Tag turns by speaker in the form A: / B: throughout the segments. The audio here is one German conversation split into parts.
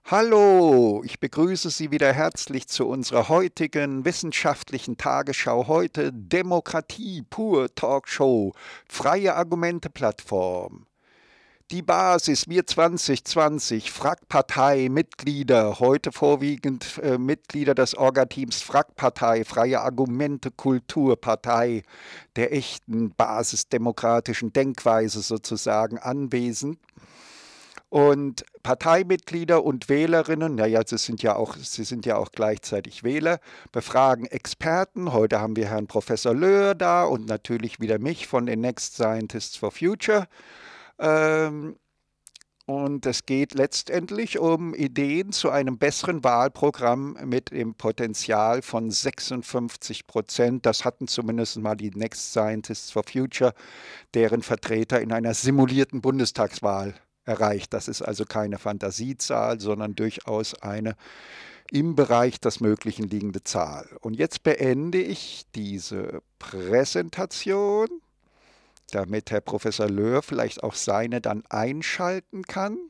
A: Hallo, ich begrüße Sie wieder herzlich zu unserer heutigen wissenschaftlichen Tagesschau. Heute Demokratie pur Talkshow, freie Argumente-Plattform. Die Basis, wir 2020, FRAG-Partei, Mitglieder, heute vorwiegend Mitglieder des Orga-Teams FRAG-Partei, Freie Argumente Kulturpartei, der echten basisdemokratischen Denkweise sozusagen anwesend. Und Parteimitglieder und Wählerinnen, naja, Sie sind ja auch gleichzeitig Wähler, befragen Experten. Heute haben wir Herrn Professor Löhr da und natürlich wieder mich von den Next Scientists for Future. Ähm, und es geht letztendlich um Ideen zu einem besseren Wahlprogramm mit dem Potenzial von 56%. Das hatten zumindest mal die Next Scientists for Future, deren Vertreter in einer simulierten Bundestagswahl erreicht. Das ist also keine Fantasiezahl, sondern durchaus eine im Bereich des Möglichen liegende Zahl. Und jetzt beende ich diese Präsentation, damit Herr Professor Löhr vielleicht auch seine dann einschalten kann.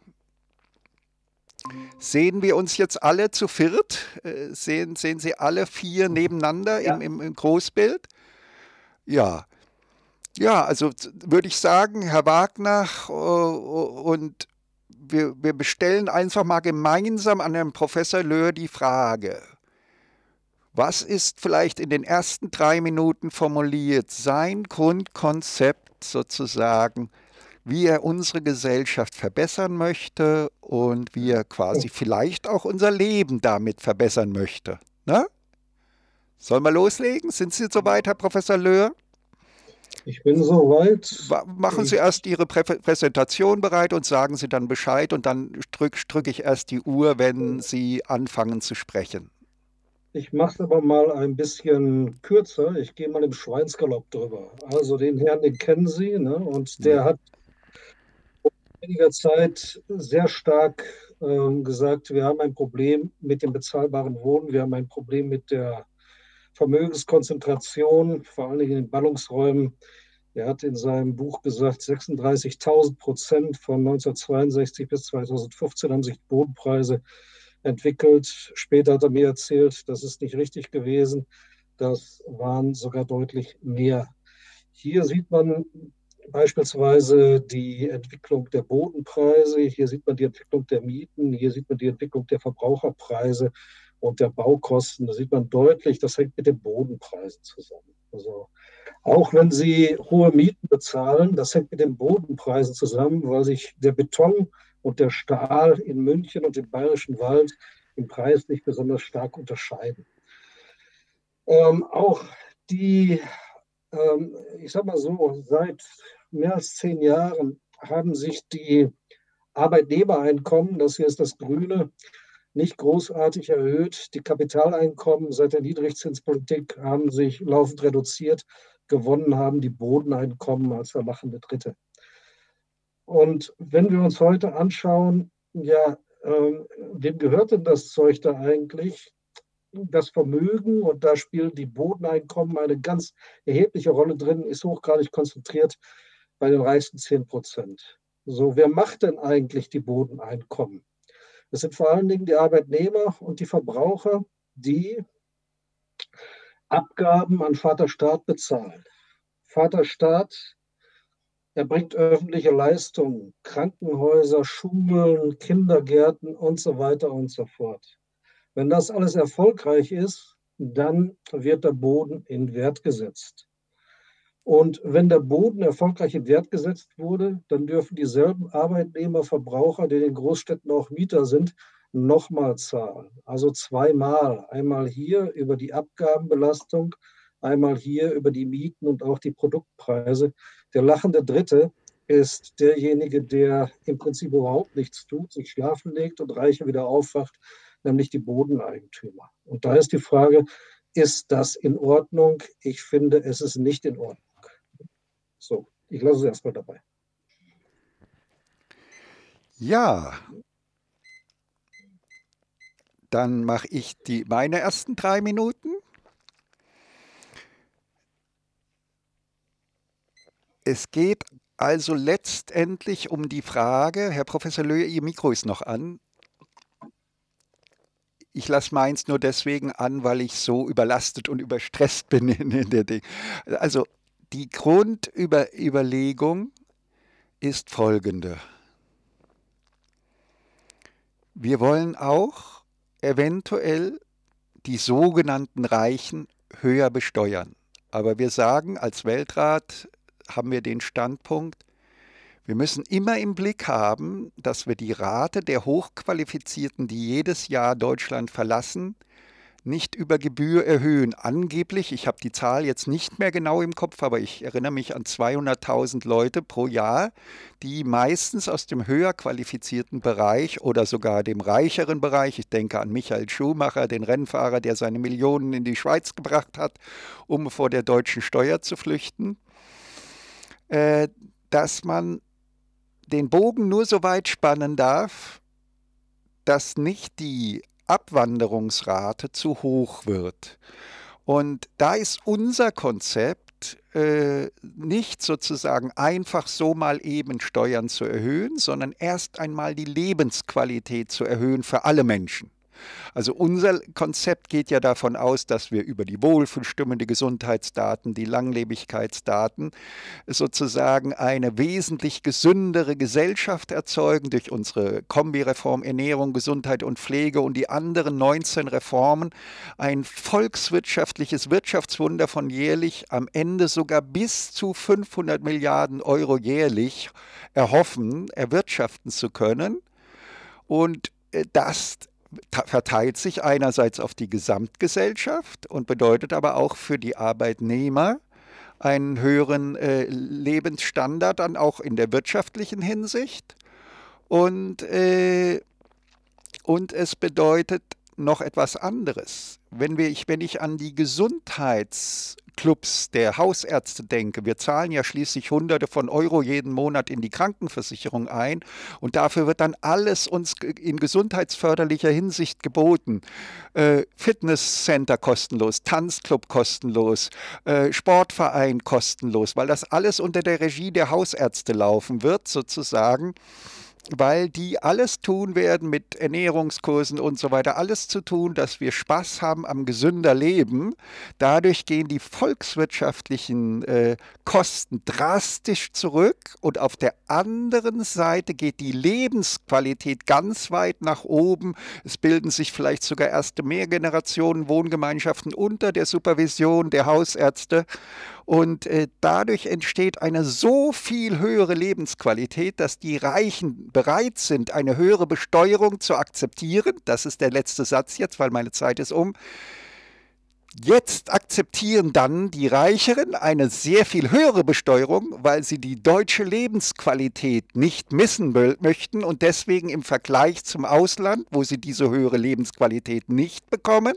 A: Sehen wir uns jetzt alle zu viert? Sehen Sie alle vier nebeneinander
B: Ja,
A: im Großbild? Ja. Ja, also würde ich sagen, Herr Wagner, und wir bestellen einfach mal gemeinsam an Herrn Professor Löhr die Frage, was ist vielleicht in den ersten 3 Minuten formuliert, sein Grundkonzept sozusagen, wie er unsere Gesellschaft verbessern möchte und wie er quasi vielleicht auch unser Leben damit verbessern möchte. Ne? Sollen wir loslegen? Sind Sie soweit, Herr Professor Löhr?
B: ich bin soweit.
A: Machen Sie
B: Ich,
A: erst Ihre Präsentation bereit und sagen Sie dann Bescheid und dann drücke ich erst die Uhr, wenn Sie anfangen zu sprechen.
B: ich mache es aber mal ein bisschen kürzer. Ich gehe mal im Schweinsgalopp drüber. Also den Herrn, den kennen Sie, ne? Und
A: Ja.
B: der hat vor einiger Zeit sehr stark gesagt, wir haben ein Problem mit dem bezahlbaren Wohnen, wir haben ein Problem mit der Vermögenskonzentration, vor allen Dingen in den Ballungsräumen. Er hat in seinem Buch gesagt, 36.000% von 1962 bis 2015 haben sich Bodenpreise entwickelt. Später hat er mir erzählt, das ist nicht richtig gewesen. Das waren sogar deutlich mehr. Hier sieht man beispielsweise die Entwicklung der Bodenpreise, hier sieht man die Entwicklung der Mieten, hier sieht man die Entwicklung der Verbraucherpreise und der Baukosten. Da sieht man deutlich, das hängt mit den Bodenpreisen zusammen. Also auch wenn Sie hohe Mieten bezahlen, das hängt mit den Bodenpreisen zusammen, weil sich der Beton und der Stahl in München und im Bayerischen Wald im Preis nicht besonders stark unterscheiden. Auch die, ich sag mal so, seit mehr als 10 Jahren haben sich die Arbeitnehmereinkommen, das hier ist das Grüne, nicht großartig erhöht. Die Kapitaleinkommen seit der Niedrigzinspolitik haben sich laufend reduziert. Gewonnen haben die Bodeneinkommen als der lachende Dritte. Und wenn wir uns heute anschauen, ja, wem gehört denn das Zeug da eigentlich? Das Vermögen, und da spielen die Bodeneinkommen eine ganz erhebliche Rolle drin, ist hochgradig konzentriert bei den reichsten 10%. So, wer macht denn eigentlich die Bodeneinkommen? Das sind vor allen Dingen die Arbeitnehmer und die Verbraucher, die Abgaben an Vaterstaat bezahlen. Vaterstaat erbringt öffentliche Leistungen, Krankenhäuser, Schulen, Kindergärten und so weiter und so fort. Wenn das alles erfolgreich ist, dann wird der Boden in Wert gesetzt. Und wenn der Boden erfolgreich in Wert gesetzt wurde, dann dürfen dieselben Arbeitnehmer, Verbraucher, die in den Großstädten auch Mieter sind, nochmal zahlen. Also zweimal. Einmal hier über die Abgabenbelastung, einmal hier über die Mieten und auch die Produktpreise. Der lachende Dritte ist derjenige, der im Prinzip überhaupt nichts tut, sich schlafen legt und Reiche wieder aufwacht, nämlich die Bodeneigentümer. Und da ist die Frage, ist das in Ordnung? Ich finde, es ist nicht in Ordnung. So, ich lasse es erstmal dabei.
A: Ja, dann mache ich meine ersten 3 Minuten. Es geht also letztendlich um die Frage, Herr Professor Löhr, Ihr Mikro ist noch an. ich lasse meins nur deswegen an, weil ich so überlastet und überstresst bin in der Ding. Also die Grundüberlegung ist folgende. Wir wollen auch eventuell die sogenannten Reichen höher besteuern. Aber wir sagen, als Weltrat haben wir den Standpunkt, wir müssen immer im Blick haben, dass wir die Rate der Hochqualifizierten, die jedes Jahr Deutschland verlassen, nicht über Gebühr erhöhen. Angeblich, ich habe die Zahl jetzt nicht mehr genau im Kopf, aber ich erinnere mich an 200.000 Leute pro Jahr, die meistens aus dem höher qualifizierten Bereich oder sogar dem reicheren Bereich, ich denke an Michael Schumacher, den Rennfahrer, der seine Millionen in die Schweiz gebracht hat, um vor der deutschen Steuer zu flüchten, dass man den Bogen nur so weit spannen darf, dass nicht die Abwanderungsrate zu hoch wird. Und da ist unser Konzept nicht sozusagen einfach so mal eben Steuern zu erhöhen, sondern erst einmal die Lebensqualität zu erhöhen für alle Menschen. Also unser Konzept geht ja davon aus, dass wir über die Wohlfühlstimme, die Gesundheitsdaten, die Langlebigkeitsdaten sozusagen eine wesentlich gesündere Gesellschaft erzeugen durch unsere Kombireform Ernährung, Gesundheit und Pflege und die anderen 19 Reformen, ein volkswirtschaftliches Wirtschaftswunder von jährlich am Ende sogar bis zu 500 Milliarden Euro jährlich erwirtschaften zu können. Und das verteilt sich einerseits auf die Gesamtgesellschaft und bedeutet aber auch für die Arbeitnehmer einen höheren Lebensstandard, dann auch in der wirtschaftlichen Hinsicht. Und es bedeutet noch etwas anderes. Wenn ich an die Gesundheitsclubs der Hausärzte denke, wir zahlen ja schließlich Hunderte von Euro jeden Monat in die Krankenversicherung ein und dafür wird dann alles uns in gesundheitsförderlicher Hinsicht geboten. Fitnesscenter kostenlos, Tanzclub kostenlos, Sportverein kostenlos, weil das alles unter der Regie der Hausärzte laufen wird, sozusagen, weil die alles tun werden mit Ernährungskursen und so weiter, alles zu tun, dass wir Spaß haben am gesünder Leben. Dadurch gehen die volkswirtschaftlichen Kosten drastisch zurück und auf der anderen Seite geht die Lebensqualität ganz weit nach oben. Es bilden sich vielleicht sogar erste Mehrgenerationen Wohngemeinschaften unter der Supervision der Hausärzte. Und dadurch entsteht eine so viel höhere Lebensqualität, dass die Reichen bereit sind, eine höhere Besteuerung zu akzeptieren. Das ist der letzte Satz jetzt, weil meine Zeit ist um. Jetzt akzeptieren dann die Reicheren eine sehr viel höhere Besteuerung, weil sie die deutsche Lebensqualität nicht missen möchten und deswegen im Vergleich zum Ausland, wo sie diese höhere Lebensqualität nicht bekommen,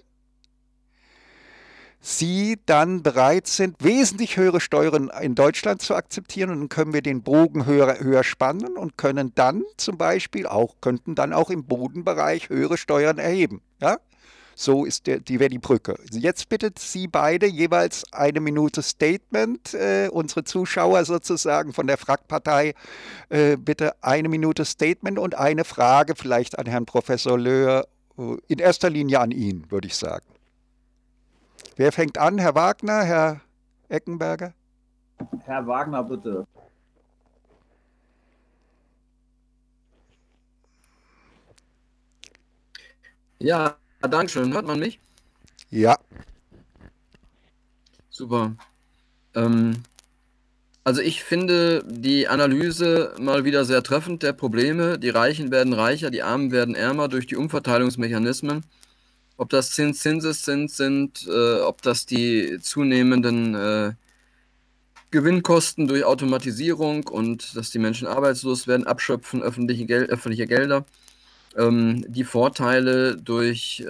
A: sie dann bereit sind, wesentlich höhere Steuern in Deutschland zu akzeptieren und dann können wir den Bogen höher spannen und können dann zum Beispiel könnten dann auch im Bodenbereich höhere Steuern erheben. Ja? So wäre die Brücke. Jetzt bittet Sie beide jeweils eine Minute Statement, unsere Zuschauer sozusagen von der FRAK-Partei, bitte eine Minute Statement und eine Frage vielleicht an Herrn Professor Löhr, in erster Linie an ihn, würde ich sagen. Wer fängt an? Herr Wagner, Herr Eckenberger?
C: Herr Wagner, bitte.
D: Ja, danke schön. Hört man mich?
A: Ja.
D: Super. Also ich finde die Analyse mal wieder sehr treffend der Probleme. Die Reichen werden reicher, die Armen werden ärmer durch die Umverteilungsmechanismen. Ob das Zinseszins sind, ob das die zunehmenden Gewinnkosten durch Automatisierung und dass die Menschen arbeitslos werden, Abschöpfen öffentliche Gelder, die Vorteile durch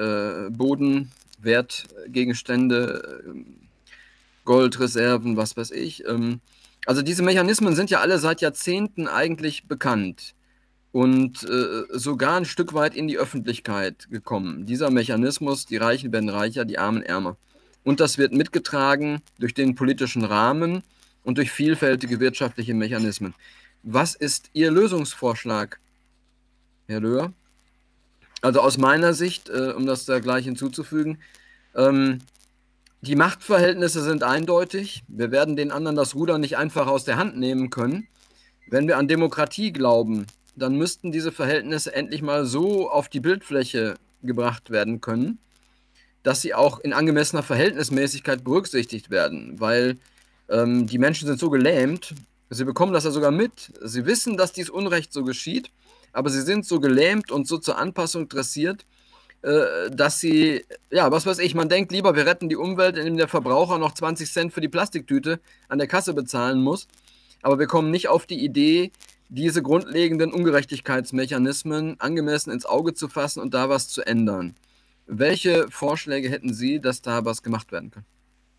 D: Bodenwertgegenstände, Goldreserven, was weiß ich. Also diese Mechanismen sind ja alle seit Jahrzehnten eigentlich bekannt und sogar ein Stück weit in die Öffentlichkeit gekommen. Dieser Mechanismus, die Reichen werden reicher, die Armen ärmer. Und das wird mitgetragen durch den politischen Rahmen und durch vielfältige wirtschaftliche Mechanismen. Was ist Ihr Lösungsvorschlag, Herr Löhr? Also aus meiner Sicht, um das da gleich hinzuzufügen, die Machtverhältnisse sind eindeutig. Wir werden den anderen das Ruder nicht einfach aus der Hand nehmen können. Wenn wir an Demokratie glauben, dann müssten diese Verhältnisse endlich mal so auf die Bildfläche gebracht werden können, dass sie auch in angemessener Verhältnismäßigkeit berücksichtigt werden, weil die Menschen sind so gelähmt, sie bekommen das ja sogar mit, sie wissen, dass dies Unrecht so geschieht, aber sie sind so gelähmt und so zur Anpassung dressiert, dass sie, ja, was weiß ich, man denkt lieber, wir retten die Umwelt, indem der Verbraucher noch 20 Cent für die Plastiktüte an der Kasse bezahlen muss, aber wir kommen nicht auf die Idee, diese grundlegenden Ungerechtigkeitsmechanismen angemessen ins Auge zu fassen und da was zu ändern. Welche Vorschläge hätten Sie, dass da was gemacht werden kann?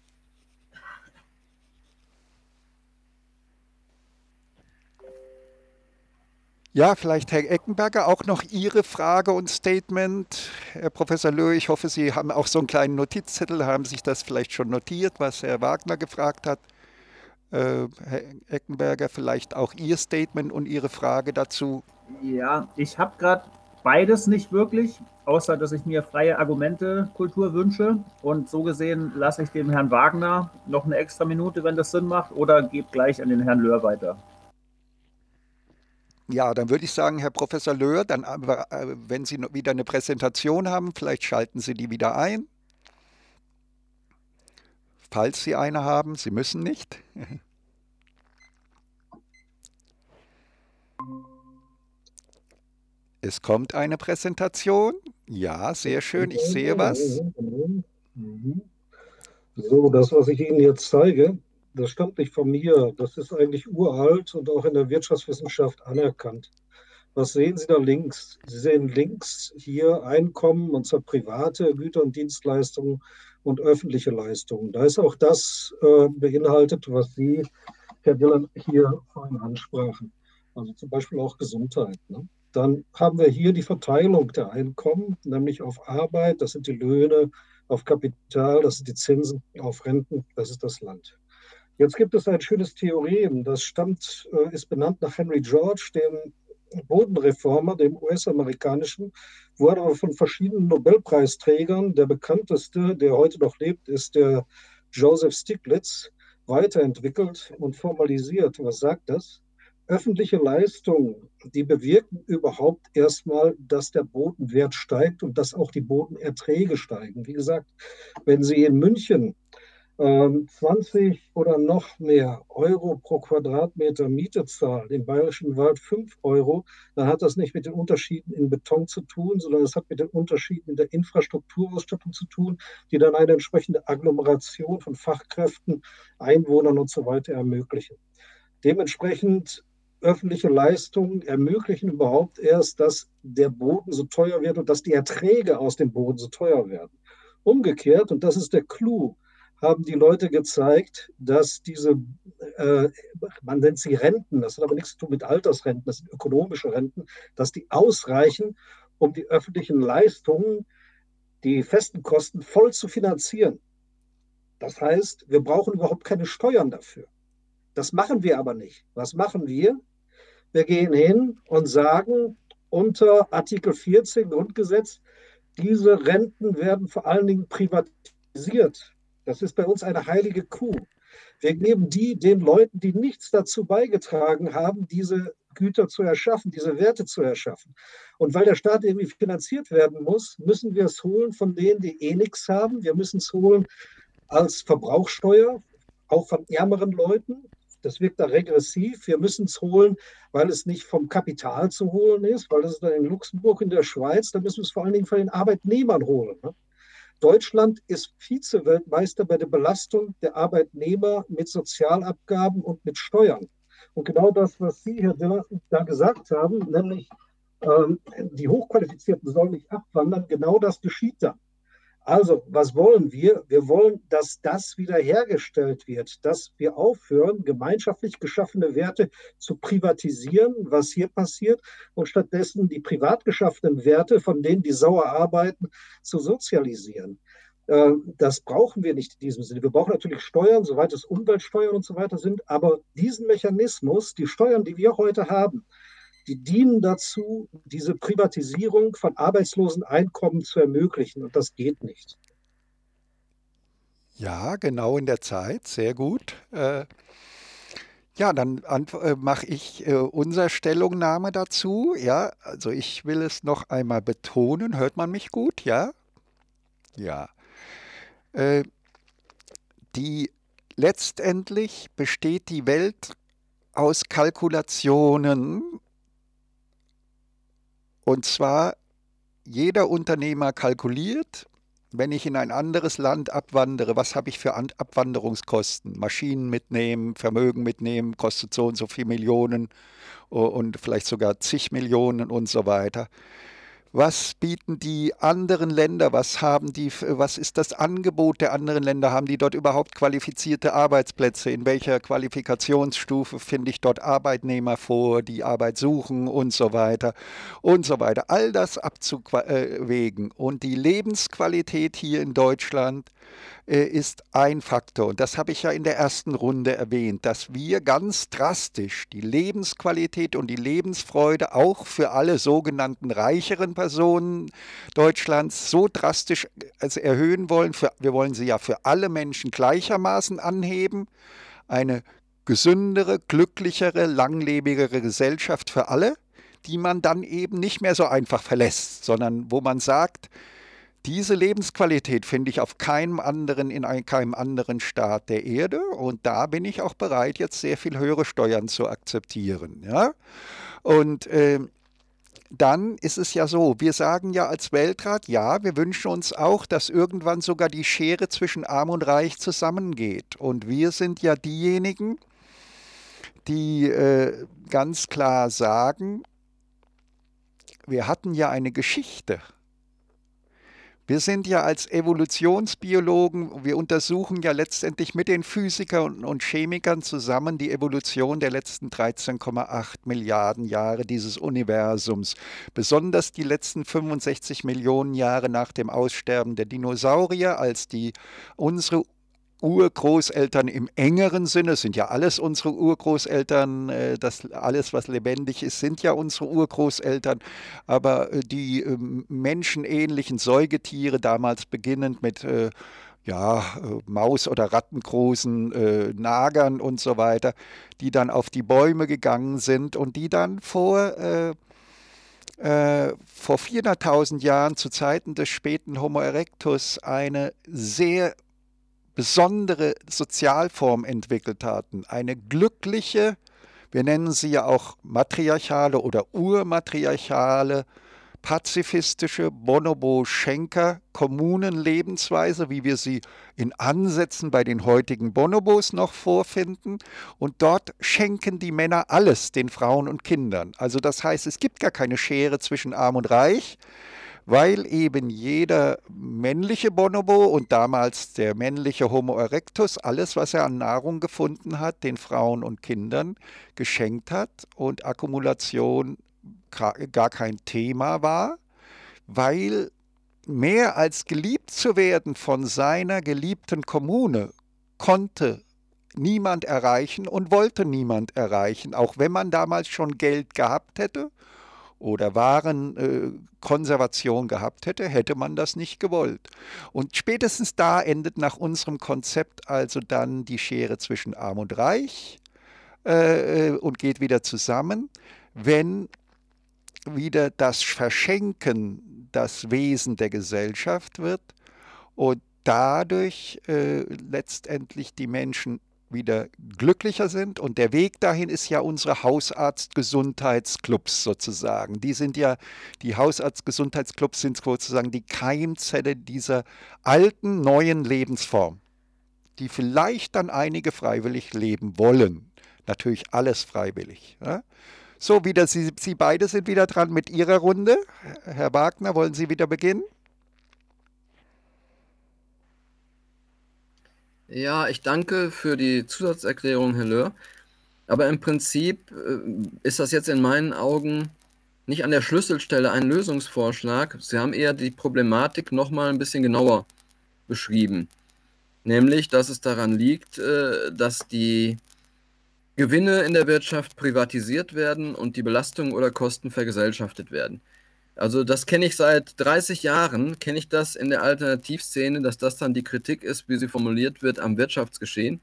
A: Ja, vielleicht Herr Eckenberger auch noch Ihre Frage und Statement. Herr Professor Löhr, ich hoffe, Sie haben auch so einen kleinen Notizzettel, haben sich das vielleicht schon notiert, was Herr Wagner gefragt hat. Herr Eckenberger, vielleicht auch Ihr Statement und Ihre Frage dazu.
C: Ja, ich habe gerade beides nicht wirklich, außer dass ich mir freie Argumente-Kultur wünsche. Und so gesehen lasse ich dem Herrn Wagner noch eine extra Minute, wenn das Sinn macht, oder gebe gleich an den Herrn Löhr weiter.
A: Ja, dann würde ich sagen, Herr Professor Löhr, dann, wenn Sie wieder eine Präsentation haben, vielleicht schalten Sie die wieder ein. Falls Sie eine haben, Sie müssen nicht. Es kommt eine Präsentation. Ja, sehr schön, ich sehe was.
B: So, das, was ich Ihnen jetzt zeige, das stammt nicht von mir. Das ist eigentlich uralt und auch in der Wirtschaftswissenschaft anerkannt. Was sehen Sie da links? Sie sehen links hier Einkommen, und zwar private Güter und Dienstleistungen und öffentliche Leistungen. Da ist auch das beinhaltet, was Sie, Herr Dillon, hier vorhin ansprachen. Also zum Beispiel auch Gesundheit. Ne? Dann haben wir hier die Verteilung der Einkommen, nämlich auf Arbeit, das sind die Löhne, auf Kapital, das sind die Zinsen, auf Renten, das ist das Land. Jetzt gibt es ein schönes Theorem, das ist benannt nach Henry George, dem Bodenreformer, dem US-amerikanischen, wurde aber von verschiedenen Nobelpreisträgern, der bekannteste, der heute noch lebt, ist der Joseph Stiglitz, weiterentwickelt und formalisiert. Was sagt das? Öffentliche Leistungen, die bewirken überhaupt erstmal, dass der Bodenwert steigt und dass auch die Bodenerträge steigen. Wie gesagt, wenn Sie in München 20 oder noch mehr Euro pro Quadratmeter Miete zahlen, im Bayerischen Wald 5 Euro, dann hat das nicht mit den Unterschieden in Beton zu tun, sondern es hat mit den Unterschieden in der Infrastrukturausstattung zu tun, die dann eine entsprechende Agglomeration von Fachkräften, Einwohnern und so weiter ermöglichen. Dementsprechend öffentliche Leistungen ermöglichen überhaupt erst, dass der Boden so teuer wird und dass die Erträge aus dem Boden so teuer werden. Umgekehrt, und das ist der Clou, haben die Leute gezeigt, dass diese, man nennt sie Renten, das hat aber nichts zu tun mit Altersrenten, das sind ökonomische Renten, dass die ausreichen, um die öffentlichen Leistungen, die festen Kosten voll zu finanzieren. Das heißt, wir brauchen überhaupt keine Steuern dafür. Das machen wir aber nicht. Was machen wir? Wir gehen hin und sagen unter Artikel 14 Grundgesetz, diese Renten werden vor allen Dingen privatisiert. Das ist bei uns eine heilige Kuh. Wir geben die den Leuten, die nichts dazu beigetragen haben, diese Güter zu erschaffen, diese Werte zu erschaffen. Und weil der Staat irgendwie finanziert werden muss, müssen wir es holen von denen, die eh nichts haben. Wir müssen es holen als Verbrauchssteuer, auch von ärmeren Leuten. Das wirkt da regressiv. Wir müssen es holen, weil es nicht vom Kapital zu holen ist, weil das ist dann in Luxemburg, in der Schweiz. Da müssen wir es vor allen Dingen von den Arbeitnehmern holen. Ne? Deutschland ist Vize-Weltmeister bei der Belastung der Arbeitnehmer mit Sozialabgaben und mit Steuern. Und genau das, was Sie, Herr Diller, da gesagt haben, nämlich die Hochqualifizierten sollen nicht abwandern, genau das geschieht dann. Also, was wollen wir? Wir wollen, dass das wiederhergestellt wird, dass wir aufhören, gemeinschaftlich geschaffene Werte zu privatisieren, was hier passiert, und stattdessen die privat geschaffenen Werte, von denen die sauer arbeiten, zu sozialisieren. Das brauchen wir nicht in diesem Sinne. Wir brauchen natürlich Steuern, soweit es Umweltsteuern und so weiter sind, aber diesen Mechanismus, die Steuern, die wir heute haben, die dienen dazu, diese Privatisierung von Arbeitsloseneinkommen zu ermöglichen. Und das geht nicht.
A: Ja, genau in der Zeit, sehr gut. Ja, dann mache ich unsere Stellungnahme dazu. Ja, also ich will es noch einmal betonen. Hört man mich gut? Ja? Ja. Äh, die letztendlich besteht die Welt aus Kalkulationen. Und zwar jeder Unternehmer kalkuliert, wenn ich in ein anderes Land abwandere, was habe ich für Abwanderungskosten? Maschinen mitnehmen, Vermögen mitnehmen, kostet so und so viel Millionen und vielleicht sogar zig Millionen und so weiter. Was bieten die anderen Länder? Was ist das Angebot der anderen Länder? Haben die dort überhaupt qualifizierte Arbeitsplätze? In welcher Qualifikationsstufe finde ich dort Arbeitnehmer vor, die Arbeit suchen und so weiter und so weiter. All das abzuwägen. Und die Lebensqualität hier in Deutschland ist ein Faktor. Und das habe ich ja in der ersten Runde erwähnt, dass wir ganz drastisch die Lebensqualität und die Lebensfreude auch für alle sogenannten reicheren Personen Deutschlands so drastisch erhöhen wollen. Wir wollen sie ja für alle Menschen gleichermaßen anheben. Eine gesündere, glücklichere, langlebigere Gesellschaft für alle, die man dann eben nicht mehr so einfach verlässt, sondern wo man sagt, diese Lebensqualität finde ich auf keinem anderen, in keinem anderen Staat der Erde, und da bin ich auch bereit, jetzt sehr viel höhere Steuern zu akzeptieren. Ja? Und dann ist es ja so, wir sagen ja als Weltrat, ja, wir wünschen uns auch, dass irgendwann sogar die Schere zwischen Arm und Reich zusammengeht. Und wir sind ja diejenigen, die ganz klar sagen, wir hatten ja eine Geschichte. Wir sind ja als Evolutionsbiologen, wir untersuchen ja letztendlich mit den Physikern und Chemikern zusammen die Evolution der letzten 13,8 Milliarden Jahre dieses Universums. Besonders die letzten 65 Millionen Jahre nach dem Aussterben der Dinosaurier, als unsere Urgroßeltern im engeren Sinne, sind ja alles unsere Urgroßeltern, alles, was lebendig ist, sind ja unsere Urgroßeltern, aber die menschenähnlichen Säugetiere, damals beginnend mit Maus- oder rattengroßen Nagern und so weiter, die dann auf die Bäume gegangen sind und die dann vor 400.000 Jahren zu Zeiten des späten Homo erectus eine sehr besondere Sozialform entwickelt hatten. Eine glückliche, wir nennen sie ja auch matriarchale oder urmatriarchale, pazifistische Bonobo-Schenker-Kommunenlebensweise, wie wir sie in Ansätzen bei den heutigen Bonobos noch vorfinden. Und dort schenken die Männer alles den Frauen und Kindern. Also das heißt, es gibt gar keine Schere zwischen Arm und Reich, weil eben jeder männliche Bonobo und damals der männliche Homo erectus alles, was er an Nahrung gefunden hat, den Frauen und Kindern geschenkt hat und Akkumulation gar kein Thema war, weil mehr als geliebt zu werden von seiner geliebten Kommune konnte niemand erreichen und wollte niemand erreichen, auch wenn man damals schon Geld gehabt hätte oder Warenkonservation gehabt hätte, hätte man das nicht gewollt. Und spätestens da endet nach unserem Konzept also dann die Schere zwischen Arm und Reich und geht wieder zusammen, wenn wieder das Verschenken das Wesen der Gesellschaft wird und dadurch letztendlich die Menschen wieder glücklicher sind. Und der Weg dahin ist ja unsere Hausarzt-Gesundheitsclubs sozusagen. Die Hausarzt-Gesundheitsclubs sind sozusagen die Keimzelle dieser alten, neuen Lebensform, die vielleicht dann einige freiwillig leben wollen. Natürlich alles freiwillig. Ja? So, Sie beide sind wieder dran mit Ihrer Runde. Herr Wagner, wollen Sie wieder beginnen?
D: Ja, ich danke für die Zusatzerklärung, Herr Löhr. Aber im Prinzip ist das jetzt in meinen Augen nicht an der Schlüsselstelle ein Lösungsvorschlag. Sie haben eher die Problematik nochmal ein bisschen genauer beschrieben. Nämlich, dass es daran liegt, dass die Gewinne in der Wirtschaft privatisiert werden und die Belastungen oder Kosten vergesellschaftet werden. Also das kenne ich seit 30 Jahren, kenne ich das in der Alternativszene, dass das dann die Kritik ist, wie sie formuliert wird, am Wirtschaftsgeschehen.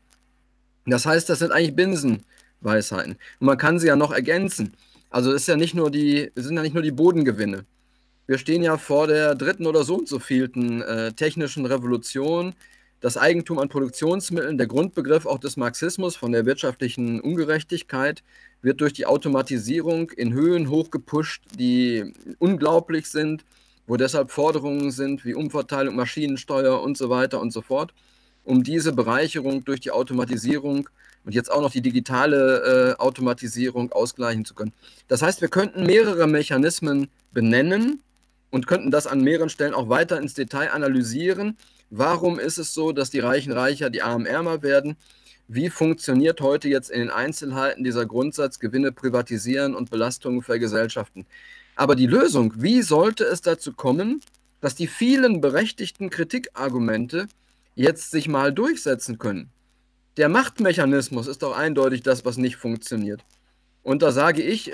D: Das heißt, das sind eigentlich Binsenweisheiten. Und man kann sie ja noch ergänzen. Also es sind ja nicht nur die Bodengewinne. Wir stehen ja vor der dritten oder so und so vielten technischen Revolution. Das Eigentum an Produktionsmitteln, der Grundbegriff auch des Marxismus von der wirtschaftlichen Ungerechtigkeit, wird durch die Automatisierung in Höhen hochgepusht, die unglaublich sind, wo deshalb Forderungen sind wie Umverteilung, Maschinensteuer und so weiter und so fort, um diese Bereicherung durch die Automatisierung und jetzt auch noch die digitale Automatisierung ausgleichen zu können. Das heißt, wir könnten mehrere Mechanismen benennen und könnten das an mehreren Stellen auch weiter ins Detail analysieren. Warum ist es so, dass die Reichen reicher, die Armen ärmer werden? Wie funktioniert heute jetzt in den Einzelheiten dieser Grundsatz, Gewinne privatisieren und Belastungen vergesellschaften? Aber die Lösung, wie sollte es dazu kommen, dass die vielen berechtigten Kritikargumente jetzt sich mal durchsetzen können? Der Machtmechanismus ist doch eindeutig das, was nicht funktioniert. Und da sage ich,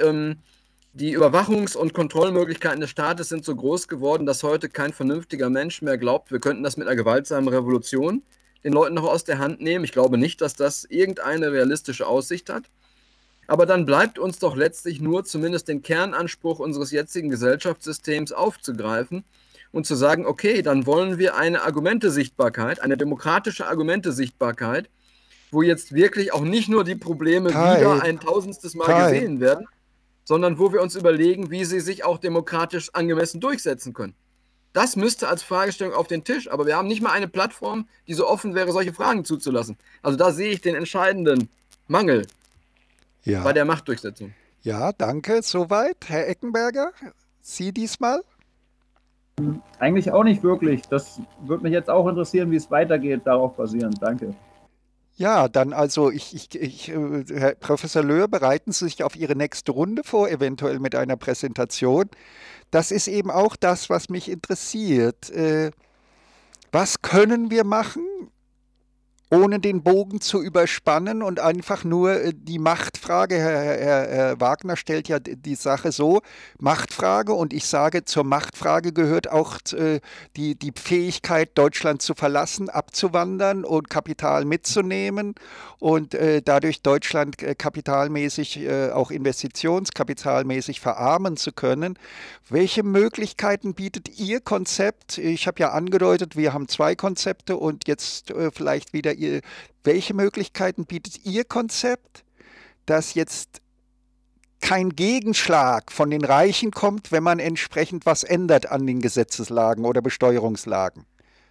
D: die Überwachungs- und Kontrollmöglichkeiten des Staates sind so groß geworden, dass heute kein vernünftiger Mensch mehr glaubt, wir könnten das mit einer gewaltsamen Revolution den Leuten noch aus der Hand nehmen. Ich glaube nicht, dass das irgendeine realistische Aussicht hat. Aber dann bleibt uns doch letztlich nur zumindest den Kernanspruch unseres jetzigen Gesellschaftssystems aufzugreifen und zu sagen, okay, dann wollen wir eine Argumentesichtbarkeit, eine demokratische Argumentesichtbarkeit, wo jetzt wirklich auch nicht nur die Probleme wieder ein tausendstes Mal gesehen werden, sondern wo wir uns überlegen, wie sie sich auch demokratisch angemessen durchsetzen können. Das müsste als Fragestellung auf den Tisch, aber wir haben nicht mal eine Plattform, die so offen wäre, solche Fragen zuzulassen. Also da sehe ich den entscheidenden Mangel bei der Machtdurchsetzung.
A: Ja, danke. Soweit. Herr Eckenberger, Sie diesmal?
C: Eigentlich auch nicht wirklich. Das würde mich jetzt auch interessieren, wie es weitergeht, darauf basierend. Danke.
A: Ja, dann also Herr Professor Löhr, bereiten Sie sich auf Ihre nächste Runde vor, eventuell mit einer Präsentation. Das ist eben auch das, was mich interessiert. Was können wir machen, ohne den Bogen zu überspannen und einfach nur die Machtfrage, Herr Wagner stellt ja die Sache so, Machtfrage, und ich sage, zur Machtfrage gehört auch die Fähigkeit, Deutschland zu verlassen, abzuwandern und Kapital mitzunehmen und dadurch Deutschland kapitalmäßig, auch investitionskapitalmäßig verarmen zu können. Welche Möglichkeiten bietet Ihr Konzept? Ich habe ja angedeutet, wir haben zwei Konzepte und jetzt vielleicht wieder welche Möglichkeiten bietet Ihr Konzept, dass jetzt kein Gegenschlag von den Reichen kommt, wenn man entsprechend was ändert an den Gesetzeslagen oder Besteuerungslagen?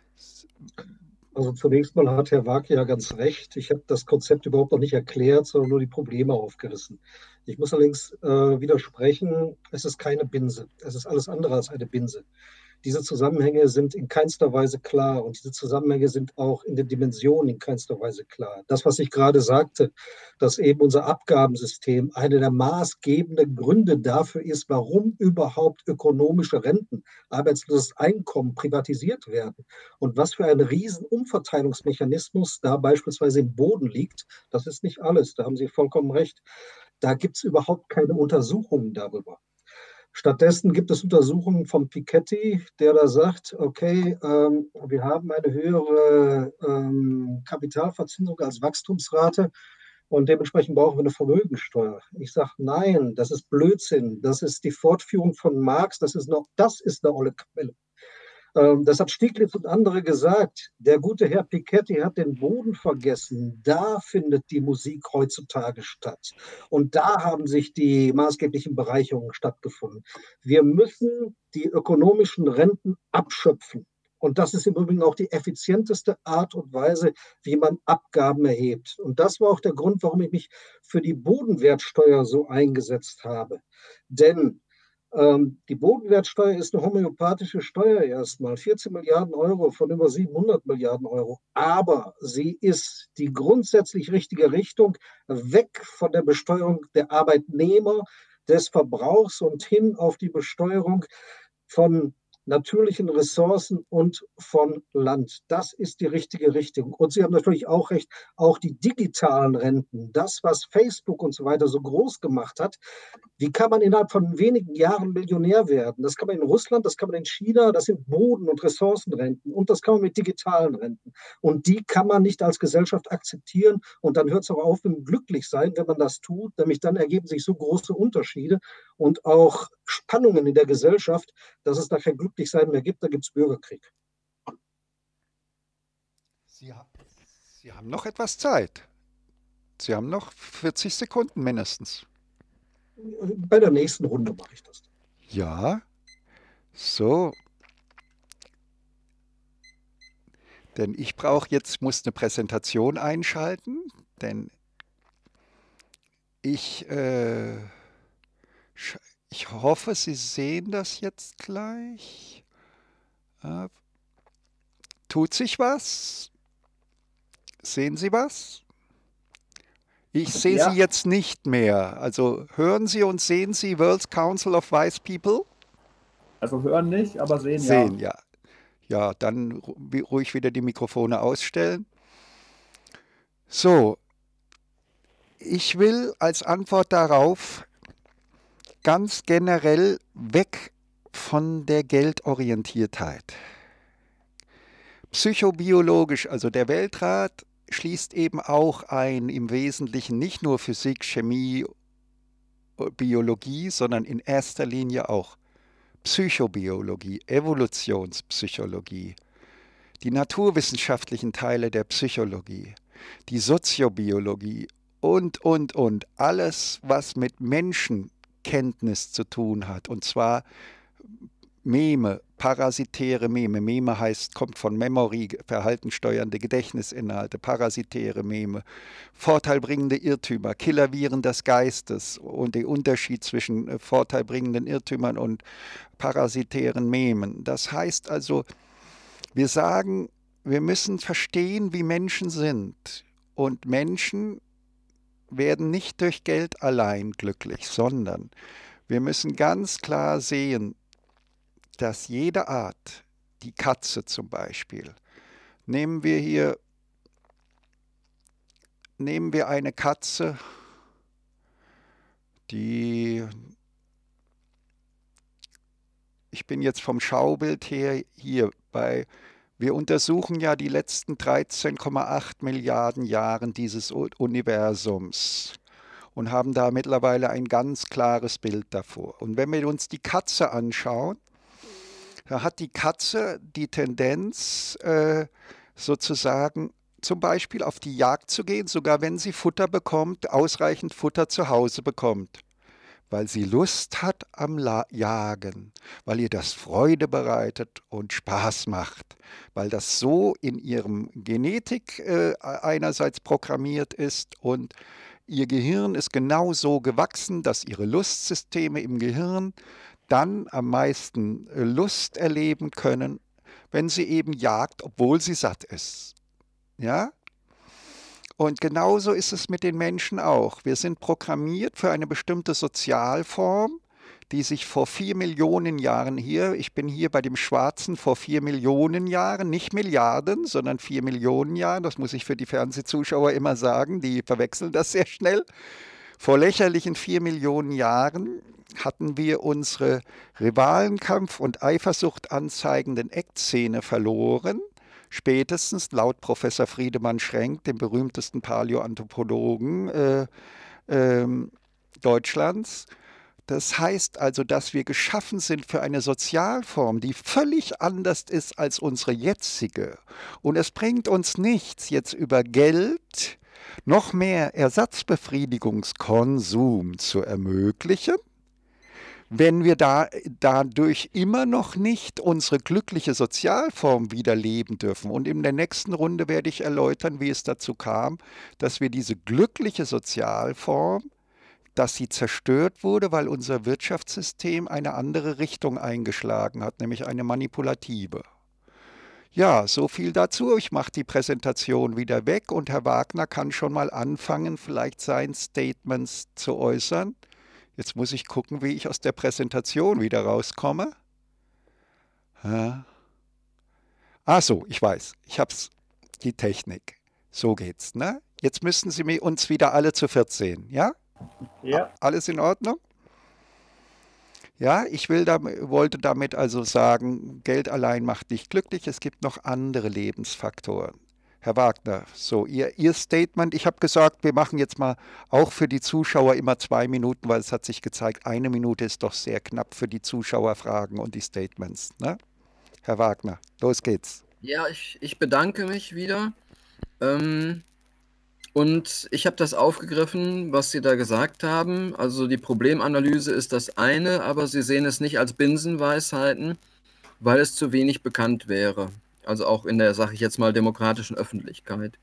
B: Also zunächst mal hat Herr Wake ja ganz recht. Ich habe das Konzept überhaupt noch nicht erklärt, sondern nur die Probleme aufgerissen. Ich muss allerdings widersprechen, es ist keine Binse. Es ist alles andere als eine Binse. Diese Zusammenhänge sind in keinster Weise klar und diese Zusammenhänge sind auch in den Dimensionen in keinster Weise klar. Das, was ich gerade sagte, dass eben unser Abgabensystem einer der maßgebenden Gründe dafür ist, warum überhaupt ökonomische Renten, arbeitsloses Einkommen privatisiert werden und was für ein riesen Umverteilungsmechanismus da beispielsweise im Boden liegt, das ist nicht alles, da haben Sie vollkommen recht. Da gibt es überhaupt keine Untersuchungen darüber. Stattdessen gibt es Untersuchungen von Piketty, der da sagt, okay, wir haben eine höhere Kapitalverzinsung als Wachstumsrate und dementsprechend brauchen wir eine Vermögensteuer. Ich sage, nein, das ist Blödsinn. Das ist die Fortführung von Marx, das ist eine olle Quelle. Das hat Stieglitz und andere gesagt. Der gute Herr Piketty hat den Boden vergessen. Da findet die Musik heutzutage statt. Und da haben sich die maßgeblichen Bereicherungen stattgefunden. Wir müssen die ökonomischen Renten abschöpfen. Und das ist im Übrigen auch die effizienteste Art und Weise, wie man Abgaben erhebt. Und das war auch der Grund, warum ich mich für die Bodenwertsteuer so eingesetzt habe. Denn die Bodenwertsteuer ist eine homöopathische Steuer erstmal, 14 Milliarden Euro von über 700 Milliarden Euro. Aber sie ist die grundsätzlich richtige Richtung, weg von der Besteuerung der Arbeitnehmer, des Verbrauchs und hin auf die Besteuerung von natürlichen Ressourcen und von Land. Das ist die richtige Richtung. Und Sie haben natürlich auch recht, auch die digitalen Renten, das, was Facebook und so weiter so groß gemacht hat, wie kann man innerhalb von wenigen Jahren Millionär werden? Das kann man in Russland, das kann man in China, das sind Boden- und Ressourcenrenten und das kann man mit digitalen Renten. Und die kann man nicht als Gesellschaft akzeptieren und dann hört es auch auf mit dem Glücklichsein, wenn man das tut, nämlich dann ergeben sich so große Unterschiede und auch Spannungen in der Gesellschaft, dass es da kein Glücklichsein mehr gibt, da gibt es Bürgerkrieg.
A: Sie, Sie haben noch etwas Zeit. Sie haben noch 40 Sekunden mindestens.
B: Bei der nächsten Runde mache ich das.
A: Ja, so. Denn ich muss eine Präsentation einschalten, denn ich hoffe, Sie sehen das jetzt gleich. Tut sich was? Sehen Sie was? Ich sehe
C: Ja.
A: Sie jetzt nicht mehr. Also hören Sie und sehen Sie World Council of Wise People?
C: Also hören nicht, aber sehen,
A: Sehen,
C: ja.
A: ja. Ja, dann ruhig wieder die Mikrofone ausstellen. So, ich will als Antwort darauf ganz generell weg von der Geldorientiertheit. Psychobiologisch, also der Weltrat schließt eben auch ein, im Wesentlichen nicht nur Physik, Chemie, Biologie, sondern in erster Linie auch Psychobiologie, Evolutionspsychologie, die naturwissenschaftlichen Teile der Psychologie, die Soziobiologie und. Alles, was mit Menschenkenntnis zu tun hat. Und zwar Meme, parasitäre Meme. Meme kommt von Memory, verhaltenssteuernde Gedächtnisinhalte, parasitäre Meme, vorteilbringende Irrtümer, Killerviren des Geistes und der Unterschied zwischen vorteilbringenden Irrtümern und parasitären Memen. Das heißt also, wir sagen, wir müssen verstehen, wie Menschen sind. Und Menschen werden nicht durch Geld allein glücklich, sondern wir müssen ganz klar sehen, dass jede Art, die Katze zum Beispiel, nehmen wir eine Katze, ich bin jetzt vom Schaubild her hier wir untersuchen ja die letzten 13,8 Milliarden Jahre dieses Universums und haben da mittlerweile ein ganz klares Bild davor. Und wenn wir uns die Katze anschauen, da hat die Katze die Tendenz, sozusagen zum Beispiel auf die Jagd zu gehen, sogar wenn sie Futter bekommt, ausreichend Futter zu Hause bekommt, weil sie Lust hat am Jagen, weil ihr das Freude bereitet und Spaß macht, weil das so in ihrem Genetik einerseits programmiert ist und ihr Gehirn ist genau so gewachsen, dass ihre Lustsysteme im Gehirn dann am meisten Lust erleben können, wenn sie eben jagt, obwohl sie satt ist. Ja? Und genauso ist es mit den Menschen auch. Wir sind programmiert für eine bestimmte Sozialform, die sich vor 4 Millionen Jahren ich bin hier bei dem Schwarzen vor 4 Millionen Jahren, nicht Milliarden, sondern 4 Millionen Jahren, das muss ich für die Fernsehzuschauer immer sagen, die verwechseln das sehr schnell. Vor lächerlichen 4 Millionen Jahren hatten wir unsere Rivalenkampf und Eifersucht anzeigenden Eckzähne verloren, spätestens laut Professor Friedemann Schrenk, dem berühmtesten Paläoanthropologen Deutschlands. Das heißt also, dass wir geschaffen sind für eine Sozialform, die völlig anders ist als unsere jetzige. Und es bringt uns nichts, jetzt über Geld noch mehr Ersatzbefriedigungskonsum zu ermöglichen, wenn wir dadurch immer noch nicht unsere glückliche Sozialform wieder leben dürfen. Und in der nächsten Runde werde ich erläutern, wie es dazu kam, dass wir diese glückliche Sozialform, dass sie zerstört wurde, weil unser Wirtschaftssystem eine andere Richtung eingeschlagen hat, nämlich eine manipulative. Ja, so viel dazu. Ich mache die Präsentation wieder weg und Herr Wagner kann schon mal anfangen, vielleicht sein Statements zu äußern. Jetzt muss ich gucken, wie ich aus der Präsentation wieder rauskomme. Ja. Ach so, ich weiß. Ich hab's. Die Technik. So geht's, ne? Jetzt müssten Sie uns wieder alle zu viert sehen, ja?
C: Ja.
A: Alles in Ordnung? Ja, wollte damit also sagen, Geld allein macht nicht glücklich, es gibt noch andere Lebensfaktoren. Herr Wagner, so Ihr Statement. Ich habe gesagt, wir machen jetzt mal auch für die Zuschauer immer 2 Minuten, weil es hat sich gezeigt, 1 Minute ist doch sehr knapp für die Zuschauerfragen und die Statements. Ne? Herr Wagner, los geht's.
D: Ja, ich bedanke mich wieder. Und ich habe das aufgegriffen, was Sie da gesagt haben. Also die Problemanalyse ist das eine, aber Sie sehen es nicht als Binsenweisheiten, weil es zu wenig bekannt wäre. Also auch in der, sage ich jetzt mal, demokratischen Öffentlichkeit.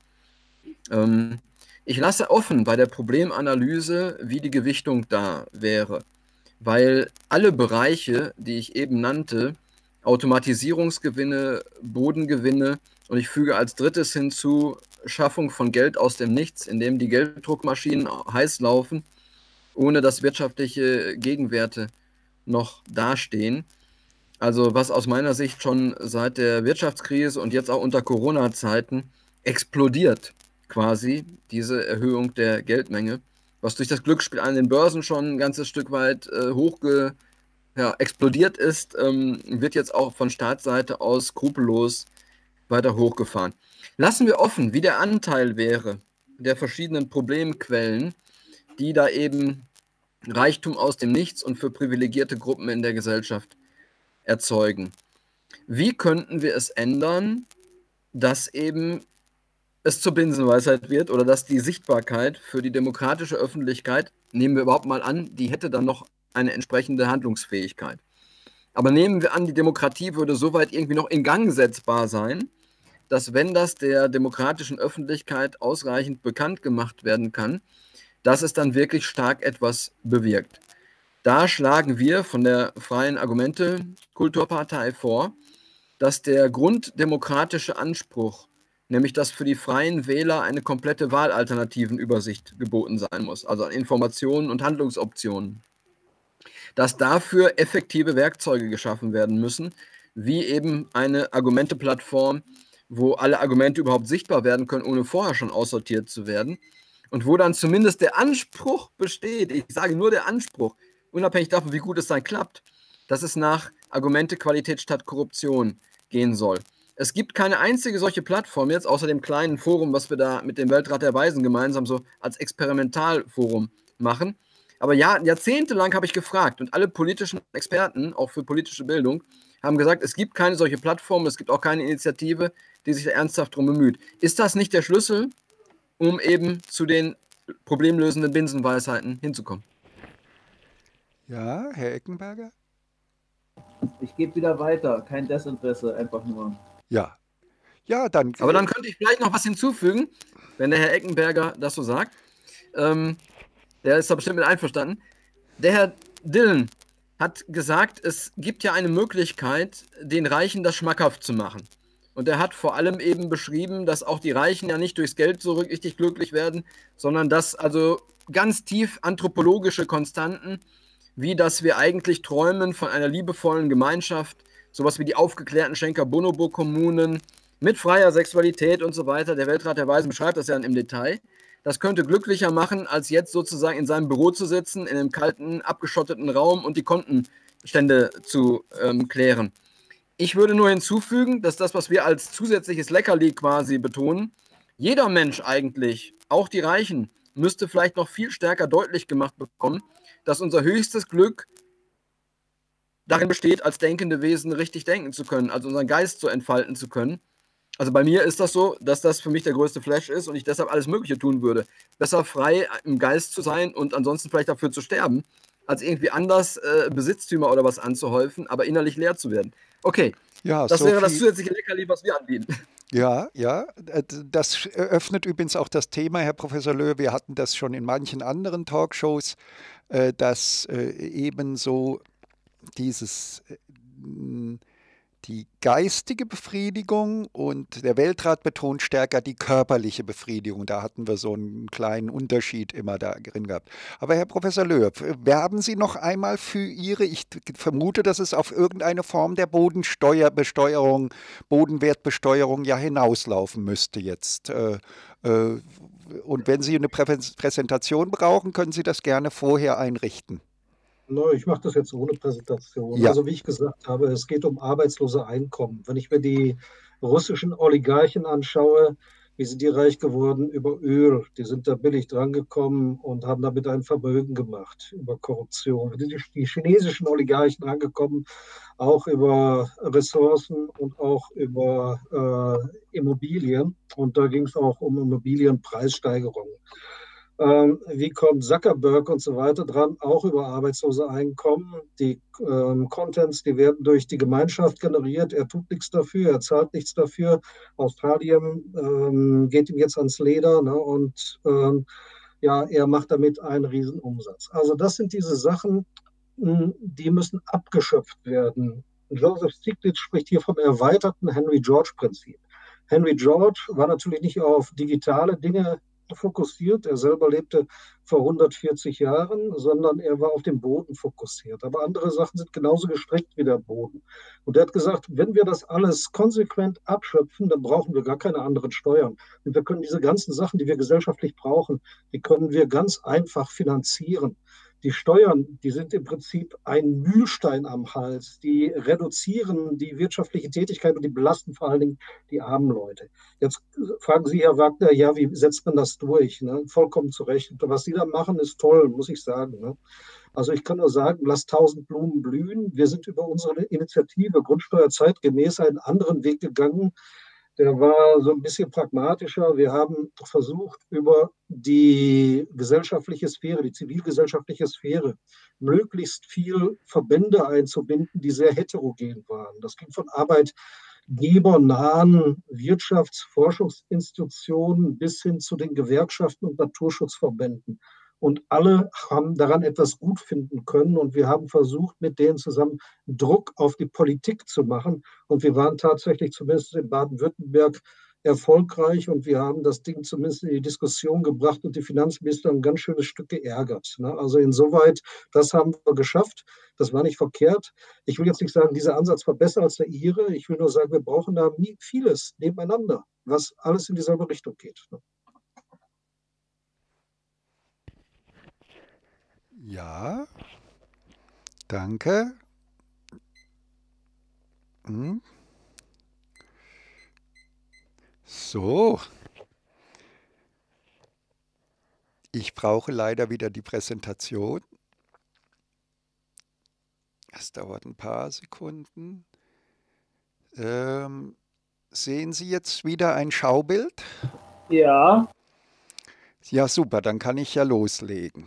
D: Ich lasse offen bei der Problemanalyse, wie die Gewichtung da wäre, weil alle Bereiche, die ich eben nannte, Automatisierungsgewinne, Bodengewinne und ich füge als drittes hinzu Schaffung von Geld aus dem Nichts, indem die Gelddruckmaschinen heiß laufen, ohne dass wirtschaftliche Gegenwerte noch dastehen. Also was aus meiner Sicht schon seit der Wirtschaftskrise und jetzt auch unter Corona-Zeiten explodiert, quasi diese Erhöhung der Geldmenge, was durch das Glücksspiel an den Börsen schon ein ganzes Stück weit explodiert ist, wird jetzt auch von Staatsseite aus skrupellos weiter hochgefahren. Lassen wir offen, wie der Anteil wäre der verschiedenen Problemquellen, die da eben Reichtum aus dem Nichts und für privilegierte Gruppen in der Gesellschaft erzeugen. Wie könnten wir es ändern, dass eben es zur Binsenweisheit wird oder dass die Sichtbarkeit für die demokratische Öffentlichkeit, nehmen wir überhaupt mal an, die hätte dann noch eine entsprechende Handlungsfähigkeit. Aber nehmen wir an, die Demokratie würde soweit irgendwie noch in Gang setzbar sein, dass wenn das der demokratischen Öffentlichkeit ausreichend bekannt gemacht werden kann, dass es dann wirklich stark etwas bewirkt. Da schlagen wir von der Freien Argumente-Kulturpartei vor, dass der grunddemokratische Anspruch, nämlich dass für die freien Wähler eine komplette Wahlalternativenübersicht geboten sein muss, also an Informationen und Handlungsoptionen, dass dafür effektive Werkzeuge geschaffen werden müssen, wie eben eine Argumente-Plattform, wo alle Argumente überhaupt sichtbar werden können, ohne vorher schon aussortiert zu werden und wo dann zumindest der Anspruch besteht, ich sage nur der Anspruch, unabhängig davon, wie gut es dann klappt, dass es nach Argumente Qualität statt Korruption gehen soll. Es gibt keine einzige solche Plattform jetzt, außer dem kleinen Forum, was wir da mit dem Weltrat der Weisen gemeinsam so als Experimentalforum machen. Aber ja, jahrzehntelang habe ich gefragt und alle politischen Experten, auch für politische Bildung, haben gesagt, es gibt keine solche Plattform, es gibt auch keine Initiative, die sich da ernsthaft darum bemüht. Ist das nicht der Schlüssel, um eben zu den problemlösenden Binsenweisheiten hinzukommen?
A: Ja, Herr Eckenberger?
C: Ich gebe wieder weiter, kein Desinteresse, einfach nur.
A: Ja. Ja, dann.
D: Aber dann könnte ich vielleicht noch was hinzufügen, wenn der Herr Eckenberger das so sagt. Der ist da bestimmt mit einverstanden. Der Herr Dillon hat gesagt, es gibt ja eine Möglichkeit, den Reichen das schmackhaft zu machen. Und er hat vor allem eben beschrieben, dass auch die Reichen ja nicht durchs Geld so richtig glücklich werden, sondern dass also ganz tief anthropologische Konstanten, wie dass wir eigentlich träumen von einer liebevollen Gemeinschaft, sowas wie die aufgeklärten Schenker-Bonobo-Kommunen mit freier Sexualität und so weiter. Der Weltrat der Weisen beschreibt das ja im Detail. Das könnte glücklicher machen, als jetzt sozusagen in seinem Büro zu sitzen, in einem kalten, abgeschotteten Raum und die Kontenstände zu klären. Ich würde nur hinzufügen, dass das, was wir als zusätzliches Leckerli quasi betonen, jeder Mensch eigentlich, auch die Reichen, müsste vielleicht noch viel stärker deutlich gemacht bekommen, dass unser höchstes Glück darin besteht, als denkende Wesen richtig denken zu können, also unseren Geist so entfalten zu können. Also bei mir ist das so, dass das für mich der größte Flash ist und ich deshalb alles Mögliche tun würde. Besser frei im Geist zu sein und ansonsten vielleicht dafür zu sterben, als irgendwie anders Besitztümer oder was anzuhäufen, aber innerlich leer zu werden. Okay,
A: ja,
D: das wäre das zusätzliche Leckerli, was wir anbieten.
A: Ja, ja, das eröffnet übrigens auch das Thema, Herr Professor Löhr. Wir hatten das schon in manchen anderen Talkshows, dass ebenso die geistige Befriedigung und der Weltrat betont stärker die körperliche Befriedigung. Da hatten wir so einen kleinen Unterschied immer da drin gehabt. Aber Herr Professor Löb, werben Sie noch einmal für Ihre, ich vermute, dass es auf irgendeine Form der Bodensteuerbesteuerung, Bodenwertbesteuerung ja hinauslaufen müsste jetzt. Und wenn Sie eine Präsentation brauchen, können Sie das gerne vorher einrichten.
B: Ich mache das jetzt ohne Präsentation.
A: Ja,
B: Also wie ich gesagt habe, es geht um arbeitslose Einkommen. Wenn ich mir die russischen Oligarchen anschaue, wie sind die reich geworden? Über Öl. Die sind da billig drangekommen und haben damit ein Vermögen gemacht über Korruption. Die chinesischen Oligarchen rangekommen, auch über Ressourcen und auch über Immobilien. Und da ging es auch um Immobilienpreissteigerungen. Wie kommt Zuckerberg und so weiter dran? Auch über arbeitslose Einkommen. Die Contents, die werden durch die Gemeinschaft generiert. Er tut nichts dafür, er zahlt nichts dafür. Australien geht ihm jetzt ans Leder, ne? Und ja, er macht damit einen Riesenumsatz. Also das sind diese Sachen, die müssen abgeschöpft werden. Joseph Stiglitz spricht hier vom erweiterten Henry George-Prinzip. Henry George war natürlich nicht auf digitale Dinge fokussiert. Er selber lebte vor 140 Jahren, sondern er war auf den Boden fokussiert. Aber andere Sachen sind genauso gestrickt wie der Boden. Und er hat gesagt, wenn wir das alles konsequent abschöpfen, dann brauchen wir gar keine anderen Steuern. Und wir können diese ganzen Sachen, die wir gesellschaftlich brauchen, die können wir ganz einfach finanzieren. Die Steuern, die sind im Prinzip ein Mühlstein am Hals. Die reduzieren die wirtschaftliche Tätigkeit und die belasten vor allen Dingen die armen Leute. Jetzt fragen Sie, Herr Wagner, ja, wie setzt man das durch? Ne? Vollkommen zu Recht. Und was Sie da machen, ist toll, muss ich sagen. Ne? Also ich kann nur sagen, lasst 1000 Blumen blühen. Wir sind über unsere Initiative Grundsteuer zeitgemäß einen anderen Weg gegangen. Der war so ein bisschen pragmatischer. Wir haben versucht, über die gesellschaftliche Sphäre, die zivilgesellschaftliche Sphäre, möglichst viel Verbände einzubinden, die sehr heterogen waren. Das ging von arbeitgebernahen Wirtschaftsforschungsinstitutionen bis hin zu den Gewerkschaften und Naturschutzverbänden. Und alle haben daran etwas gut finden können. Und wir haben versucht, mit denen zusammen Druck auf die Politik zu machen. Und wir waren tatsächlich zumindest in Baden-Württemberg erfolgreich. Und wir haben das Ding zumindest in die Diskussion gebracht und die Finanzminister ein ganz schönes Stück geärgert. Ne? Also insoweit, das haben wir geschafft. Das war nicht verkehrt. Ich will jetzt nicht sagen, dieser Ansatz war besser als der Ihre. Ich will nur sagen, wir brauchen da vieles nebeneinander, was alles in dieselbe Richtung geht. Ne?
A: ja, danke. Hm. So, ich brauche leider wieder die Präsentation. Es dauert ein paar Sekunden. Sehen Sie jetzt wieder ein Schaubild?
C: Ja,
A: Ja, super, dann kann ich ja loslegen.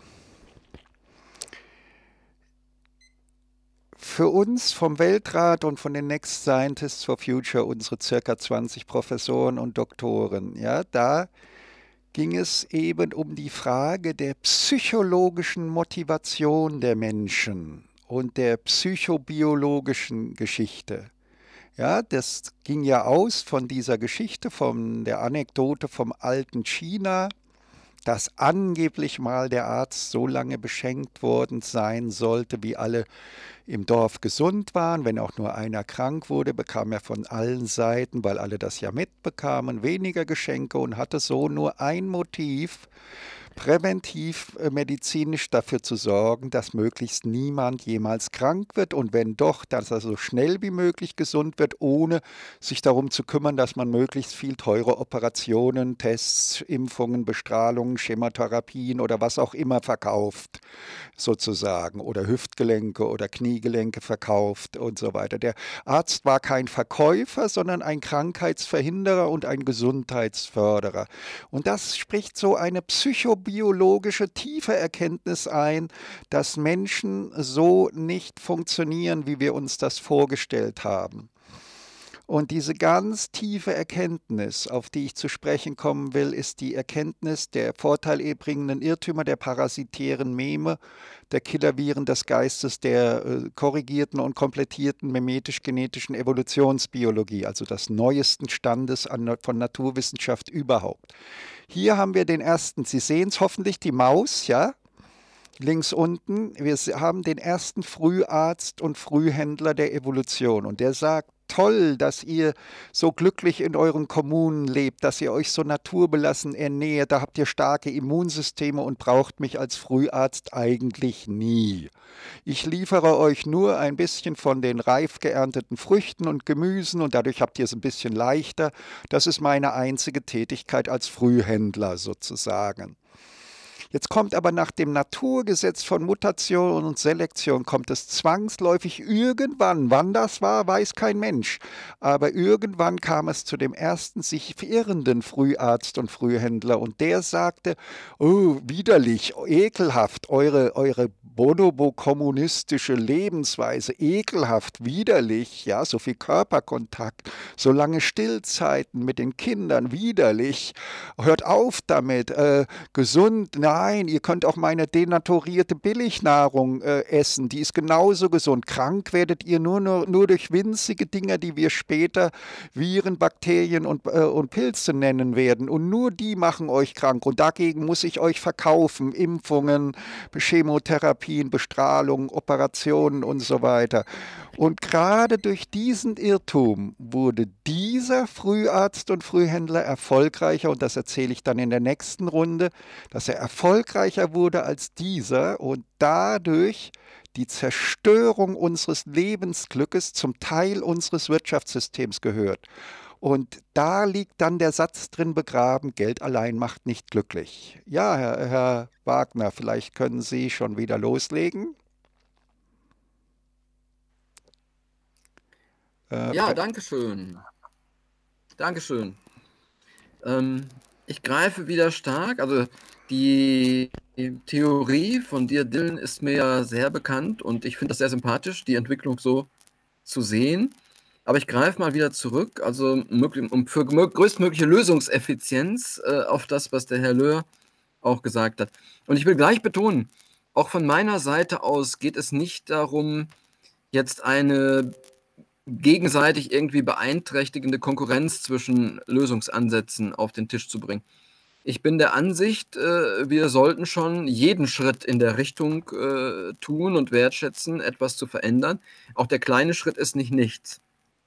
A: Für uns vom Weltrat und von den Next Scientists for Future, unsere circa 20 Professoren und Doktoren, ja, da ging es eben um die Frage der psychologischen Motivation der Menschen und der psychobiologischen Geschichte. Ja, das ging ja aus von dieser Geschichte, von der Anekdote vom alten China, dass angeblich mal der Arzt so lange beschenkt worden sein sollte, wie alle im Dorf gesund waren. Wenn auch nur einer krank wurde, bekam er von allen Seiten, weil alle das ja mitbekamen, weniger Geschenke und hatte so nur ein Motiv, präventiv medizinisch dafür zu sorgen, dass möglichst niemand jemals krank wird und wenn doch, dass er so schnell wie möglich gesund wird, ohne sich darum zu kümmern, dass man möglichst viel teure Operationen, Tests, Impfungen, Bestrahlungen, Chemotherapien oder was auch immer verkauft, sozusagen, oder Hüftgelenke oder Kniegelenke verkauft und so weiter. Der Arzt war kein Verkäufer, sondern ein Krankheitsverhinderer und ein Gesundheitsförderer. Und das spricht so eine psychobiologische tiefe Erkenntnis ein, dass Menschen so nicht funktionieren, wie wir uns das vorgestellt haben. Und diese ganz tiefe Erkenntnis, auf die ich zu sprechen kommen will, ist die Erkenntnis der vorteilerbringenden Irrtümer, der parasitären Meme, der Killerviren des Geistes, der korrigierten und komplettierten mimetisch-genetischen Evolutionsbiologie, also des neuesten Standes von Naturwissenschaft überhaupt. Hier haben wir den ersten, Sie sehen es hoffentlich, die Maus, ja? Links unten, wir haben den ersten Früharzt und Frühhändler der Evolution und der sagt, toll, dass ihr so glücklich in euren Kommunen lebt, dass ihr euch so naturbelassen ernährt, da habt ihr starke Immunsysteme und braucht mich als Früharzt eigentlich nie. Ich liefere euch nur ein bisschen von den reif geernteten Früchten und Gemüsen und dadurch habt ihr es ein bisschen leichter. Das ist meine einzige Tätigkeit als Frühhändler sozusagen. Jetzt kommt aber nach dem Naturgesetz von Mutation und Selektion, kommt es zwangsläufig irgendwann, wann das war, weiß kein Mensch, aber irgendwann kam es zu dem ersten sich verirrenden Früharzt und Frühhändler und der sagte, oh, widerlich, ekelhaft, eure bonobo-kommunistische Lebensweise, ekelhaft, widerlich, ja, so viel Körperkontakt, so lange Stillzeiten mit den Kindern, widerlich, hört auf damit, gesund, nein, ihr könnt auch meine denaturierte Billignahrung essen, die ist genauso gesund. Krank werdet ihr nur durch winzige Dinge, die wir später Viren, Bakterien und Pilze nennen werden. Und nur die machen euch krank. Und dagegen muss ich euch verkaufen. Impfungen, Chemotherapien, Bestrahlung, Operationen und so weiter. Und gerade durch diesen Irrtum wurde dieser Früharzt und Frühhändler erfolgreicher, und das erzähle ich dann in der nächsten Runde, dass er erfolgreicher wurde als dieser und dadurch die Zerstörung unseres Lebensglückes zum Teil unseres Wirtschaftssystems gehört. Und da liegt dann der Satz drin begraben, Geld allein macht nicht glücklich. Ja, Herr Wagner, vielleicht können Sie schon wieder loslegen.
D: Ja, danke schön. Dankeschön. Ich greife wieder stark. Also die Theorie von dir, Dylan, ist mir ja sehr bekannt und ich finde das sehr sympathisch, die Entwicklung so zu sehen. Aber ich greife mal wieder zurück, also um für größtmögliche Lösungseffizienz auf das, was der Herr Löhr auch gesagt hat. Und ich will gleich betonen, auch von meiner Seite aus geht es nicht darum, jetzt eine gegenseitig irgendwie beeinträchtigende Konkurrenz zwischen Lösungsansätzen auf den Tisch zu bringen. Ich bin der Ansicht, wir sollten schon jeden Schritt in der Richtung tun und wertschätzen, etwas zu verändern. Auch der kleine Schritt ist nicht nichts.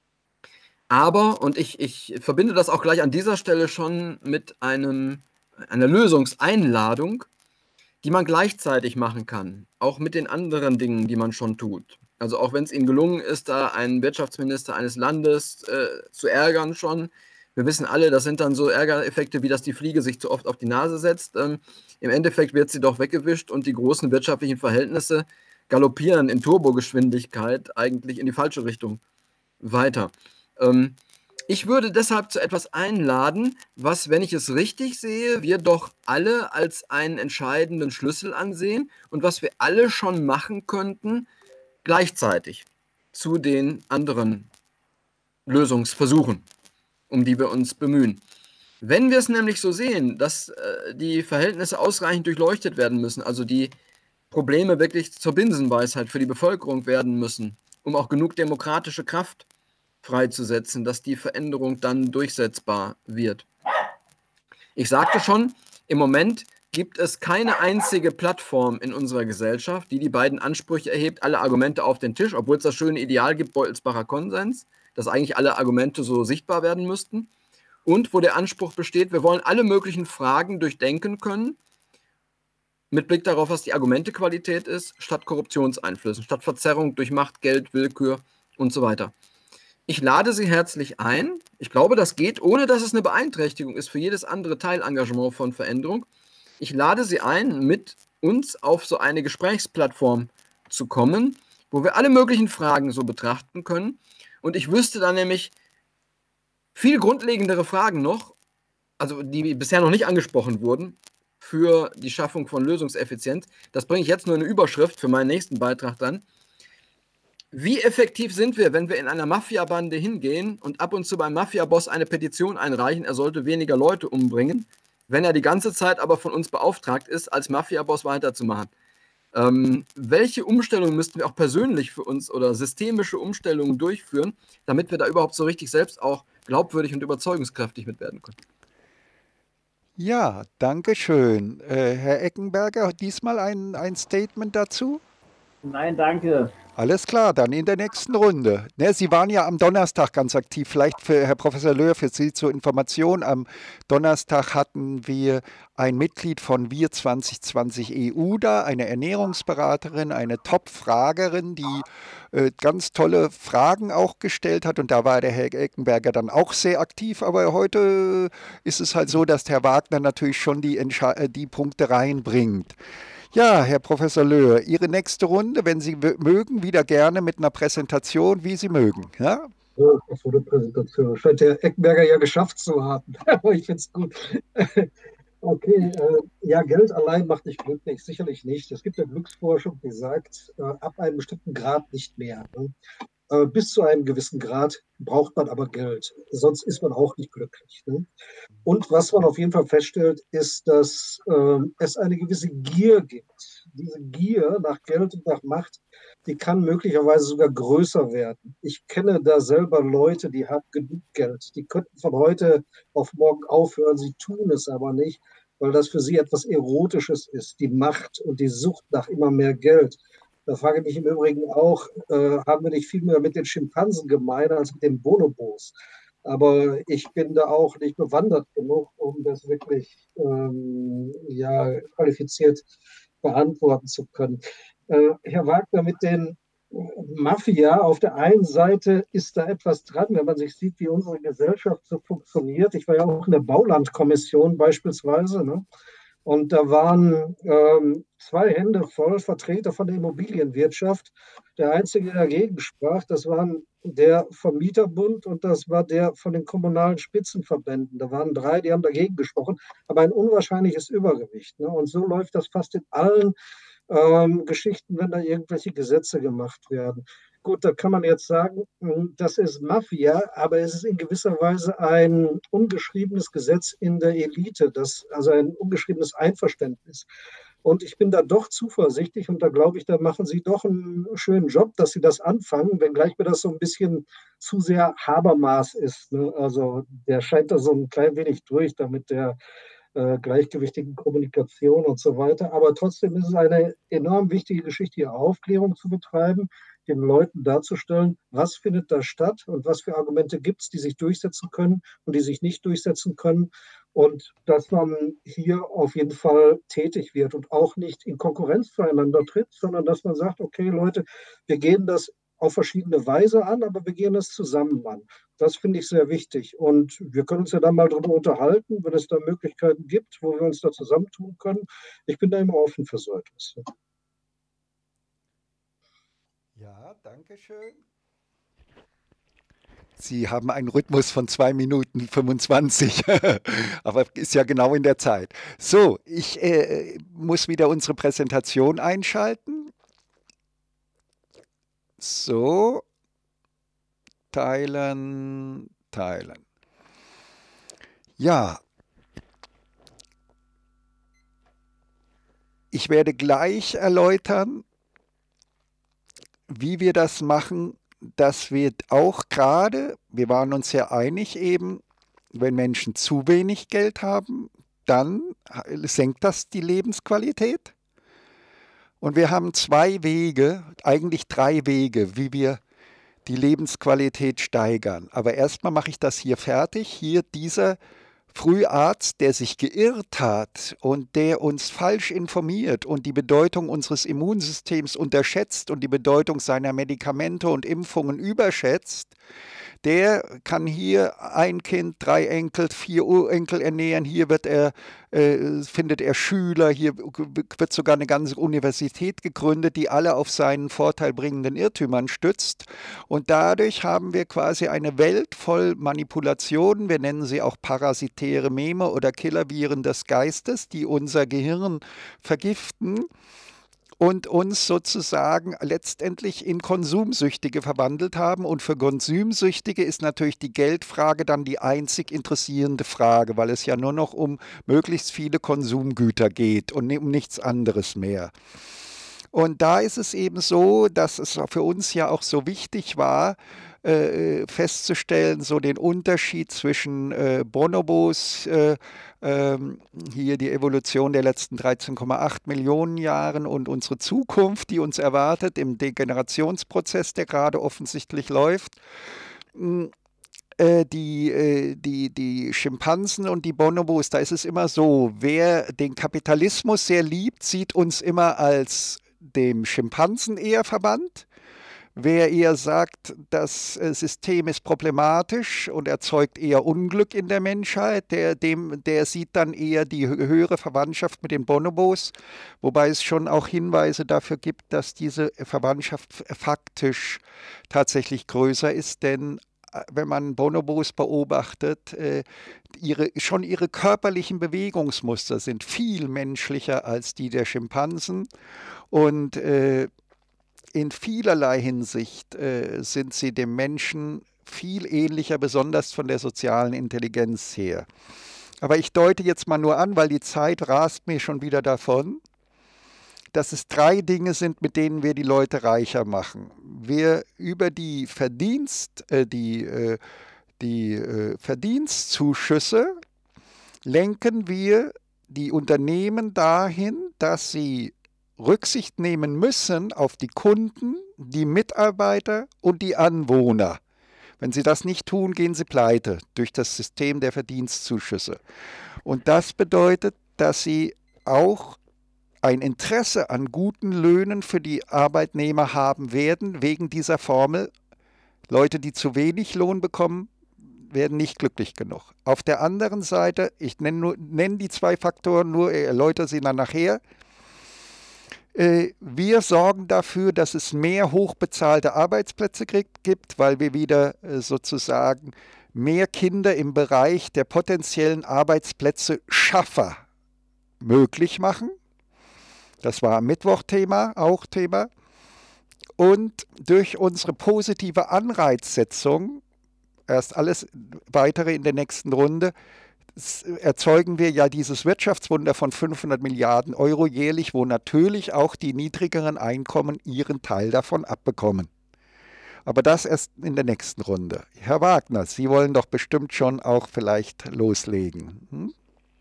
D: Aber, und ich verbinde das auch gleich an dieser Stelle schon mit einer Lösungseinladung, die man gleichzeitig machen kann, auch mit den anderen Dingen, die man schon tut. Also auch wenn es Ihnen gelungen ist, da einen Wirtschaftsminister eines Landes zu ärgern schon. Wir wissen alle, das sind dann so Ärgereffekte, wie dass die Fliege sich zu oft auf die Nase setzt. Im Endeffekt wird sie doch weggewischt und die großen wirtschaftlichen Verhältnisse galoppieren in Turbogeschwindigkeit eigentlich in die falsche Richtung weiter. Ich würde deshalb zu etwas einladen, was, wenn ich es richtig sehe, wir doch alle als einen entscheidenden Schlüssel ansehen und was wir alle schon machen könnten, gleichzeitig zu den anderen Lösungsversuchen, um die wir uns bemühen. Wenn wir es nämlich so sehen, dass die Verhältnisse ausreichend durchleuchtet werden müssen, also die Probleme wirklich zur Binsenweisheit für die Bevölkerung werden müssen, um auch genug demokratische Kraft freizusetzen, dass die Veränderung dann durchsetzbar wird. Ich sagte schon, im Moment gibt es keine einzige Plattform in unserer Gesellschaft, die die beiden Ansprüche erhebt, alle Argumente auf den Tisch, obwohl es das schöne Ideal gibt, Beutelsbacher Konsens, dass eigentlich alle Argumente so sichtbar werden müssten und wo der Anspruch besteht, wir wollen alle möglichen Fragen durchdenken können, mit Blick darauf, was die Argumentequalität ist, statt Korruptionseinflüssen, statt Verzerrung durch Macht, Geld, Willkür und so weiter. Ich lade Sie herzlich ein. Ich glaube, das geht, ohne dass es eine Beeinträchtigung ist für jedes andere Teilengagement von Veränderung. Ich lade Sie ein, mit uns auf so eine Gesprächsplattform zu kommen, wo wir alle möglichen Fragen so betrachten können. Und ich wüsste dann nämlich viel grundlegendere Fragen noch, also die bisher noch nicht angesprochen wurden, für die Schaffung von Lösungseffizienz. Das bringe ich jetzt nur in eine Überschrift für meinen nächsten Beitrag dann. Wie effektiv sind wir, wenn wir in einer Mafiabande hingehen und ab und zu beim Mafiaboss eine Petition einreichen, er sollte weniger Leute umbringen, wenn er die ganze Zeit aber von uns beauftragt ist, als Mafiaboss weiterzumachen? Welche Umstellungen müssten wir auch persönlich für uns oder systemische Umstellungen durchführen, damit wir da überhaupt so richtig selbst auch glaubwürdig und überzeugungskräftig mit werden können?
A: Ja, danke schön. Herr Eckenberger, diesmal ein Statement dazu?
C: Nein, danke.
A: Alles klar, dann in der nächsten Runde. Ne, Sie waren ja am Donnerstag ganz aktiv. Vielleicht für Herr Professor Löhr, für Sie zur Information. Am Donnerstag hatten wir ein Mitglied von Wir 2020 EU da, eine Ernährungsberaterin, eine Top-Fragerin, die ganz tolle Fragen auch gestellt hat. Und da war der Herr Eckenberger dann auch sehr aktiv. Aber heute ist es halt so, dass Herr Wagner natürlich schon die Punkte reinbringt. Ja, Herr Professor Löhr, Ihre nächste Runde, wenn Sie mögen, wieder gerne mit einer Präsentation, wie Sie mögen. Ja?
B: So, das wurde eine Präsentation. Scheint der Eckenberger ja geschafft zu haben. Aber ich finde es gut. Okay, ja, Geld allein macht nicht glücklich, sicherlich nicht. Es gibt eine Glücksforschung, die sagt, ab einem bestimmten Grad nicht mehr. Ne? Bis zu einem gewissen Grad braucht man aber Geld, sonst ist man auch nicht glücklich. Ne? Und was man auf jeden Fall feststellt, ist, dass es eine gewisse Gier gibt. Diese Gier nach Geld und nach Macht, die kann möglicherweise sogar größer werden. Ich kenne da selber Leute, die haben genug Geld. Die könnten von heute auf morgen aufhören, sie tun es aber nicht, weil das für sie etwas Erotisches ist, die Macht und die Sucht nach immer mehr Geld. Da frage ich mich im Übrigen auch, haben wir nicht viel mehr mit den Schimpansen gemein als mit den Bonobos? Aber ich bin da auch nicht bewandert genug, um das wirklich ja, qualifiziert beantworten zu können. Herr Wagner, mit den Mafia, auf der einen Seite ist da etwas dran, wenn man sich sieht, wie unsere Gesellschaft so funktioniert. Ich war ja auch in der Baulandkommission beispielsweise, ne? Und da waren zwei Hände voll Vertreter von der Immobilienwirtschaft. Der einzige, der dagegen sprach, das waren der vom Mieterbund und das war der von den kommunalen Spitzenverbänden. Da waren drei, die haben dagegen gesprochen, aber ein unwahrscheinliches Übergewicht. Ne? Und so läuft das fast in allen Geschichten, wenn da irgendwelche Gesetze gemacht werden. Gut, da kann man jetzt sagen, das ist Mafia, aber es ist in gewisser Weise ein ungeschriebenes Gesetz in der Elite, also ein ungeschriebenes Einverständnis. Und ich bin da doch zuversichtlich und da glaube ich, da machen Sie doch einen schönen Job, dass Sie das anfangen, wenngleich mir das so ein bisschen zu sehr Habermas ist. Ne? Also der scheint da so ein klein wenig durch, damit der gleichgewichtigen Kommunikation und so weiter. Aber trotzdem ist es eine enorm wichtige Geschichte, hier Aufklärung zu betreiben, den Leuten darzustellen, was findet da statt und was für Argumente gibt es, die sich durchsetzen können und die sich nicht durchsetzen können. Und dass man hier auf jeden Fall tätig wird und auch nicht in Konkurrenz zueinander tritt, sondern dass man sagt, okay Leute, wir gehen das auf verschiedene Weise an, aber wir gehen es zusammen an. Das finde ich sehr wichtig. Und wir können uns ja dann mal darüber unterhalten, wenn es da Möglichkeiten gibt, wo wir uns da zusammentun können. Ich bin da immer offen für so etwas.
A: Ja, danke schön. Sie haben einen Rhythmus von 2 Minuten 25, aber ist ja genau in der Zeit. So, ich muss wieder unsere Präsentation einschalten. So, teilen, teilen. Ja, ich werde gleich erläutern, wie wir das machen, dass wir auch gerade, wir waren uns ja einig eben, wenn Menschen zu wenig Geld haben, dann senkt das die Lebensqualität. Und wir haben 2 Wege, eigentlich 3 Wege, wie wir die Lebensqualität steigern. Aber erstmal mache ich das hier fertig. Hier dieser Früharzt, der sich geirrt hat und der uns falsch informiert und die Bedeutung unseres Immunsystems unterschätzt und die Bedeutung seiner Medikamente und Impfungen überschätzt, der kann hier ein Kind, 3 Enkel, 4 Urenkel ernähren. Hier findet er Schüler, hier wird sogar eine ganze Universität gegründet, die alle auf seinen vorteilbringenden Irrtümern stützt. Und dadurch haben wir quasi eine Welt voll Manipulationen, wir nennen sie auch parasitäre Meme oder Killerviren des Geistes, die unser Gehirn vergiften. und uns sozusagen letztendlich in Konsumsüchtige verwandelt haben. Und für Konsumsüchtige ist natürlich die Geldfrage dann die einzig interessierende Frage, weil es ja nur noch um möglichst viele Konsumgüter geht und um nichts anderes mehr. Und da ist es eben so, dass es für uns ja auch so wichtig war, festzustellen, so den Unterschied zwischen Bonobos, hier die Evolution der letzten 13,8 Millionen Jahren und unsere Zukunft, die uns erwartet im Degenerationsprozess, der gerade offensichtlich läuft. Die Schimpansen und die Bonobos, da ist es immer so, wer den Kapitalismus sehr liebt, sieht uns immer als dem Schimpansen eher verwandt. Wer eher sagt, das System ist problematisch und erzeugt eher Unglück in der Menschheit, der sieht dann eher die höhere Verwandtschaft mit den Bonobos, wobei es schon auch Hinweise dafür gibt, dass diese Verwandtschaft faktisch tatsächlich größer ist, denn wenn man Bonobos beobachtet, schon ihre körperlichen Bewegungsmuster sind viel menschlicher als die der Schimpansen und in vielerlei Hinsicht sind sie dem Menschen viel ähnlicher, besonders von der sozialen Intelligenz her. Aber ich deute jetzt mal nur an, weil die Zeit rast mir schon wieder davon, dass es 3 Dinge sind, mit denen wir die Leute reicher machen. Wir über die Verdienstzuschüsse lenken wir die Unternehmen dahin, dass sie Rücksicht nehmen müssen auf die Kunden, die Mitarbeiter und die Anwohner. Wenn sie das nicht tun, gehen sie pleite durch das System der Verdienstzuschüsse. Und das bedeutet, dass sie auch ein Interesse an guten Löhnen für die Arbeitnehmer haben werden, wegen dieser Formel. Leute, die zu wenig Lohn bekommen, werden nicht glücklich genug. Auf der anderen Seite, ich nenne die 2 Faktoren nur, erläutere sie dann nachher. Wir sorgen dafür, dass es mehr hochbezahlte Arbeitsplätze gibt, weil wir wieder sozusagen mehr Kinder im Bereich der potenziellen Arbeitsplätze Schaffer möglich machen. Das war am Mittwoch auch Thema. Und durch unsere positive Anreizsetzung, erst alles weitere in der nächsten Runde, erzeugen wir ja dieses Wirtschaftswunder von 500 Milliarden Euro jährlich, wo natürlich auch die niedrigeren Einkommen ihren Teil davon abbekommen. Aber das erst in der nächsten Runde. Herr Wagner, Sie wollen doch bestimmt schon auch vielleicht loslegen. Hm?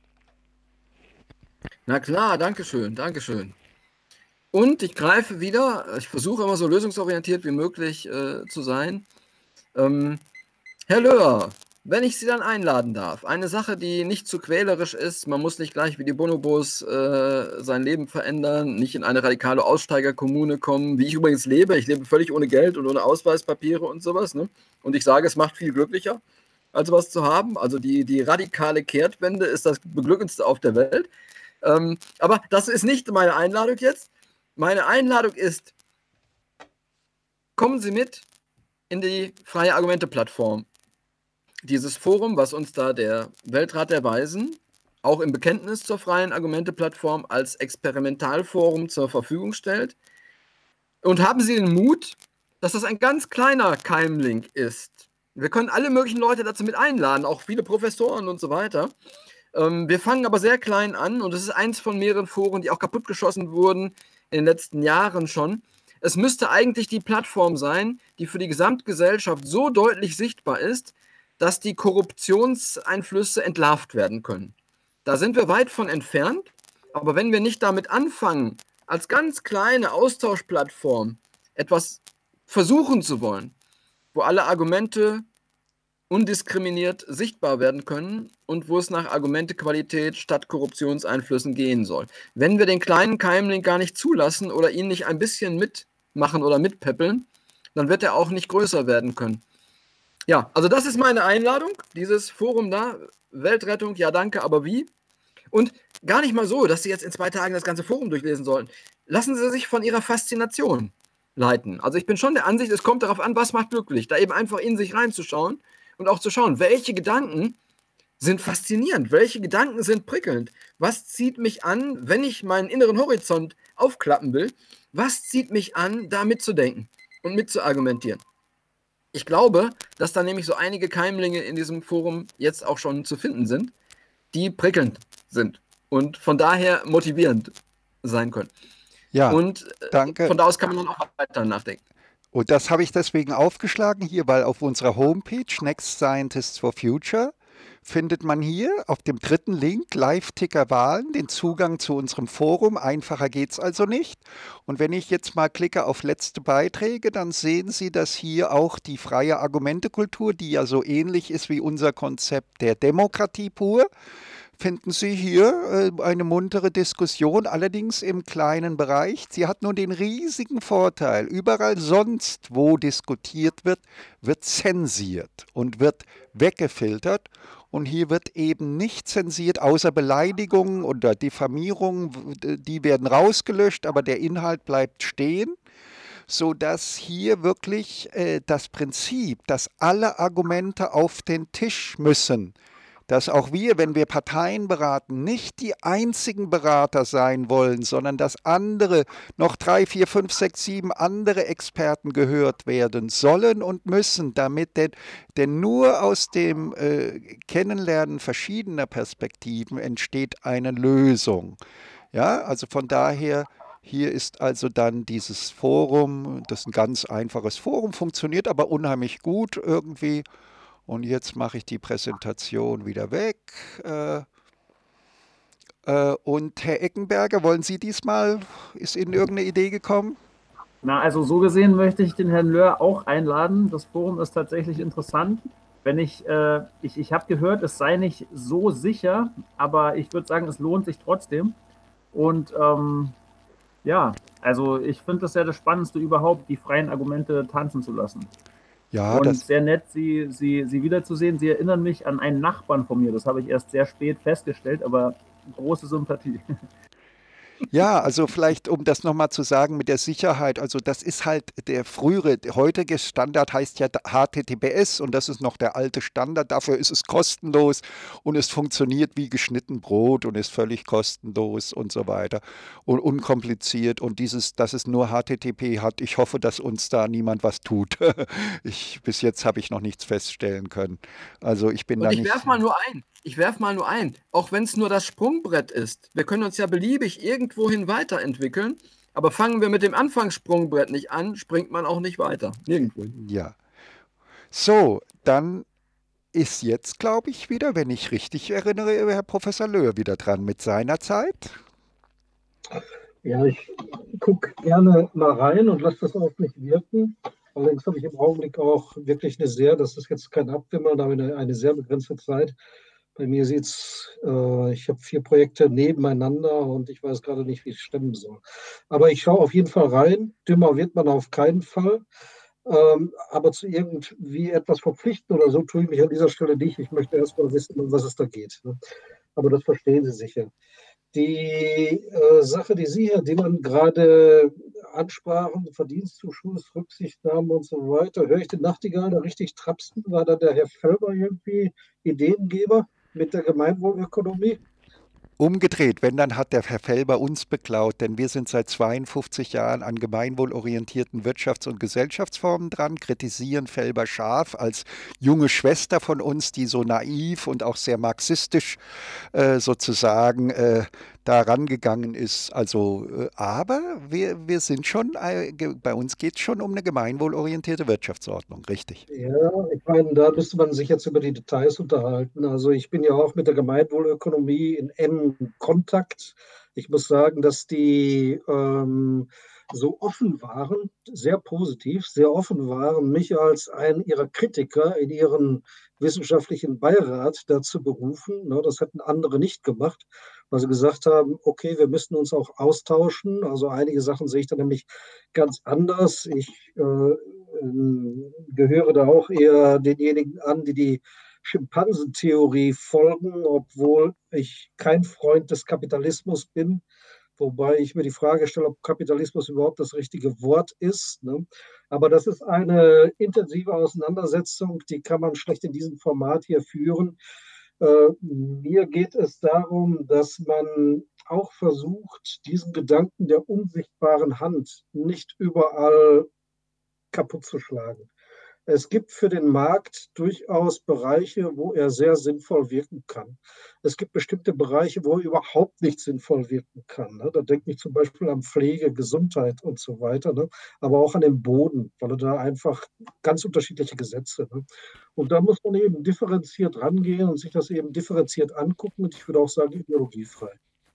D: Na klar, danke schön, danke schön. Und ich greife wieder, ich versuche immer so lösungsorientiert wie möglich zu sein. Herr Löhr, wenn ich Sie dann einladen darf, eine Sache, die nicht zu quälerisch ist, man muss nicht gleich wie die Bonobos sein Leben verändern, nicht in eine radikale Aussteigerkommune kommen, wie ich übrigens lebe. Ich lebe völlig ohne Geld und ohne Ausweispapiere und sowas. Ne? Und ich sage, es macht viel glücklicher, als was zu haben. Also die radikale Kehrtwende ist das Beglückendste auf der Welt. Aber das ist nicht meine Einladung jetzt. Meine Einladung ist, kommen Sie mit in die Freie Argumente-Plattform. Dieses Forum, was uns da der Weltrat der Weisen auch im Bekenntnis zur Freien Argumente-Plattform als Experimentalforum zur Verfügung stellt. Und haben Sie den Mut, dass das ein ganz kleiner Keimling ist. Wir können alle möglichen Leute dazu mit einladen, auch viele Professoren und so weiter. Wir fangen aber sehr klein an und es ist eins von mehreren Foren, die auch kaputtgeschossen wurden in den letzten Jahren schon. Es müsste eigentlich die Plattform sein, die für die Gesamtgesellschaft so deutlich sichtbar ist, dass die Korruptionseinflüsse entlarvt werden können. Da sind wir weit von entfernt, aber wenn wir nicht damit anfangen, als ganz kleine Austauschplattform etwas versuchen zu wollen, wo alle Argumente undiskriminiert sichtbar werden können und wo es nach Argumentequalität statt Korruptionseinflüssen gehen soll. Wenn wir den kleinen Keimling gar nicht zulassen oder ihn nicht ein bisschen mitmachen oder mitpeppeln, dann wird er auch nicht größer werden können. Ja, also das ist meine Einladung, dieses Forum da, Weltrettung, ja danke, aber wie? Und gar nicht mal so, dass Sie jetzt in 2 Tagen das ganze Forum durchlesen sollen. Lassen Sie sich von Ihrer Faszination leiten. Also ich bin schon der Ansicht, es kommt darauf an, was macht glücklich, da eben einfach in sich reinzuschauen und auch zu schauen, welche Gedanken sind faszinierend. Welche Gedanken sind prickelnd? Was zieht mich an, wenn ich meinen inneren Horizont aufklappen will? Was zieht mich an, da mitzudenken und mitzuargumentieren? Ich glaube, dass da nämlich so einige Keimlinge in diesem Forum jetzt auch schon zu finden sind, die prickelnd sind und von daher motivierend sein können.
A: Ja,
D: Und
A: danke.
D: von da aus kann man dann auch weiter nachdenken.
A: Und das habe ich deswegen aufgeschlagen hier, weil auf unserer Homepage Next Scientists for Future findet man hier auf dem dritten Link Live-Ticker-Wahlen den Zugang zu unserem Forum. Einfacher geht es also nicht. Und wenn ich jetzt mal klicke auf letzte Beiträge, dann sehen Sie, dass hier auch die freie Argumentekultur, die ja so ähnlich ist wie unser Konzept der Demokratie pur, finden Sie hier eine muntere Diskussion, allerdings im kleinen Bereich. Sie hat nur den riesigen Vorteil, überall sonst, wo diskutiert wird, wird zensiert und wird weggefiltert. Und hier wird eben nicht zensiert, außer Beleidigungen oder Diffamierungen, die werden rausgelöscht, aber der Inhalt bleibt stehen, sodass hier wirklich das Prinzip, dass alle Argumente auf den Tisch müssen, dass auch wir, wenn wir Parteien beraten, nicht die einzigen Berater sein wollen, sondern dass andere, noch 3, 4, 5, 6, 7 andere Experten gehört werden sollen und müssen, damit denn nur aus dem Kennenlernen verschiedener Perspektiven entsteht eine Lösung. Ja, also von daher, hier ist also dann dieses Forum, das ist ein ganz einfaches Forum, funktioniert aber unheimlich gut irgendwie. Und jetzt mache ich die Präsentation wieder weg. Und Herr Eckenberger, wollen Sie diesmal, ist Ihnen irgendeine Idee gekommen?
C: Na, also so gesehen möchte ich den Herrn Löhr auch einladen. Das Forum ist tatsächlich interessant. Wenn ich habe gehört, es sei nicht so sicher, aber ich würde sagen, es lohnt sich trotzdem. Und ja, also ich finde das ja das Spannendste überhaupt, die freien Argumente tanzen zu lassen.
A: Ja,
C: und sehr nett, Sie wiederzusehen. Sie erinnern mich an einen Nachbarn von mir. Das habe ich erst sehr spät festgestellt, aber große Sympathie.
A: Ja, also vielleicht, um das nochmal zu sagen mit der Sicherheit, also das ist halt der heutige Standard heißt ja HTTPS und das ist noch der alte Standard, dafür ist es kostenlos und es funktioniert wie geschnitten Brot und ist völlig kostenlos und so weiter und unkompliziert und dass es nur HTTP hat, ich hoffe, dass uns da niemand was tut. Bis jetzt habe ich noch nichts feststellen können. Also ich bin da nicht...
D: Ich werfe mal nur ein, auch wenn es nur das Sprungbrett ist. Wir können uns ja beliebig irgendwohin weiterentwickeln, aber fangen wir mit dem Anfangssprungbrett nicht an, springt man auch nicht weiter. Nirgendwo.
A: Ja. So, dann ist jetzt, glaube ich, wieder, wenn ich richtig erinnere, Herr Professor Löhr wieder dran mit seiner Zeit.
B: Ja, ich gucke gerne mal rein und lasse das auf mich wirken. Allerdings habe ich im Augenblick auch wirklich das ist jetzt kein Abwimmeln, aber eine sehr begrenzte Zeit. Bei mir sieht es, ich habe 4 Projekte nebeneinander und ich weiß gerade nicht, wie ich stemmen soll. Aber ich schaue auf jeden Fall rein. Dümmer wird man auf keinen Fall. Aber zu irgendwie etwas verpflichten oder so tue ich mich an dieser Stelle nicht. Ich möchte erst mal wissen, um was es da geht. Aber das verstehen Sie sicher. Die Sache, die Sie, Herr Dillmann, gerade ansprachen, Verdienstzuschuss, Rücksichtnahme und so weiter, höre ich den Nachtigall da richtig trapsen? War da der Herr Felber irgendwie Ideengeber mit der Gemeinwohlökonomie?
A: Umgedreht, wenn, dann hat der Herr Felber uns beklaut, denn wir sind seit 52 Jahren an gemeinwohlorientierten Wirtschafts- und Gesellschaftsformen dran, kritisieren Felber scharf als junge Schwester von uns, die so naiv und auch sehr marxistisch sozusagen da rangegangen ist. Aber wir sind schon, bei uns geht es schon um eine gemeinwohlorientierte Wirtschaftsordnung, richtig?
B: Ja, ich meine, da müsste man sich jetzt über die Details unterhalten. Also ich bin ja auch mit der Gemeinwohlökonomie in engem Kontakt. Ich muss sagen, dass die so offen waren, sehr positiv, sehr offen waren, mich als einen ihrer Kritiker in ihren wissenschaftlichen Beirat dazu berufen. Ne, das hätten andere nicht gemacht, weil sie gesagt haben, okay, wir müssen uns auch austauschen. Also einige Sachen sehe ich da nämlich ganz anders. Ich gehöre da auch eher denjenigen an, die die Schimpansentheorie folgen, obwohl ich kein Freund des Kapitalismus bin, wobei ich mir die Frage stelle, ob Kapitalismus überhaupt das richtige Wort ist. Ne? Aber das ist eine intensive Auseinandersetzung, die kann man schlecht in diesem Format hier führen. Mir geht es darum, dass man auch versucht, diesen Gedanken der unsichtbaren Hand nicht überall kaputt zu schlagen. Es gibt für den Markt durchaus Bereiche, wo er sehr sinnvoll wirken kann. Es gibt bestimmte Bereiche, wo er überhaupt nicht sinnvoll wirken kann. Ne? Da denke ich zum Beispiel an Pflege, Gesundheit und so weiter, ne? Aber auch an den Boden, weil er da einfach ganz unterschiedliche Gesetze. Ne? Und da muss man eben differenziert rangehen und sich das eben differenziert angucken. Und ich würde auch sagen, ideologiefrei.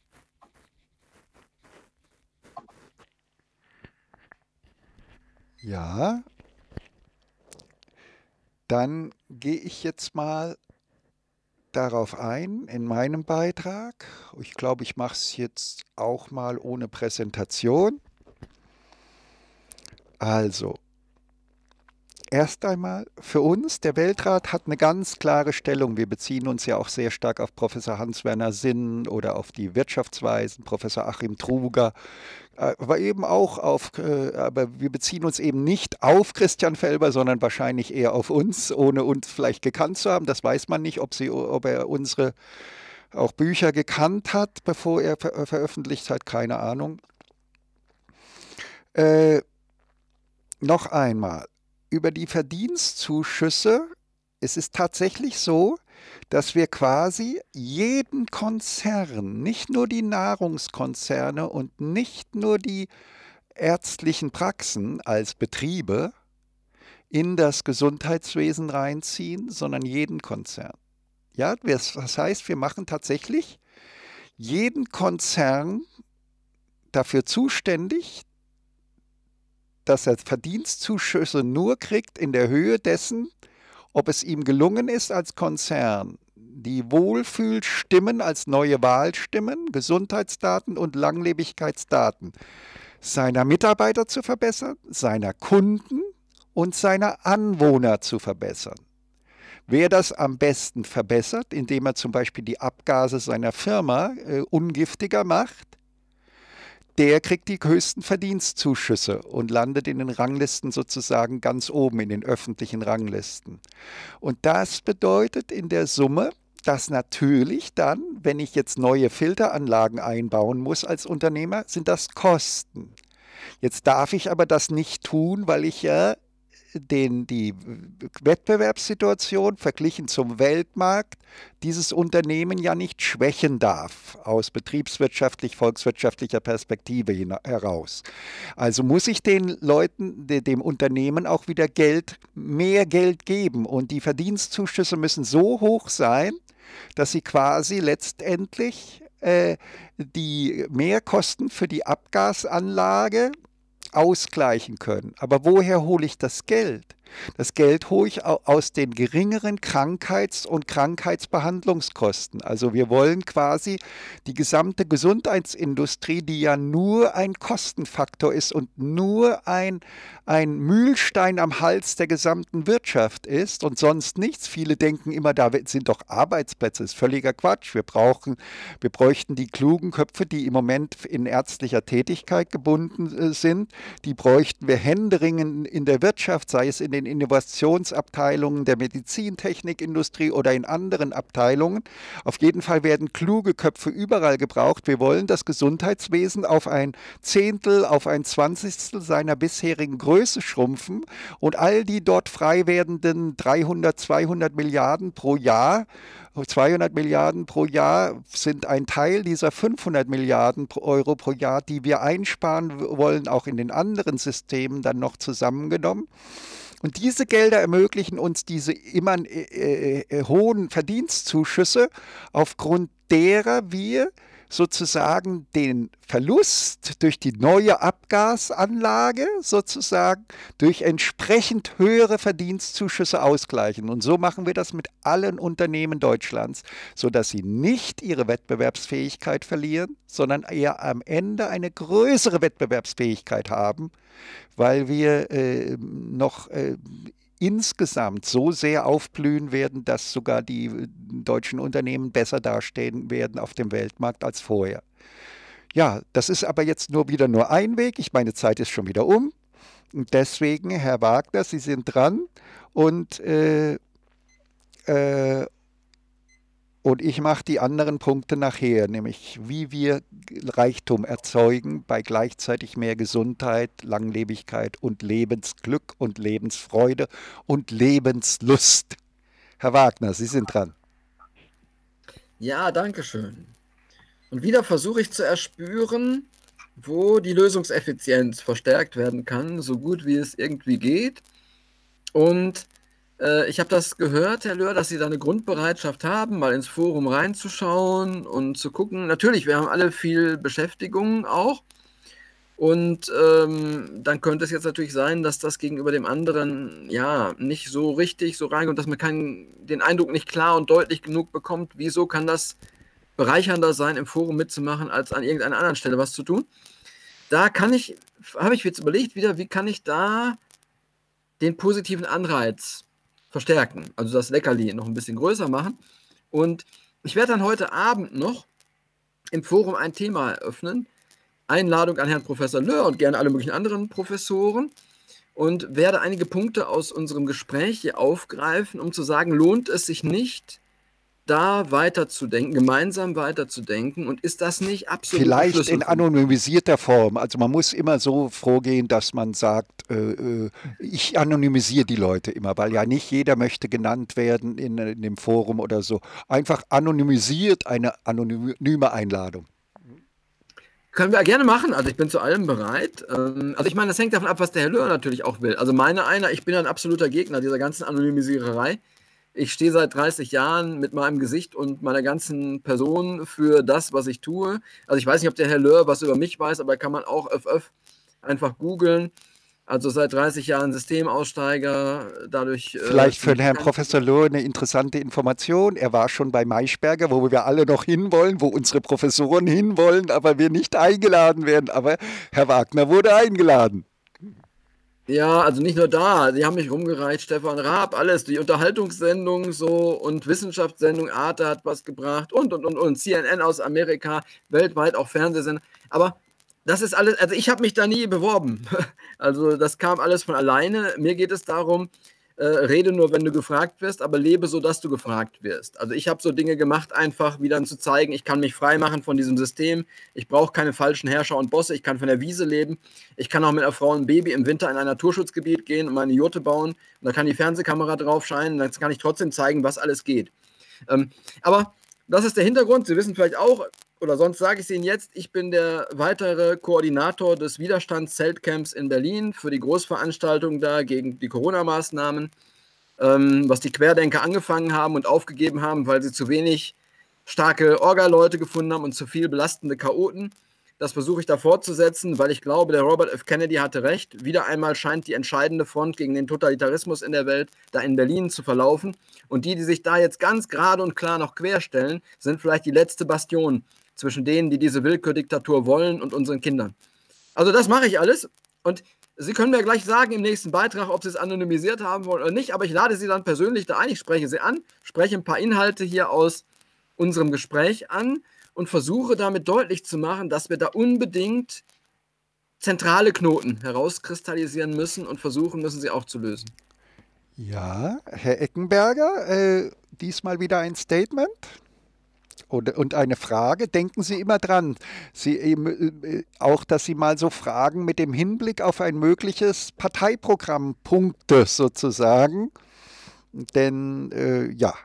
A: Ja, dann gehe ich jetzt mal darauf ein in meinem Beitrag. Ich glaube, ich mache es jetzt auch mal ohne Präsentation. Also, erst einmal für uns, der Weltrat hat eine ganz klare Stellung. Wir beziehen uns ja auch sehr stark auf Professor Hans-Werner Sinn oder auf die Wirtschaftsweisen, Professor Achim Truger, aber eben auch aber wir beziehen uns eben nicht auf Christian Felber, sondern wahrscheinlich eher auf uns, ohne uns vielleicht gekannt zu haben. Das weiß man nicht, ob er unsere auch Bücher gekannt hat, bevor er veröffentlicht hat, keine Ahnung. Noch einmal, über die Verdienstzuschüsse, es ist tatsächlich so, dass wir quasi jeden Konzern, nicht nur die Nahrungskonzerne und nicht nur die ärztlichen Praxen als Betriebe in das Gesundheitswesen reinziehen, sondern jeden Konzern. Ja, das heißt, wir machen tatsächlich jeden Konzern dafür zuständig, dass er Verdienstzuschüsse nur kriegt in der Höhe dessen, ob es ihm gelungen ist, als Konzern die Wohlfühlstimmen als neue Wahlstimmen, Gesundheitsdaten und Langlebigkeitsdaten seiner Mitarbeiter zu verbessern, seiner Kunden und seiner Anwohner zu verbessern. Wer das am besten verbessert, indem er zum Beispiel die Abgase seiner Firma ungiftiger macht, der kriegt die höchsten Verdienstzuschüsse und landet in den Ranglisten sozusagen ganz oben, in den öffentlichen Ranglisten. Und das bedeutet in der Summe, dass natürlich dann, wenn ich jetzt neue Filteranlagen einbauen muss als Unternehmer, sind das Kosten. Jetzt darf ich aber das nicht tun, weil ich ja die Wettbewerbssituation verglichen zum Weltmarkt dieses Unternehmen ja nicht schwächen darf, aus betriebswirtschaftlich, volkswirtschaftlicher Perspektive heraus. Also muss ich den Leuten, dem Unternehmen auch wieder mehr Geld geben. Und die Verdienstzuschüsse müssen so hoch sein, dass sie quasi letztendlich die Mehrkosten für die Abgasanlage ausgleichen können. Aber woher hole ich das Geld? Das Geld hole ich aus den geringeren Krankheits- und Krankheitsbehandlungskosten. Also wir wollen quasi die gesamte Gesundheitsindustrie, die ja nur ein Kostenfaktor ist und nur ein Mühlstein am Hals der gesamten Wirtschaft ist und sonst nichts. Viele denken immer, da sind doch Arbeitsplätze. Das ist völliger Quatsch. Wir bräuchten die klugen Köpfe, die im Moment in ärztlicher Tätigkeit gebunden sind. Die bräuchten wir händeringend in der Wirtschaft, sei es in den Innovationsabteilungen der Medizintechnikindustrie oder in anderen Abteilungen. Auf jeden Fall werden kluge Köpfe überall gebraucht. Wir wollen das Gesundheitswesen auf ein Zehntel, auf ein Zwanzigstel seiner bisherigen Größe schrumpfen und all die dort frei werdenden 300, 200 Milliarden pro Jahr 200 Milliarden pro Jahr sind ein Teil dieser 500 Milliarden Euro pro Jahr, die wir einsparen wollen, auch in den anderen Systemen dann noch zusammengenommen. Und diese Gelder ermöglichen uns diese immer hohen Verdienstzuschüsse, aufgrund derer wir sozusagen den Verlust durch die neue Abgasanlage sozusagen durch entsprechend höhere Verdienstzuschüsse ausgleichen. Und so machen wir das mit allen Unternehmen Deutschlands, sodass sie nicht ihre Wettbewerbsfähigkeit verlieren, sondern eher am Ende eine größere Wettbewerbsfähigkeit haben, weil wir noch insgesamt so sehr aufblühen werden, dass sogar die deutschen Unternehmen besser dastehen werden auf dem Weltmarkt als vorher. Ja, das ist aber jetzt nur ein Weg. Meine Zeit ist schon wieder um. Und deswegen, Herr Wagner, Sie sind dran und Und ich mache die anderen Punkte nachher, nämlich wie wir Reichtum erzeugen bei gleichzeitig mehr Gesundheit, Langlebigkeit und Lebensglück und Lebensfreude und Lebenslust. Herr Wagner, Sie sind dran.
D: Ja, danke schön. Und wieder versuche ich zu erspüren, wo die Lösungseffizienz verstärkt werden kann, so gut wie es irgendwie geht. Und ich habe das gehört, Herr Löhr, dass Sie da eine Grundbereitschaft haben, mal ins Forum reinzuschauen und zu gucken. Natürlich, wir haben alle viel Beschäftigung auch. Und dann könnte es jetzt natürlich sein, dass das gegenüber dem anderen ja nicht so richtig so reinkommt, dass man den Eindruck nicht klar und deutlich genug bekommt. Wieso kann das bereichernder sein, im Forum mitzumachen, als an irgendeiner anderen Stelle was zu tun? Da habe ich jetzt überlegt wieder, wie kann ich da den positiven Anreiz verstärken, also das Leckerli noch ein bisschen größer machen. Und ich werde dann heute Abend noch im Forum ein Thema eröffnen, Einladung an Herrn Professor Löhr und gerne alle möglichen anderen Professoren, und werde einige Punkte aus unserem Gespräch hier aufgreifen, um zu sagen, lohnt es sich nicht, da weiterzudenken, gemeinsam weiterzudenken, und ist das nicht absolut
A: Vielleicht in anonymisierter Form. Also man muss immer so vorgehen, dass man sagt, ich anonymisiere die Leute immer, weil ja nicht jeder möchte genannt werden in dem Forum oder so. Einfach anonymisiert eine anonyme Einladung.
D: Können wir gerne machen, also ich bin zu allem bereit. Also ich meine, das hängt davon ab, was der Herr Löhr natürlich auch will. Also ich bin ein absoluter Gegner dieser ganzen Anonymisiererei. Ich stehe seit 30 Jahren mit meinem Gesicht und meiner ganzen Person für das, was ich tue. Also ich weiß nicht, ob der Herr Löhr was über mich weiß, aber kann man auch einfach googeln. Also seit 30 Jahren Systemaussteiger, dadurch...
A: Vielleicht für den Herrn Professor Löhr eine interessante Information. Er war schon bei Maischberger, wo wir alle noch hinwollen, wo unsere Professoren hinwollen, aber wir nicht eingeladen werden. Aber Herr Wagner wurde eingeladen.
D: Ja, also nicht nur da, die haben mich rumgereicht, Stefan Raab, alles, die Unterhaltungssendung so und Wissenschaftssendung, Arte hat was gebracht und, CNN aus Amerika, weltweit auch Fernsehsender, aber das ist alles, also ich habe mich da nie beworben, also das kam alles von alleine. Mir geht es darum, rede nur, wenn du gefragt wirst, aber lebe so, dass du gefragt wirst. Also ich habe so Dinge gemacht, einfach wie dann zu zeigen, ich kann mich frei machen von diesem System, ich brauche keine falschen Herrscher und Bosse, ich kann von der Wiese leben, ich kann auch mit einer Frau und einem Baby im Winter in ein Naturschutzgebiet gehen und meine Jurte bauen, und da kann die Fernsehkamera drauf scheinen, dann kann ich trotzdem zeigen, was alles geht. Aber das ist der Hintergrund, Sie wissen vielleicht auch, oder sonst sage ich es Ihnen jetzt, ich bin der weitere Koordinator des Widerstandszeltcamps in Berlin für die Großveranstaltung da gegen die Corona-Maßnahmen, was die Querdenker angefangen haben und aufgegeben haben, weil sie zu wenig starke Orga-Leute gefunden haben und zu viel belastende Chaoten. Das versuche ich da fortzusetzen, weil ich glaube, der Robert F. Kennedy hatte recht. Wieder einmal scheint die entscheidende Front gegen den Totalitarismus in der Welt da in Berlin zu verlaufen. Und die sich da jetzt ganz gerade und klar noch querstellen, sind vielleicht die letzte Bastion zwischen denen, die diese Willkürdiktatur wollen, und unseren Kindern. Also das mache ich alles. Und Sie können mir gleich sagen im nächsten Beitrag, ob Sie es anonymisiert haben wollen oder nicht. Aber ich lade Sie dann persönlich da ein. Ich spreche Sie an, spreche ein paar Inhalte hier aus unserem Gespräch an und versuche damit deutlich zu machen, dass wir da unbedingt zentrale Knoten herauskristallisieren müssen und versuchen müssen, sie auch zu lösen.
A: Ja, Herr Eckenberger, diesmal wieder ein Statement. Und eine Frage, denken Sie immer dran, auch, dass Sie mal so fragen mit dem Hinblick auf ein mögliches Parteiprogramm, Punkte sozusagen, denn ja.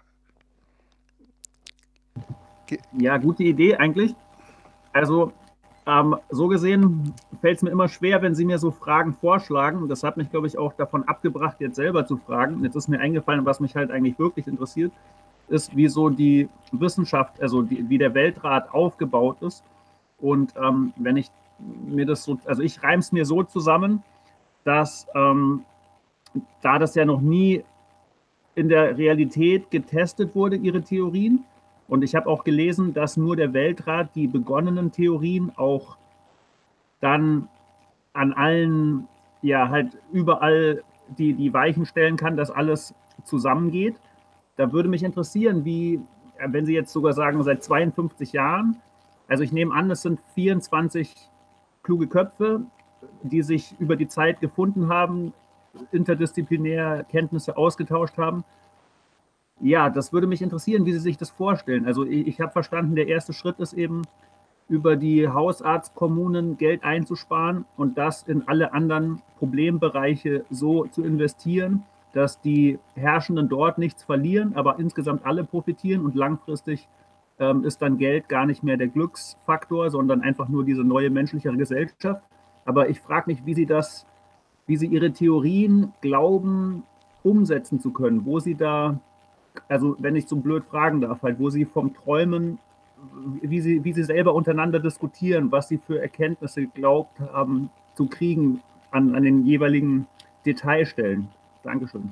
C: Ja, gute Idee eigentlich. Also so gesehen fällt es mir immer schwer, wenn Sie mir so Fragen vorschlagen. Das hat mich, glaube ich, auch davon abgebracht, jetzt selber zu fragen. Jetzt ist mir eingefallen, was mich halt eigentlich wirklich interessiert, ist, wie so die Wissenschaft, also wie der Weltrat aufgebaut ist. Und wenn ich mir das so, also ich reime es mir so zusammen, dass da das ja noch nie in der Realität getestet wurde, Ihre Theorien. Und ich habe auch gelesen, dass nur der Weltrat die begonnenen Theorien auch dann an allen, ja, halt überall die Weichen stellen kann, dass alles zusammengeht. Da würde mich interessieren, wie, wenn Sie jetzt sogar sagen, seit 52 Jahren, also ich nehme an, es sind 24 kluge Köpfe, die sich über die Zeit gefunden haben, interdisziplinär Kenntnisse ausgetauscht haben. Ja, das würde mich interessieren, wie Sie sich das vorstellen. Also ich habe verstanden, der erste Schritt ist eben, über die Hausarztkommunen Geld einzusparen und das in alle anderen Problembereiche so zu investieren, dass die Herrschenden dort nichts verlieren, aber insgesamt alle profitieren und langfristig ist dann Geld gar nicht mehr der Glücksfaktor, sondern einfach nur diese neue menschlichere Gesellschaft. Aber ich frage mich, wie Sie Ihre Theorien glauben, umsetzen zu können, wo Sie da, also wenn ich so blöd fragen darf, halt, wo Sie vom Träumen, wie Sie selber untereinander diskutieren, was Sie für Erkenntnisse geglaubt haben zu kriegen an den jeweiligen Detailstellen. Dankeschön.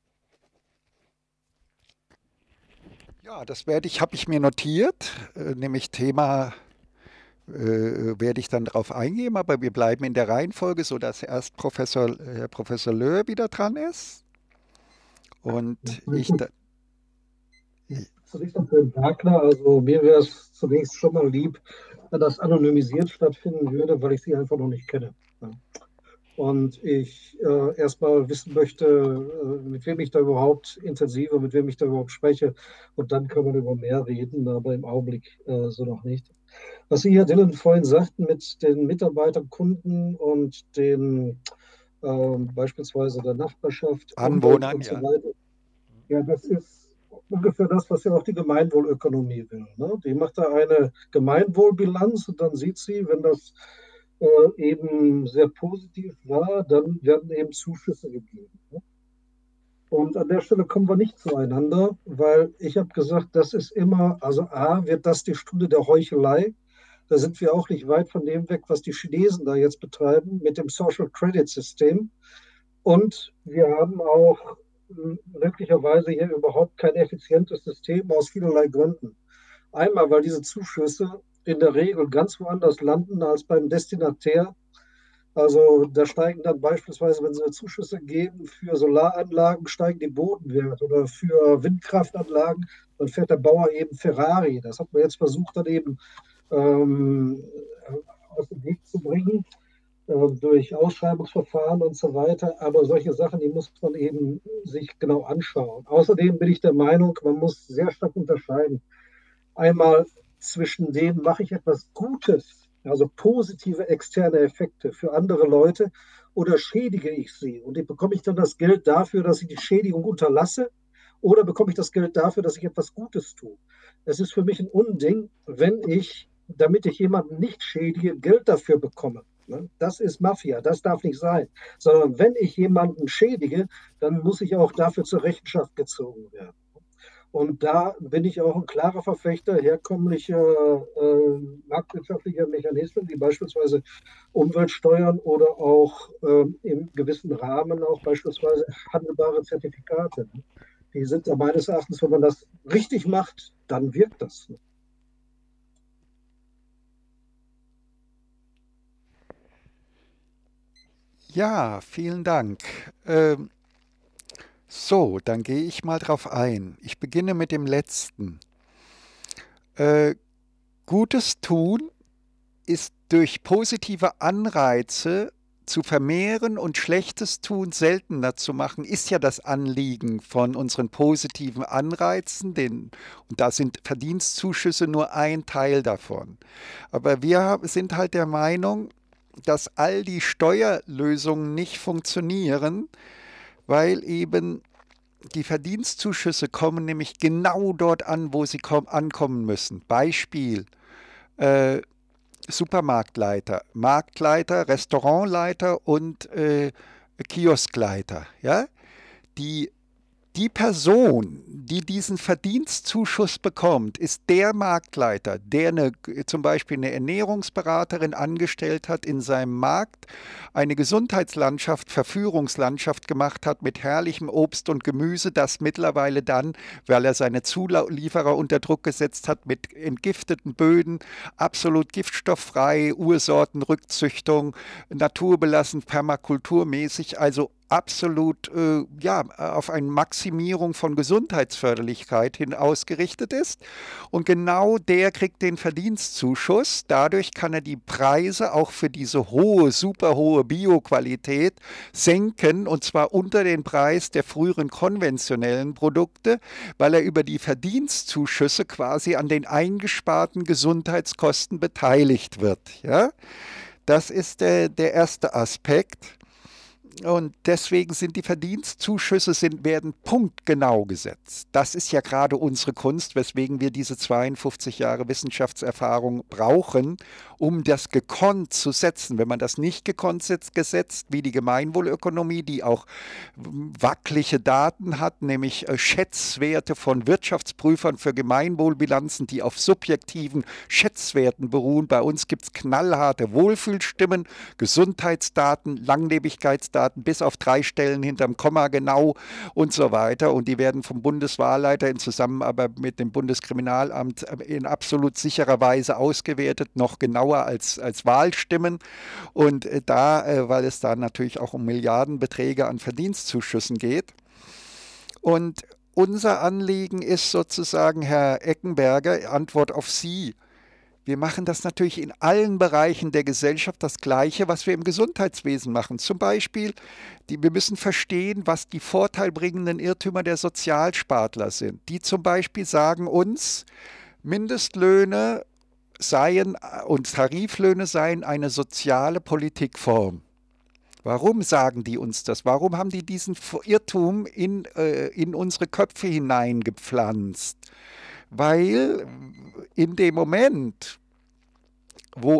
A: Ja, habe ich mir notiert, nämlich Thema werde ich dann darauf eingehen, aber wir bleiben in der Reihenfolge, sodass erst Herr Professor Löhr wieder dran ist und ich da,
B: Zunächst noch für Wagner. Also mir wäre es zunächst schon mal lieb, wenn das anonymisiert stattfinden würde, weil ich sie einfach noch nicht kenne. Ja. Und ich erstmal wissen möchte, mit wem ich da überhaupt intensive, mit wem ich da überhaupt spreche. Und dann kann man über mehr reden, aber im Augenblick so noch nicht. Was Sie, Herr Dillon, vorhin sagten mit den Mitarbeitern, Kunden und den beispielsweise der Nachbarschaft, Umwelt
A: Anwohnern,
B: und so
A: ja.
B: weiter. Ja, das ist ungefähr das, was ja auch die Gemeinwohlökonomie will. Ne? Die macht da eine Gemeinwohlbilanz und dann sieht sie, wenn das eben sehr positiv war, dann werden eben Zuschüsse gegeben. Ne? Und an der Stelle kommen wir nicht zueinander, weil ich habe gesagt, das ist immer, also A, wird das die Stunde der Heuchelei. Da sind wir auch nicht weit von dem weg, was die Chinesen da jetzt betreiben mit dem Social Credit System. Und wir haben auch möglicherweise hier überhaupt kein effizientes System aus vielerlei Gründen. Einmal, weil diese Zuschüsse in der Regel ganz woanders landen als beim Destinatär. Also da steigen dann beispielsweise, wenn sie Zuschüsse geben für Solaranlagen, steigen die Bodenwerte oder für Windkraftanlagen, dann fährt der Bauer eben Ferrari. Das hat man jetzt versucht, dann eben aus dem Weg zu bringen durch Ausschreibungsverfahren und so weiter. Aber solche Sachen, die muss man eben sich genau anschauen. Außerdem bin ich der Meinung, man muss sehr stark unterscheiden. Einmal zwischen dem, mache ich etwas Gutes, also positive externe Effekte für andere Leute, oder schädige ich sie? Und bekomme ich dann das Geld dafür, dass ich die Schädigung unterlasse? Oder bekomme ich das Geld dafür, dass ich etwas Gutes tue? Es ist für mich ein Unding, wenn ich, damit ich jemanden nicht schädige, Geld dafür bekomme. Das ist Mafia, das darf nicht sein. Sondern wenn ich jemanden schädige, dann muss ich auch dafür zur Rechenschaft gezogen werden. Und da bin ich auch ein klarer Verfechter herkömmlicher marktwirtschaftlicher Mechanismen, wie beispielsweise Umweltsteuern oder auch im gewissen Rahmen auch beispielsweise handelbare Zertifikate. Die sind da meines Erachtens, wenn man das richtig macht, dann wirkt das.
A: Ja, vielen Dank. So, dann gehe ich mal drauf ein. Ich beginne mit dem letzten. Gutes tun ist durch positive Anreize zu vermehren und schlechtes Tun seltener zu machen, ist ja das Anliegen von unseren positiven Anreizen, und da sind Verdienstzuschüsse nur ein Teil davon. Aber wir sind halt der Meinung, dass all die Steuerlösungen nicht funktionieren, weil eben die Verdienstzuschüsse kommen nämlich genau dort an, wo sie ankommen müssen. Beispiel, Supermarktleiter, Marktleiter, Restaurantleiter und Kioskleiter. Ja? Die Person, die diesen Verdienstzuschuss bekommt, ist der Marktleiter, der zum Beispiel eine Ernährungsberaterin angestellt hat in seinem Markt, eine Gesundheitslandschaft, Verführungslandschaft gemacht hat mit herrlichem Obst und Gemüse, das mittlerweile dann, weil er seine Zulieferer unter Druck gesetzt hat, mit entgifteten Böden, absolut giftstofffrei, Ursortenrückzüchtung, naturbelassen, permakulturmäßig, also absolut auf eine Maximierung von Gesundheitsförderlichkeit hin ausgerichtet ist. Und genau der kriegt den Verdienstzuschuss. Dadurch kann er die Preise auch für diese hohe, super hohe Bioqualität senken, und zwar unter den Preis der früheren konventionellen Produkte, weil er über die Verdienstzuschüsse quasi an den eingesparten Gesundheitskosten beteiligt wird. Ja? Das ist der erste Aspekt. Und deswegen sind die Verdienstzuschüsse werden punktgenau gesetzt. Das ist ja gerade unsere Kunst, weswegen wir diese 52 Jahre Wissenschaftserfahrung brauchen, um das gekonnt zu setzen. Wenn man das nicht gekonnt gesetzt, wie die Gemeinwohlökonomie, die auch wackelige Daten hat, nämlich Schätzwerte von Wirtschaftsprüfern für Gemeinwohlbilanzen, die auf subjektiven Schätzwerten beruhen. Bei uns gibt es knallharte Wohlfühlstimmen, Gesundheitsdaten, Langlebigkeitsdaten, bis auf 3 Stellen hinterm Komma genau und so weiter. Und die werden vom Bundeswahlleiter in Zusammenarbeit mit dem Bundeskriminalamt in absolut sicherer Weise ausgewertet, noch genauer als Wahlstimmen. Und weil es da natürlich auch um Milliardenbeträge an Verdienstzuschüssen geht. Und unser Anliegen ist sozusagen, Herr Eckenberger, Antwort auf Sie. Wir machen das natürlich in allen Bereichen der Gesellschaft das Gleiche, was wir im Gesundheitswesen machen. Zum Beispiel, wir müssen verstehen, was die vorteilbringenden Irrtümer der Sozialspartler sind. Die zum Beispiel sagen uns, Mindestlöhne und Tariflöhne seien eine soziale Politikform. Warum sagen die uns das? Warum haben die diesen Irrtum in unsere Köpfe hineingepflanzt? Weil in dem Moment, wo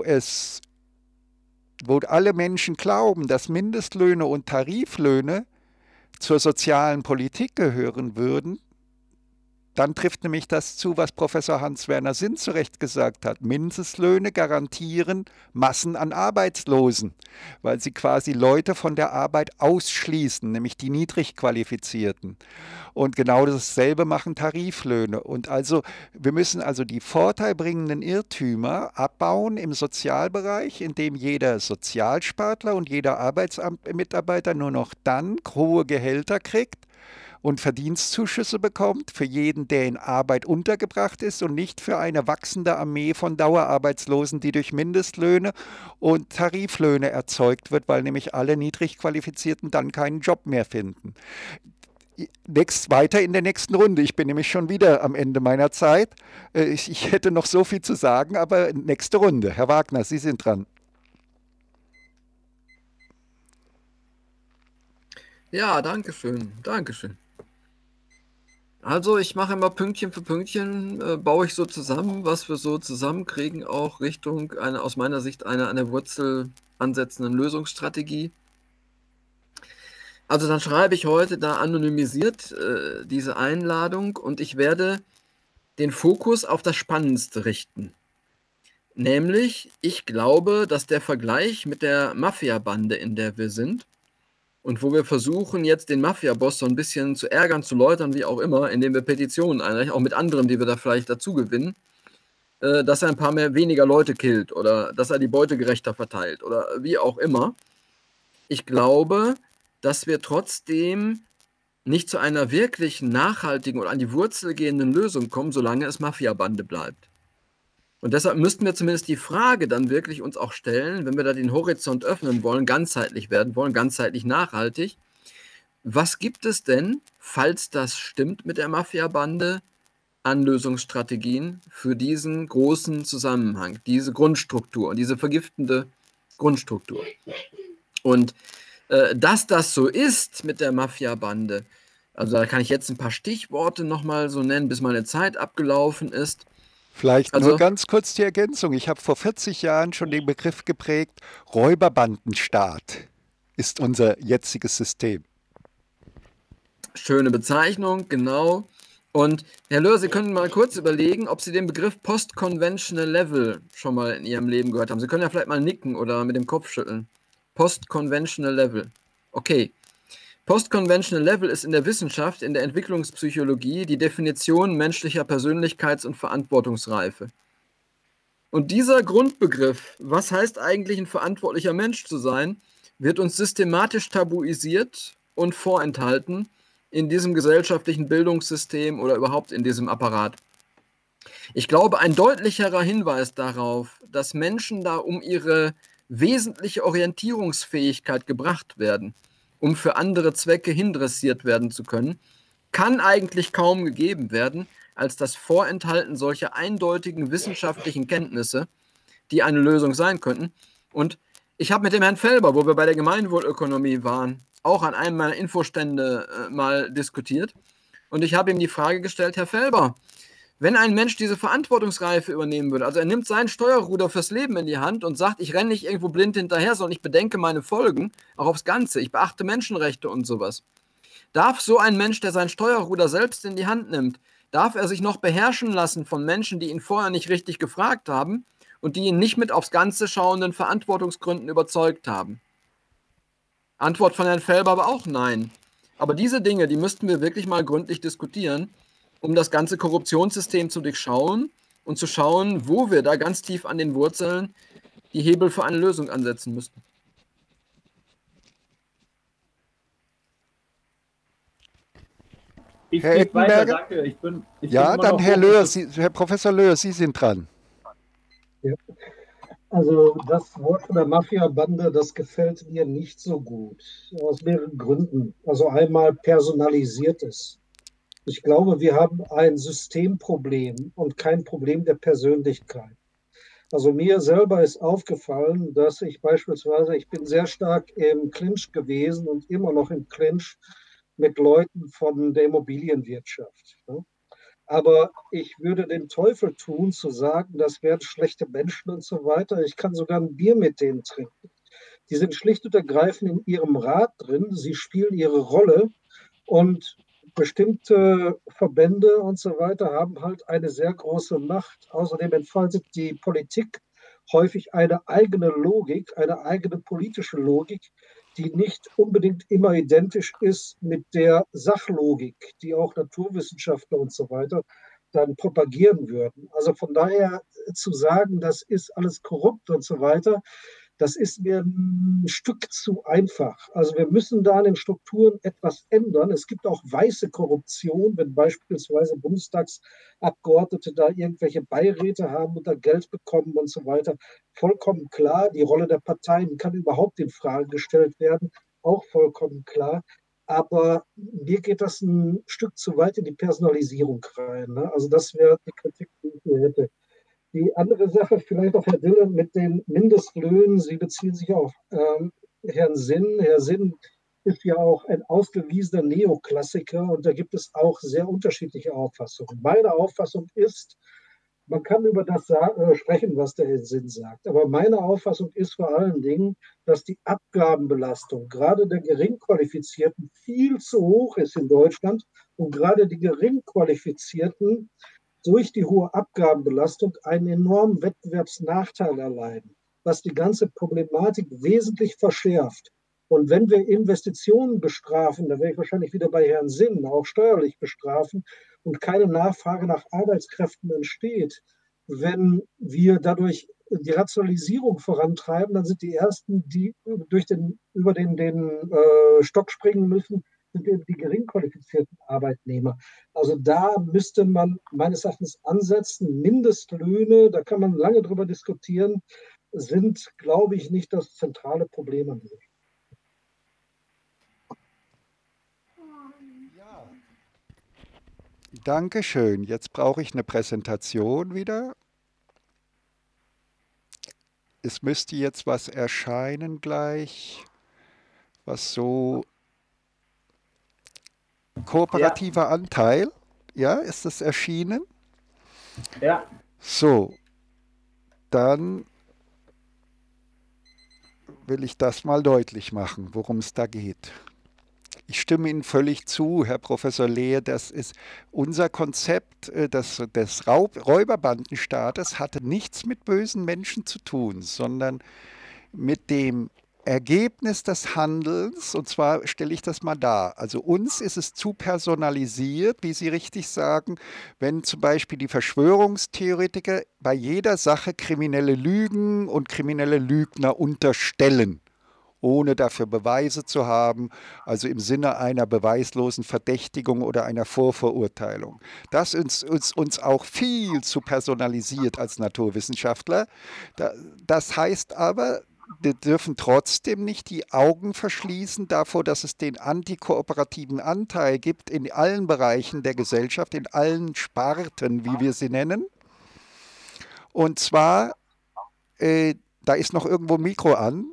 A: alle Menschen glauben, dass Mindestlöhne und Tariflöhne zur sozialen Politik gehören würden, dann trifft nämlich das zu, was Professor Hans-Werner Sinn zu Recht gesagt hat. Mindestlöhne garantieren Massen an Arbeitslosen, weil sie quasi Leute von der Arbeit ausschließen, nämlich die Niedrigqualifizierten. Und genau dasselbe machen Tariflöhne. Und also wir müssen also die vorteilbringenden Irrtümer abbauen im Sozialbereich, indem jeder Sozialspartler und jeder Arbeitsamtmitarbeiter nur noch dann hohe Gehälter kriegt und Verdienstzuschüsse bekommt für jeden, der in Arbeit untergebracht ist, und nicht für eine wachsende Armee von Dauerarbeitslosen, die durch Mindestlöhne und Tariflöhne erzeugt wird, weil nämlich alle Niedrigqualifizierten dann keinen Job mehr finden. Weiter in der nächsten Runde. Ich bin nämlich schon wieder am Ende meiner Zeit. Ich hätte noch so viel zu sagen, aber nächste Runde. Herr Wagner, Sie sind dran.
D: Ja, danke schön. Dankeschön. Also ich mache immer Pünktchen für Pünktchen, baue ich so zusammen, was wir so zusammenkriegen, auch Richtung aus meiner Sicht einer an der Wurzel ansetzenden Lösungsstrategie. Also dann schreibe ich heute da anonymisiert diese Einladung, und ich werde den Fokus auf das Spannendste richten. Nämlich, ich glaube, dass der Vergleich mit der Mafia-Bande, in der wir sind, und wo wir versuchen, jetzt den Mafia-Boss so ein bisschen zu ärgern, zu läutern, wie auch immer, indem wir Petitionen einreichen, auch mit anderen, die wir da vielleicht dazu gewinnen, dass er ein paar weniger Leute killt oder dass er die Beute gerechter verteilt oder wie auch immer. Ich glaube, dass wir trotzdem nicht zu einer wirklich nachhaltigen oder an die Wurzel gehenden Lösung kommen, solange es Mafia-Bande bleibt. Und deshalb müssten wir zumindest die Frage dann wirklich uns auch stellen, wenn wir da den Horizont öffnen wollen, ganzheitlich werden wollen, ganzheitlich nachhaltig, was gibt es denn, falls das stimmt mit der Mafia-Bande, an Lösungsstrategien für diesen großen Zusammenhang, diese Grundstruktur, diese vergiftende Grundstruktur. Und dass das so ist mit der Mafia-Bande, also da kann ich jetzt ein paar Stichworte nochmal so nennen, bis meine Zeit abgelaufen ist.
A: Vielleicht nur ganz kurz die Ergänzung. Ich habe vor 40 Jahren schon den Begriff geprägt, Räuberbandenstaat ist unser jetziges System.
D: Schöne Bezeichnung, genau. Und Herr Löhr, Sie können mal kurz überlegen, ob Sie den Begriff Post-Conventional Level schon mal in Ihrem Leben gehört haben. Sie können ja vielleicht mal nicken oder mit dem Kopf schütteln. Post-Conventional Level. Okay. Post-Conventional Level ist in der Wissenschaft, in der Entwicklungspsychologie die Definition menschlicher Persönlichkeits- und Verantwortungsreife. Und dieser Grundbegriff, was heißt eigentlich ein verantwortlicher Mensch zu sein, wird uns systematisch tabuisiert und vorenthalten in diesem gesellschaftlichen Bildungssystem oder überhaupt in diesem Apparat. Ich glaube, ein deutlicherer Hinweis darauf, dass Menschen da um ihre wesentliche Orientierungsfähigkeit gebracht werden, um für andere Zwecke hindressiert werden zu können, kann eigentlich kaum gegeben werden, als das Vorenthalten solcher eindeutigen wissenschaftlichen Kenntnisse, die eine Lösung sein könnten. Und ich habe mit dem Herrn Felber, wo wir bei der Gemeinwohlökonomie waren, auch an einem meiner Infostände mal diskutiert. Und ich habe ihm die Frage gestellt, Herr Felber, wenn ein Mensch diese Verantwortungsreife übernehmen würde, also er nimmt sein Steuerruder fürs Leben in die Hand und sagt, ich renne nicht irgendwo blind hinterher, sondern ich bedenke meine Folgen, auch aufs Ganze, ich beachte Menschenrechte und sowas. Darf so ein Mensch, der sein Steuerruder selbst in die Hand nimmt, darf er sich noch beherrschen lassen von Menschen, die ihn vorher nicht richtig gefragt haben und die ihn nicht mit aufs Ganze schauenden Verantwortungsgründen überzeugt haben? Antwort von Herrn Felber aber auch nein. Aber diese Dinge, die müssten wir wirklich mal gründlich diskutieren, um das ganze Korruptionssystem zu durchschauen und zu schauen, wo wir da ganz tief an den Wurzeln die Hebel für eine Lösung ansetzen müssten.
C: Ich
A: Herr
C: gebe weiter,
A: Eckenberger?
C: danke. Ich bin
A: Ja,
C: immer
A: dann
C: noch
A: Herr
C: hoch-
A: Löhr, Herr Professor Löhr, Sie sind dran.
B: Ja. Also das Wort von der Mafia-Bande, das gefällt mir nicht so gut, aus mehreren Gründen. Also einmal personalisiertes. Ich glaube, wir haben ein Systemproblem und kein Problem der Persönlichkeit. Also mir selber ist aufgefallen, dass ich beispielsweise, ich bin sehr stark im Clinch gewesen und immer noch im Clinch mit Leuten von der Immobilienwirtschaft. Ne? Aber ich würde den Teufel tun, zu sagen, das wären schlechte Menschen und so weiter. Ich kann sogar ein Bier mit denen trinken. Die sind schlicht und ergreifend in ihrem Rad drin. Sie spielen ihre Rolle und bestimmte Verbände und so weiter haben halt eine sehr große Macht. Außerdem entfaltet die Politik häufig eine eigene Logik, eine eigene politische Logik, die nicht unbedingt immer identisch ist mit der Sachlogik, die auch Naturwissenschaftler und so weiter dann propagieren würden. Also von daher zu sagen, das ist alles korrupt und so weiter, das ist mir ein Stück zu einfach. Also wir müssen da an den Strukturen etwas ändern. Es gibt auch weiße Korruption, wenn beispielsweise Bundestagsabgeordnete da irgendwelche Beiräte haben und da Geld bekommen und so weiter. Vollkommen klar, die Rolle der Parteien kann überhaupt in Frage gestellt werden, auch vollkommen klar. Aber mir geht das ein Stück zu weit in die Personalisierung rein. Ne? Also das wäre die Kritik, die ich hier hätte. Die andere Sache, vielleicht auch Herr Dille, mit den Mindestlöhnen. Sie beziehen sich auf Herrn Sinn. Herr Sinn ist ja auch ein ausgewiesener Neoklassiker und da gibt es auch sehr unterschiedliche Auffassungen. Meine Auffassung ist, man kann über das sprechen, was der Herr Sinn sagt. Aber meine Auffassung ist vor allen Dingen, dass die Abgabenbelastung gerade der Geringqualifizierten viel zu hoch ist in Deutschland und gerade die Geringqualifizierten durch die hohe Abgabenbelastung einen enormen Wettbewerbsnachteil erleiden, was die ganze Problematik wesentlich verschärft. Und wenn wir Investitionen bestrafen, da wäre ich wahrscheinlich wieder bei Herrn Sinn, auch steuerlich bestrafen und keine Nachfrage nach Arbeitskräften entsteht, wenn wir dadurch die Rationalisierung vorantreiben, dann sind die Ersten, die über den Stock springen müssen, sind eben die gering qualifizierten Arbeitnehmer. Also da müsste man meines Erachtens ansetzen. Mindestlöhne, da kann man lange drüber diskutieren, sind, glaube ich, nicht das zentrale Problem an dieser Stelle.
A: Dankeschön. Jetzt brauche ich eine Präsentation wieder. Es müsste jetzt was erscheinen gleich, was so kooperativer Anteil. Ja, ist das erschienen?
C: Ja,
A: So, dann will ich das mal deutlich machen, worum es da geht. Ich stimme Ihnen völlig zu, Herr Professor Lehr, das ist unser Konzept des Räuberbandenstaates hatte nichts mit bösen Menschen zu tun, sondern mit dem Ergebnis des Handelns, und zwar stelle ich das mal dar. Also uns ist es zu personalisiert, wie Sie richtig sagen, wenn zum Beispiel die Verschwörungstheoretiker bei jeder Sache kriminelle Lügen und kriminelle Lügner unterstellen. ohne dafür Beweise zu haben, also im Sinne einer beweislosen Verdächtigung oder einer Vorverurteilung. Das ist uns auch viel zu personalisiert als Naturwissenschaftler. Das heißt aber, wir dürfen trotzdem nicht die Augen verschließen davor, dass es den antikooperativen Anteil gibt in allen Bereichen der Gesellschaft, in allen Sparten, wie wir sie nennen. Und zwar, da ist noch irgendwo ein Mikro an,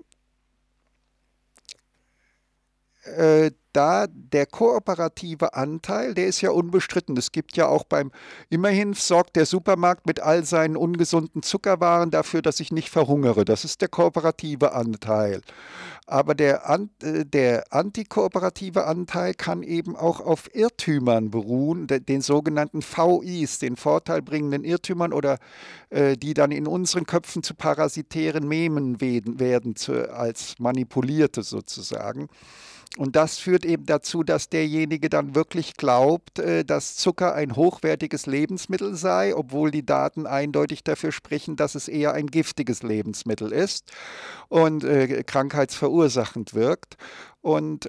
A: da der kooperative Anteil, der ist ja unbestritten. Es gibt ja auch immerhin sorgt der Supermarkt mit all seinen ungesunden Zuckerwaren dafür, dass ich nicht verhungere. Das ist der kooperative Anteil. Aber der antikooperative Anteil kann eben auch auf Irrtümern beruhen, den sogenannten VIs, den vorteilbringenden Irrtümern oder die dann in unseren Köpfen zu parasitären Memen werden als manipulierte sozusagen. Und das führt eben dazu, dass derjenige dann wirklich glaubt, dass Zucker ein hochwertiges Lebensmittel sei, obwohl die Daten eindeutig dafür sprechen, dass es eher ein giftiges Lebensmittel ist und krankheitsverursachend wirkt. Und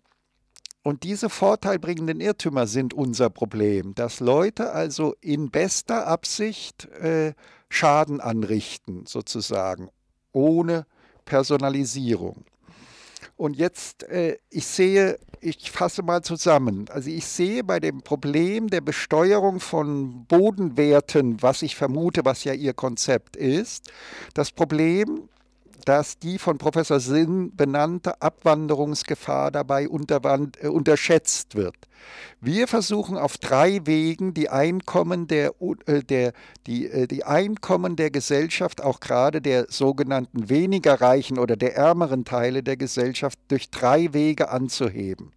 A: diese vorteilbringenden Irrtümer sind unser Problem, dass Leute also in bester Absicht Schaden anrichten, sozusagen, ohne Personalisierung. Und jetzt, ich fasse mal zusammen. Also ich sehe bei dem Problem der Besteuerung von Bodenwerten, was ich vermute, was ja Ihr Konzept ist, das Problem, dass die von Professor Sinn benannte Abwanderungsgefahr dabei unterschätzt wird. Wir versuchen auf 3 Wegen die Einkommen die Einkommen der Gesellschaft, auch gerade der sogenannten weniger reichen oder der ärmeren Teile der Gesellschaft, durch 3 Wege anzuheben.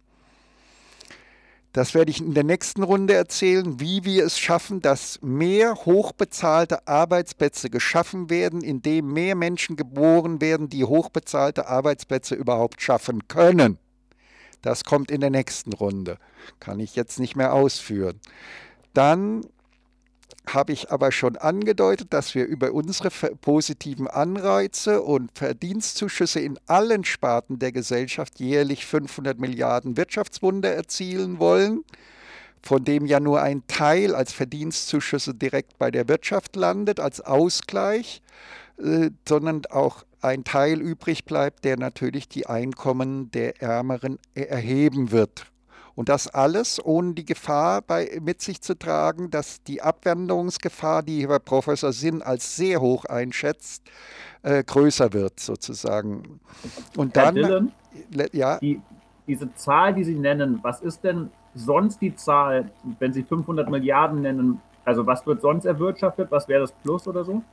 A: Das werde ich in der nächsten Runde erzählen, wie wir es schaffen, dass mehr hochbezahlte Arbeitsplätze geschaffen werden, indem mehr Menschen geboren werden, die hochbezahlte Arbeitsplätze überhaupt schaffen können. Das kommt in der nächsten Runde. Kann ich jetzt nicht mehr ausführen. Dann habe ich aber schon angedeutet, dass wir über unsere positiven Anreize und Verdienstzuschüsse in allen Sparten der Gesellschaft jährlich 500 Milliarden Wirtschaftswunder erzielen wollen, von dem ja nur ein Teil als Verdienstzuschüsse direkt bei der Wirtschaft landet, als Ausgleich, sondern auch ein Teil übrig bleibt, der natürlich die Einkommen der Ärmeren erheben wird. Und das alles ohne die Gefahr mit sich zu tragen, dass die Abwanderungsgefahr, die Herr Professor Sinn als sehr hoch einschätzt, größer wird sozusagen. Und
C: Herr
A: dann,
C: Dillon,
A: ja,
C: diese Zahl, die Sie nennen, was ist denn sonst die Zahl, wenn Sie 500 Milliarden nennen? Also was wird sonst erwirtschaftet? Was wäre das Plus oder so?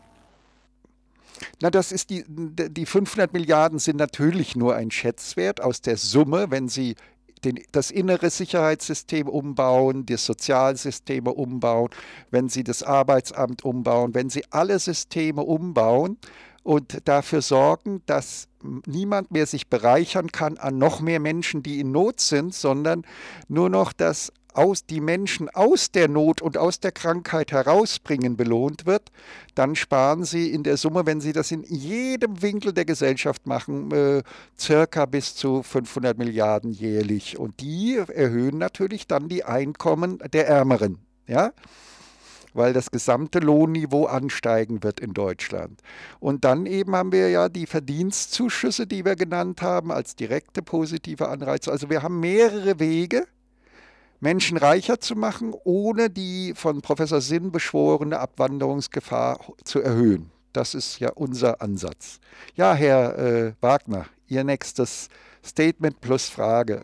A: na, das ist die 500 Milliarden sind natürlich nur ein Schätzwert aus der Summe, wenn Sie das innere Sicherheitssystem umbauen, die Sozialsysteme umbauen, wenn Sie das Arbeitsamt umbauen, wenn Sie alle Systeme umbauen und dafür sorgen, dass niemand mehr sich bereichern kann an noch mehr Menschen, die in Not sind, sondern nur noch dass die Menschen aus der Not und aus der Krankheit herausbringen belohnt wird, dann sparen Sie in der Summe, wenn Sie das in jedem Winkel der Gesellschaft machen, circa bis zu 500 Milliarden jährlich. Und die erhöhen natürlich dann die Einkommen der Ärmeren, ja? Weil das gesamte Lohnniveau ansteigen wird in Deutschland. Und dann eben haben wir ja die Verdienstzuschüsse, die wir genannt haben, als direkte positive Anreize. Also wir haben mehrere Wege, Menschen reicher zu machen, ohne die von Professor Sinn beschworene Abwanderungsgefahr zu erhöhen. Das ist ja unser Ansatz. Ja, Herr Wagner, Ihr nächstes Statement plus Frage.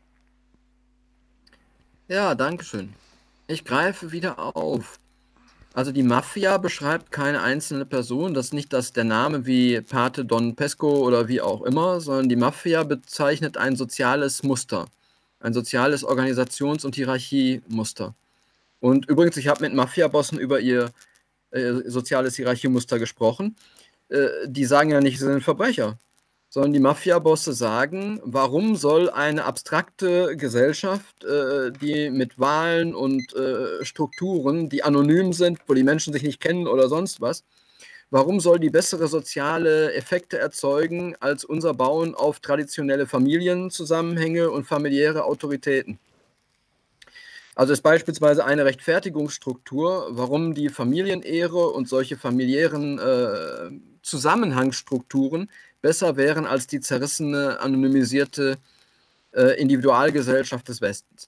D: Ja, danke schön. Ich greife wieder auf. Also die Mafia beschreibt keine einzelne Person, das ist nicht der Name wie Pate Don Pesco oder wie auch immer, sondern die Mafia bezeichnet ein soziales Muster. Ein soziales Organisations- und Hierarchiemuster. Und übrigens, ich habe mit Mafia-Bossen über ihr soziales Hierarchiemuster gesprochen. Die sagen ja nicht, sie sind Verbrecher, sondern die Mafia-Bosse sagen, warum soll eine abstrakte Gesellschaft, die mit Wahlen und Strukturen, die anonym sind, wo die Menschen sich nicht kennen oder sonst was, Warum soll die bessere soziale Effekte erzeugen als unser Bauen auf traditionelle Familienzusammenhänge und familiäre Autoritäten? Also ist beispielsweise eine Rechtfertigungsstruktur, warum die Familienehre und solche familiären Zusammenhangsstrukturen besser wären als die zerrissene, anonymisierte Individualgesellschaft des Westens.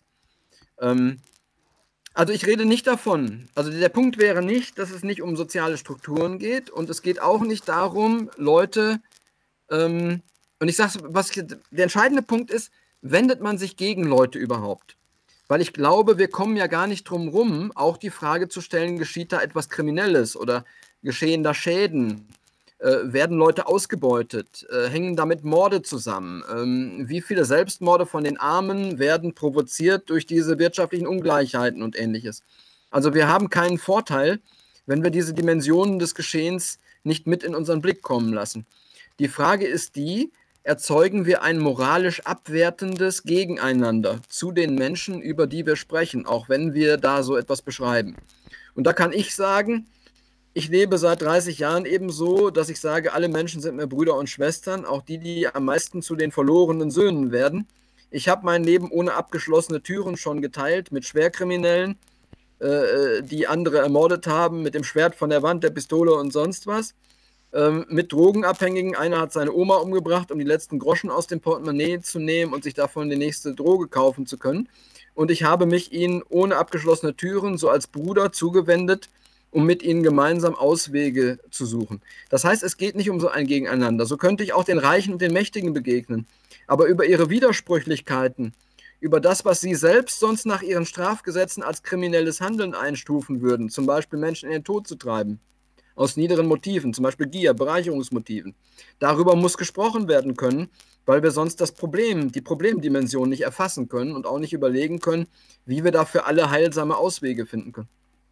D: Also ich rede nicht davon, also der Punkt wäre nicht, dass es nicht um soziale Strukturen geht und es geht auch nicht darum, Leute, und ich sage, der entscheidende Punkt ist, wendet man sich gegen Leute überhaupt? Weil ich glaube, wir kommen ja gar nicht drum rum, auch die Frage zu stellen, geschieht da etwas Kriminelles oder geschehen da Schäden? Werden Leute ausgebeutet? Hängen damit Morde zusammen? Wie viele Selbstmorde von den Armen werden provoziert durch diese wirtschaftlichen Ungleichheiten und Ähnliches? Also wir haben keinen Vorteil, wenn wir diese Dimensionen des Geschehens nicht mit in unseren Blick kommen lassen. Die Frage ist die, erzeugen wir ein moralisch abwertendes Gegeneinander zu den Menschen, über die wir sprechen, auch wenn wir da so etwas beschreiben. Und da kann ich sagen, ich lebe seit 30 Jahren eben so, dass ich sage, alle Menschen sind mir Brüder und Schwestern, auch die, die am meisten zu den verlorenen Söhnen werden. Ich habe mein Leben ohne abgeschlossene Türen schon geteilt mit Schwerkriminellen, die andere ermordet haben, mit dem Schwert von der Wand, der Pistole und sonst was. Mit Drogenabhängigen. Einer hat seine Oma umgebracht, um die letzten Groschen aus dem Portemonnaie zu nehmen und sich davon die nächste Droge kaufen zu können. Und ich habe mich ihnen ohne abgeschlossene Türen so als Bruder zugewendet, um mit ihnen gemeinsam Auswege zu suchen. Das heißt, es geht nicht um so ein Gegeneinander. So könnte ich auch den Reichen und den Mächtigen begegnen. Aber über ihre Widersprüchlichkeiten, über das, was sie selbst sonst nach ihren Strafgesetzen als kriminelles Handeln einstufen würden, zum Beispiel Menschen in den Tod zu treiben, aus niederen Motiven, zum Beispiel Gier, Bereicherungsmotiven. Darüber muss gesprochen werden können, weil wir sonst die Problemdimension nicht erfassen können und auch nicht überlegen können, wie wir dafür alle heilsame Auswege finden können.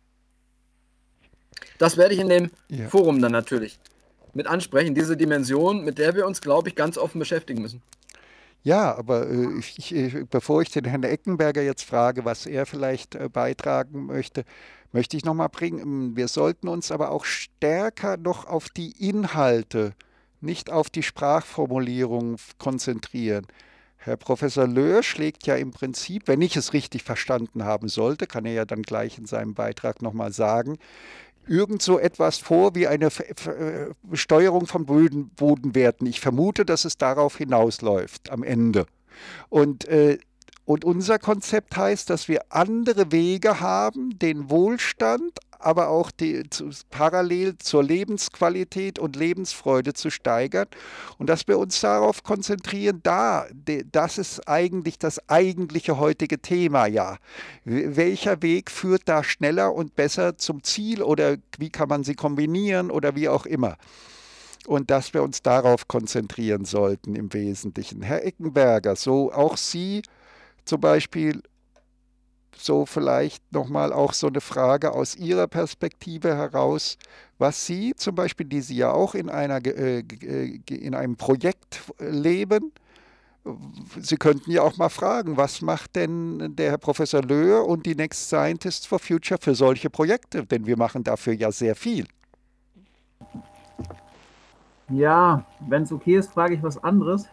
D: Das werde ich in dem Forum dann natürlich mit ansprechen, diese Dimension, mit der wir uns, glaube ich, ganz offen beschäftigen müssen.
A: Ja, aber bevor ich den Herrn Eckenberger jetzt frage, was er vielleicht beitragen möchte, möchte ich nochmal bringen, wir sollten uns aber auch stärker noch auf die Inhalte, nicht auf die Sprachformulierung konzentrieren. Herr Professor Löhr schlägt ja im Prinzip, wenn ich es richtig verstanden haben sollte, kann er ja dann gleich in seinem Beitrag nochmal sagen, irgend so etwas vor wie eine Steuerung von Bodenwerten. Ich vermute, dass es darauf hinausläuft am Ende. Und unser Konzept heißt, dass wir andere Wege haben, den Wohlstand, aber auch parallel zur Lebensqualität und Lebensfreude zu steigern und dass wir uns darauf konzentrieren, das ist eigentlich das eigentliche heutige Thema, ja. Welcher Weg führt da schneller und besser zum Ziel oder wie kann man sie kombinieren oder wie auch immer. Und dass wir uns darauf konzentrieren sollten im Wesentlichen. Herr Eckenberger, so auch Sie zum Beispiel, so vielleicht nochmal auch so eine Frage aus Ihrer Perspektive heraus, was Sie zum Beispiel, die Sie ja auch in einem Projekt leben, Sie könnten ja auch mal fragen, was macht denn der Herr Professor Löhr und die Next Scientists for Future für solche Projekte? Denn wir machen dafür ja sehr viel.
C: Ja, wenn es okay ist, frage ich was anderes.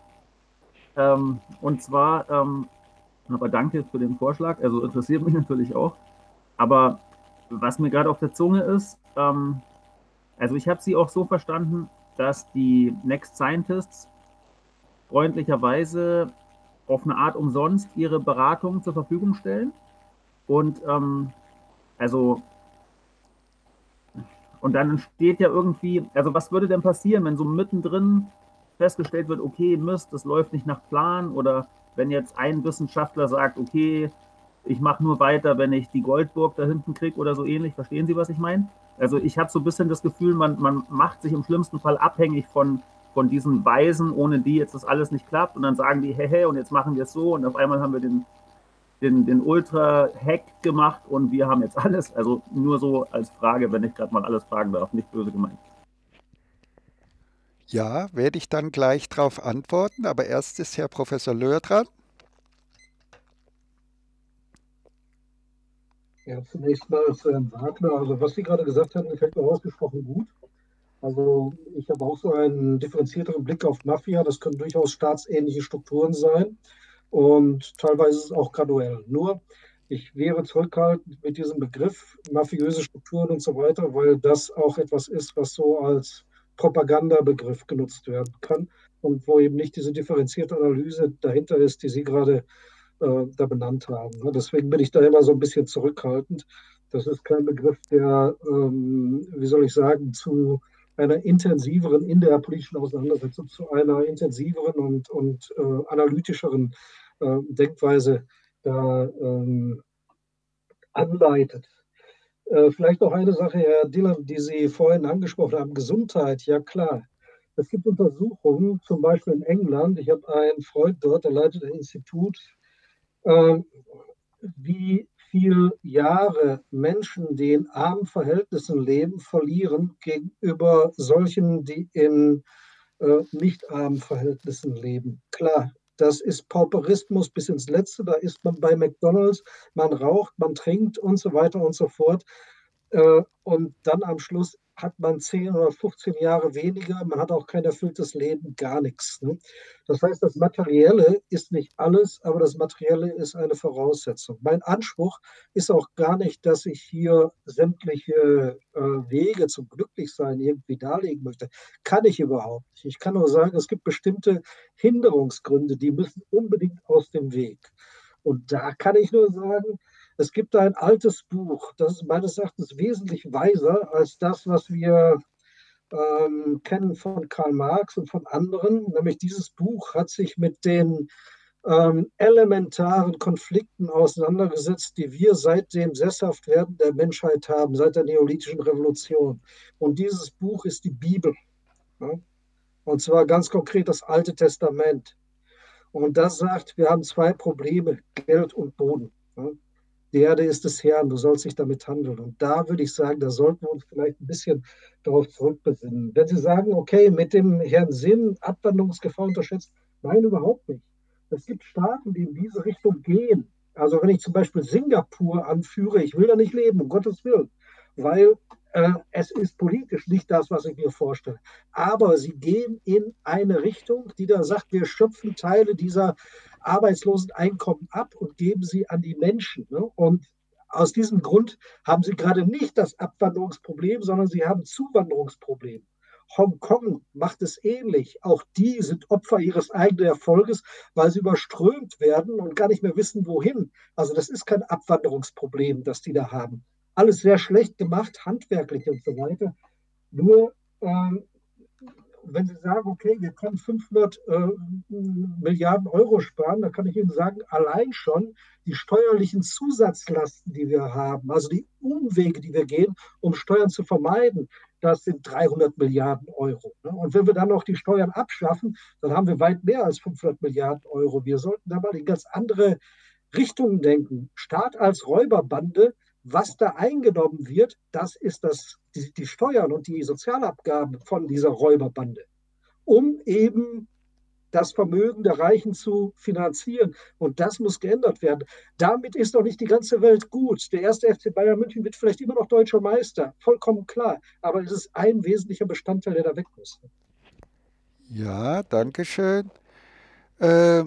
C: Und zwar, aber danke für den Vorschlag, also interessiert mich natürlich auch. Aber was mir gerade auf der Zunge ist, also ich habe Sie auch so verstanden, dass die Next Scientists freundlicherweise auf eine Art umsonst ihre Beratung zur Verfügung stellen. Und und dann entsteht ja irgendwie, also was würde denn passieren, wenn so mittendrin festgestellt wird, okay, Mist, das läuft nicht nach Plan, oder wenn jetzt ein Wissenschaftler sagt, okay, ich mache nur weiter, wenn ich die Goldburg da hinten kriege oder so ähnlich. Verstehen Sie, was ich meine? Also ich habe so ein bisschen das Gefühl, man macht sich im schlimmsten Fall abhängig von diesen Weisen, ohne die jetzt das alles nicht klappt. Und dann sagen die, hey, und jetzt machen wir es so. Und auf einmal haben wir den Ultra-Hack gemacht und wir haben jetzt alles. Also nur so als Frage, wenn ich gerade mal alles fragen darf, nicht böse gemeint.
A: Ja, werde ich dann gleich darauf antworten, aber erst ist Herr Professor Löhr dran.
B: Ja, zunächst mal zu Herrn Wagner. Also was Sie gerade gesagt haben, gefällt mir ausgesprochen gut. Also ich habe auch so einen differenzierteren Blick auf Mafia. Das können durchaus staatsähnliche Strukturen sein und teilweise ist es auch graduell. Nur ich wäre zurückhaltend mit diesem Begriff mafiöse Strukturen und so weiter, weil das auch etwas ist, was so als Propagandabegriff genutzt werden kann und wo eben nicht diese differenzierte Analyse dahinter ist, die Sie gerade da benannt haben. Ne? Deswegen bin ich da immer so ein bisschen zurückhaltend. Das ist kein Begriff, der, wie soll ich sagen, zu einer intensiveren, in der politischen Auseinandersetzung, zu einer intensiveren und analytischeren Denkweise da anleitet. Vielleicht noch eine Sache, Herr Dillon, die Sie vorhin angesprochen haben, Gesundheit, ja klar. Es gibt Untersuchungen, zum Beispiel in England, ich habe einen Freund dort, der leitet ein Institut, wie viele Jahre Menschen, die in armen Verhältnissen leben, verlieren gegenüber solchen, die in nicht armen Verhältnissen leben. Klar, das ist Pauperismus bis ins Letzte. Da ist man bei McDonald's, man raucht, man trinkt und so weiter und so fort. Und dann am Schluss hat man 10 oder 15 Jahre weniger, man hat auch kein erfülltes Leben, gar nichts. Ne? Das heißt, das Materielle ist nicht alles, aber das Materielle ist eine Voraussetzung. Mein Anspruch ist auch gar nicht, dass ich hier sämtliche Wege zum Glücklichsein irgendwie darlegen möchte. Kann ich überhaupt nicht. Ich kann nur sagen, es gibt bestimmte Hinderungsgründe, die müssen unbedingt aus dem Weg. Und da kann ich nur sagen, es gibt ein altes Buch, das ist meines Erachtens wesentlich weiser als das, was wir kennen von Karl Marx und von anderen. Nämlich dieses Buch hat sich mit den elementaren Konflikten auseinandergesetzt, die wir seit dem Sesshaftwerden der Menschheit haben, seit der Neolithischen Revolution. Und dieses Buch ist die Bibel. Ja? Und zwar ganz konkret das Alte Testament. Und das sagt, wir haben zwei Probleme, Geld und Boden. Ja? Die Erde ist des Herrn, du sollst dich damit handeln. Und da würde ich sagen, da sollten wir uns vielleicht ein bisschen darauf zurückbesinnen. Wenn Sie sagen, okay, mit dem Herrn Sinn Abwanderungsgefahr unterschätzt, nein, überhaupt nicht. Es gibt Staaten, die in diese Richtung gehen. Also wenn ich zum Beispiel Singapur anführe, ich will da nicht leben, um Gottes Willen, weil es ist politisch nicht das, was ich mir vorstelle. Aber sie gehen in eine Richtung, die da sagt, wir schöpfen Teile dieser Arbeitsloseneinkommen ab und geben sie an die Menschen. Ne? Und aus diesem Grund haben sie gerade nicht das Abwanderungsproblem, sondern sie haben Zuwanderungsproblem. Hongkong macht es ähnlich. Auch die sind Opfer ihres eigenen Erfolges, weil sie überströmt werden und gar nicht mehr wissen, wohin. Also das ist kein Abwanderungsproblem, das die da haben. Alles sehr schlecht gemacht, handwerklich und so weiter. Nur wenn Sie sagen, okay, wir können 500 Milliarden Euro sparen, dann kann ich Ihnen sagen, allein schon die steuerlichen Zusatzlasten, die wir haben, also die Umwege, die wir gehen, um Steuern zu vermeiden, das sind 300 Milliarden Euro. Ne? Und wenn wir dann noch die Steuern abschaffen, dann haben wir weit mehr als 500 Milliarden Euro. Wir sollten da mal in ganz andere Richtungen denken. Staat als Räuberbande, was da eingenommen wird, das ist die Steuern und die Sozialabgaben von dieser Räuberbande, um eben das Vermögen der Reichen zu finanzieren. Und das muss geändert werden. Damit ist doch nicht die ganze Welt gut. Der erste FC Bayern München wird vielleicht immer noch deutscher Meister, vollkommen klar. Aber es ist ein wesentlicher Bestandteil, der da weg muss.
A: Ja, danke schön. Äh,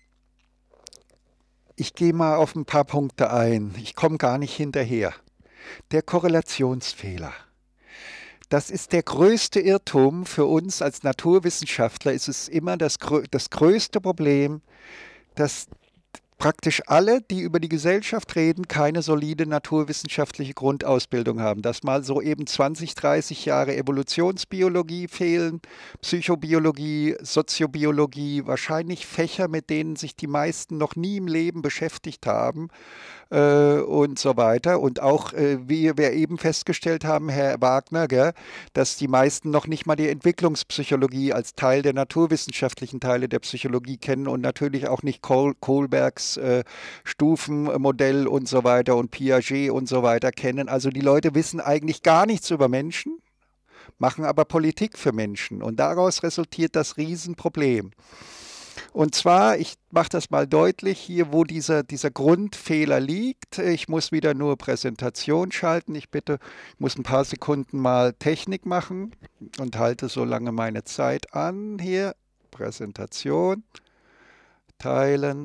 A: Ich gehe mal auf ein paar Punkte ein. Ich komme gar nicht hinterher. Der Korrelationsfehler. Das ist der größte Irrtum für uns als Naturwissenschaftler. Es ist immer das größte Problem, dass praktisch alle, die über die Gesellschaft reden, keine solide naturwissenschaftliche Grundausbildung haben. Dass mal so eben 20, 30 Jahre Evolutionsbiologie fehlen, Psychobiologie, Soziobiologie, wahrscheinlich Fächer, mit denen sich die meisten noch nie im Leben beschäftigt haben und so weiter. Und auch, wie wir eben festgestellt haben, Herr Wagner, gell, dass die meisten noch nicht mal die Entwicklungspsychologie als Teil der naturwissenschaftlichen Teile der Psychologie kennen und natürlich auch nicht Kohlbergs Stufenmodell und so weiter und Piaget und so weiter kennen. Also die Leute wissen eigentlich gar nichts über Menschen, machen aber Politik für Menschen und daraus resultiert das Riesenproblem. Und zwar, ich mache das mal deutlich hier, wo dieser Grundfehler liegt. Ich muss wieder nur Präsentation schalten. Ich muss ein paar Sekunden mal Technik machen und halte so lange meine Zeit an. Hier, Präsentation, teilen,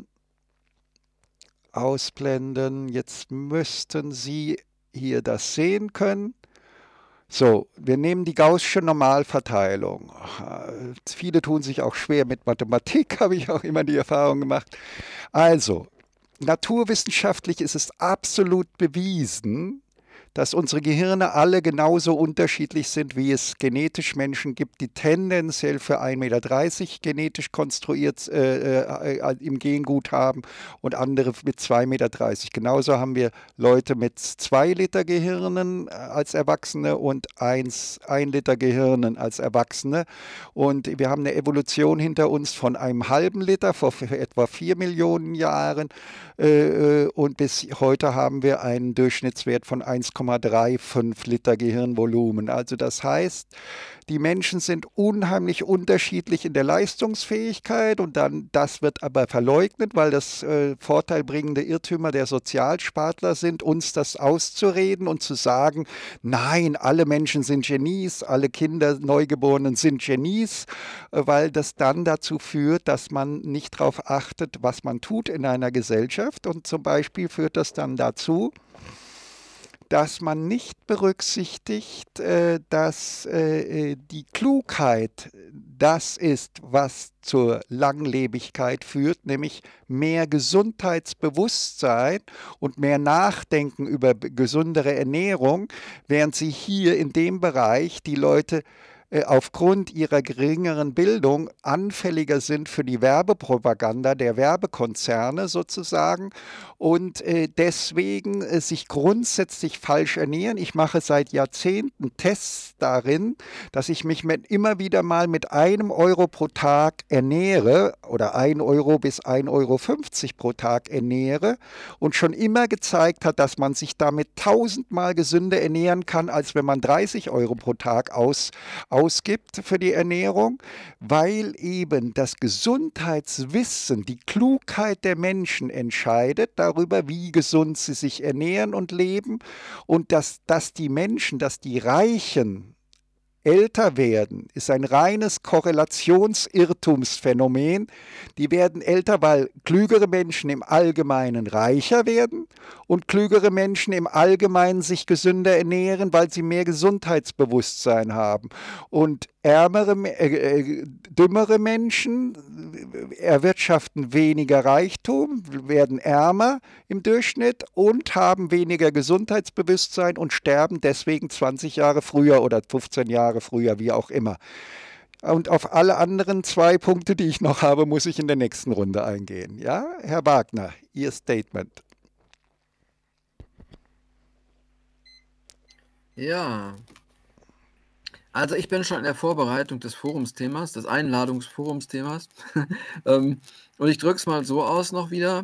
A: ausblenden. Jetzt müssten Sie hier das sehen können. So, wir nehmen die gaußsche Normalverteilung. Viele tun sich auch schwer mit Mathematik, habe ich auch immer die Erfahrung gemacht. Also, naturwissenschaftlich ist es absolut bewiesen, dass unsere Gehirne alle genauso unterschiedlich sind, wie es genetisch Menschen gibt, die tendenziell für 1,30 Meter genetisch konstruiert im Gengut haben und andere mit 2,30 Meter. Genauso haben wir Leute mit 2 Liter Gehirnen als Erwachsene und 1 Liter Gehirnen als Erwachsene. Und wir haben eine Evolution hinter uns von einem halben Liter vor etwa 4 Millionen Jahren. Und bis heute haben wir einen Durchschnittswert von 1,35 Liter Gehirnvolumen. Also das heißt, die Menschen sind unheimlich unterschiedlich in der Leistungsfähigkeit und dann, das wird aber verleugnet, weil das vorteilbringende Irrtümer der Sozialspartler sind, uns das auszureden und zu sagen, nein, alle Menschen sind Genies, alle Kinder, Neugeborenen sind Genies, weil das dann dazu führt, dass man nicht darauf achtet, was man tut in einer Gesellschaft. Und zum Beispiel führt das dann dazu, dass man nicht berücksichtigt, dass die Klugheit das ist, was zur Langlebigkeit führt, nämlich mehr Gesundheitsbewusstsein und mehr Nachdenken über gesundere Ernährung, während sie hier in dem Bereich die Leute aufgrund ihrer geringeren Bildung anfälliger sind für die Werbepropaganda der Werbekonzerne sozusagen und deswegen sich grundsätzlich falsch ernähren. Ich mache seit Jahrzehnten Tests darin, dass ich mich immer wieder mal mit 1 Euro pro Tag ernähre oder 1 Euro bis 1,50 Euro pro Tag ernähre und schon immer gezeigt hat, dass man sich damit 1000-mal gesünder ernähren kann, als wenn man 30 Euro pro Tag ausgibt für die Ernährung, weil eben das Gesundheitswissen, die Klugheit der Menschen entscheidet darüber, wie gesund sie sich ernähren und leben und dass die Menschen, dass die Reichen älter werden, ist ein reines Korrelationsirrtumsphänomen. Die werden älter, weil klügere Menschen im Allgemeinen reicher werden und klügere Menschen im Allgemeinen sich gesünder ernähren, weil sie mehr Gesundheitsbewusstsein haben. Und dümmere Menschen erwirtschaften weniger Reichtum, werden ärmer im Durchschnitt und haben weniger Gesundheitsbewusstsein und sterben deswegen 20 Jahre früher oder 15 Jahre früher, wie auch immer. Und auf alle anderen 2 Punkte, die ich noch habe, muss ich in der nächsten Runde eingehen. Ja, Herr Wagner, Ihr Statement.
D: Ja, also ich bin schon in der Vorbereitung des Forumsthemas, des Einladungsforumsthemas. Und ich drücke es mal so aus noch wieder.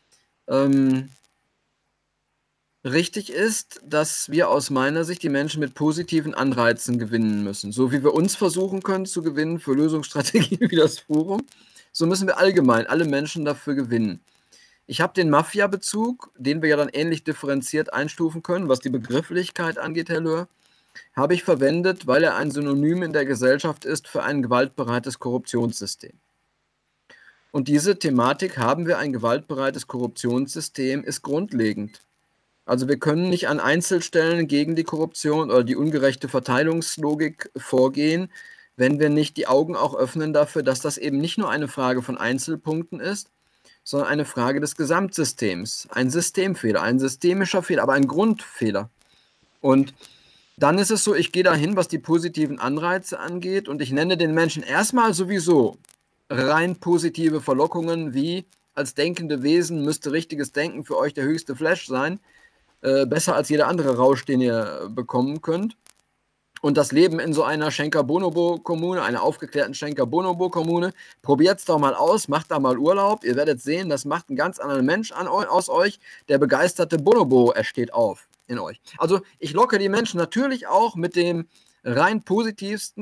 D: Richtig ist, dass wir aus meiner Sicht die Menschen mit positiven Anreizen gewinnen müssen. So wie wir uns versuchen können zu gewinnen für Lösungsstrategien wie das Forum, so müssen wir allgemein alle Menschen dafür gewinnen. Ich habe den Mafia-Bezug, den wir ja dann ähnlich differenziert einstufen können, was die Begrifflichkeit angeht, Herr Löhr, habe ich verwendet, weil er ein Synonym in der Gesellschaft ist für ein gewaltbereites Korruptionssystem. Und diese Thematik, haben wir ein gewaltbereites Korruptionssystem, ist grundlegend. Also wir können nicht an Einzelstellen gegen die Korruption oder die ungerechte Verteilungslogik vorgehen, wenn wir nicht die Augen auch öffnen dafür, dass das eben nicht nur eine Frage von Einzelpunkten ist, sondern eine Frage des Gesamtsystems. Ein Systemfehler, ein systemischer Fehler, aber ein Grundfehler. Und dann ist es so, ich gehe dahin, was die positiven Anreize angeht und ich nenne den Menschen erstmal sowieso rein positive Verlockungen wie als denkende Wesen müsste richtiges Denken für euch der höchste Flash sein, besser als jeder andere Rausch, den ihr bekommen könnt. Und das Leben in so einer Schenker-Bonobo-Kommune, einer aufgeklärten Schenker-Bonobo-Kommune, probiert es doch mal aus, macht da mal Urlaub. Ihr werdet sehen, das macht einen ganz anderen Mensch aus euch. Der begeisterte Bonobo steht auf in euch. Also ich locke die Menschen natürlich auch mit dem rein positivsten,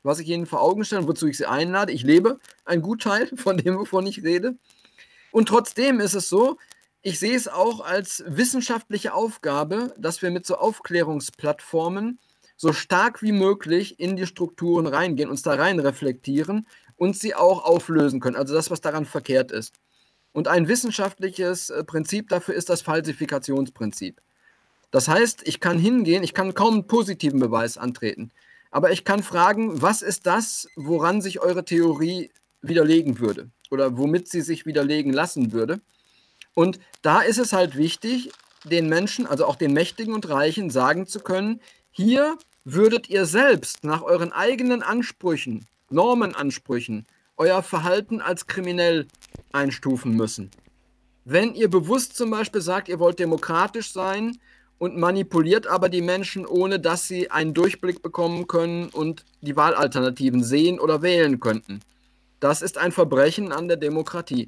D: was ich Ihnen vor Augen stelle, wozu ich Sie einlade. Ich lebe einen Gutteil von dem, wovon ich rede. Und trotzdem ist es so, ich sehe es auch als wissenschaftliche Aufgabe, dass wir mit so Aufklärungsplattformen so stark wie möglich in die Strukturen reingehen, uns da rein reflektieren und sie auch auflösen können. Also das, was daran verkehrt ist. Und ein wissenschaftliches Prinzip dafür ist das Falsifikationsprinzip. Das heißt, ich kann hingehen, ich kann kaum einen positiven Beweis antreten, aber ich kann fragen, was ist das, woran sich eure Theorie widerlegen würde oder womit sie sich widerlegen lassen würde. Und da ist es halt wichtig, den Menschen, also auch den Mächtigen und Reichen, sagen zu können, hier würdet ihr selbst nach euren eigenen Ansprüchen, Normenansprüchen, euer Verhalten als kriminell einstufen müssen. Wenn ihr bewusst zum Beispiel sagt, ihr wollt demokratisch sein und manipuliert aber die Menschen, ohne dass sie einen Durchblick bekommen können und die Wahlalternativen sehen oder wählen könnten. Das ist ein Verbrechen an der Demokratie.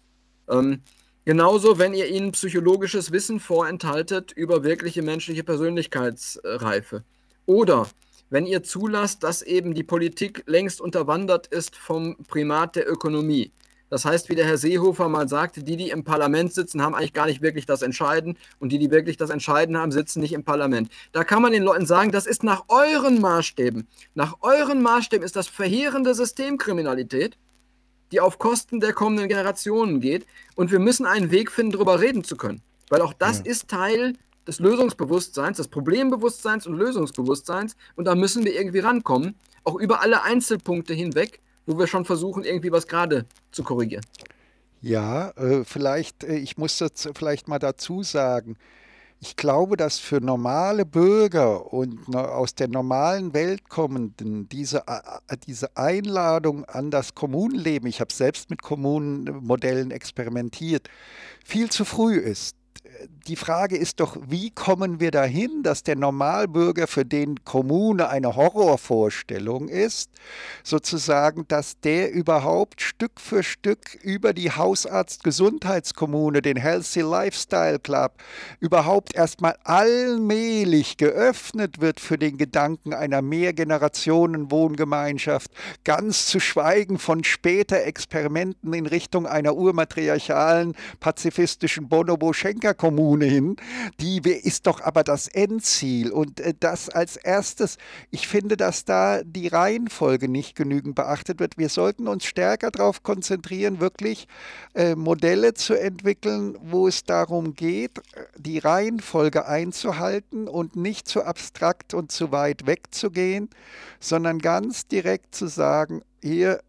D: Genauso, wenn ihr ihnen psychologisches Wissen vorenthaltet über wirkliche menschliche Persönlichkeitsreife. Oder wenn ihr zulasst, dass eben die Politik längst unterwandert ist vom Primat der Ökonomie. Das heißt, wie der Herr Seehofer mal sagte, die im Parlament sitzen, haben eigentlich gar nicht wirklich das Entscheiden und die wirklich das Entscheiden haben, sitzen nicht im Parlament. Da kann man den Leuten sagen, das ist nach euren Maßstäben. Nach euren Maßstäben ist das verheerende Systemkriminalität, die auf Kosten der kommenden Generationen geht. Und wir müssen einen Weg finden, darüber reden zu können. Weil auch das ist Teil des Lösungsbewusstseins, des Problembewusstseins und Lösungsbewusstseins. Und da müssen wir irgendwie rankommen, auch über alle Einzelpunkte hinweg, wo wir schon versuchen, irgendwie was gerade zu korrigieren.
A: Ja, vielleicht, ich muss das vielleicht mal dazu sagen. Ich glaube, dass für normale Bürger und aus der normalen Welt kommenden diese Einladung an das Kommunenleben, ich habe selbst mit Kommunenmodellen experimentiert, viel zu früh ist. Die Frage ist doch, wie kommen wir dahin, dass der Normalbürger, für den Kommune eine Horrorvorstellung ist, sozusagen, dass der überhaupt Stück für Stück über die Hausarzt-Gesundheitskommune, den Healthy Lifestyle Club, überhaupt erstmal allmählich geöffnet wird für den Gedanken einer Mehrgenerationen-Wohngemeinschaft, ganz zu schweigen von später Experimenten in Richtung einer urmatriarchalen, pazifistischen Bonobo-Schenker-Kommune hin, die ist doch aber das Endziel. Und das als erstes, ich finde, dass da die Reihenfolge nicht genügend beachtet wird. Wir sollten uns stärker darauf konzentrieren, wirklich Modelle zu entwickeln, wo es darum geht, die Reihenfolge einzuhalten und nicht zu abstrakt und zu weit wegzugehen, sondern ganz direkt zu sagen, hier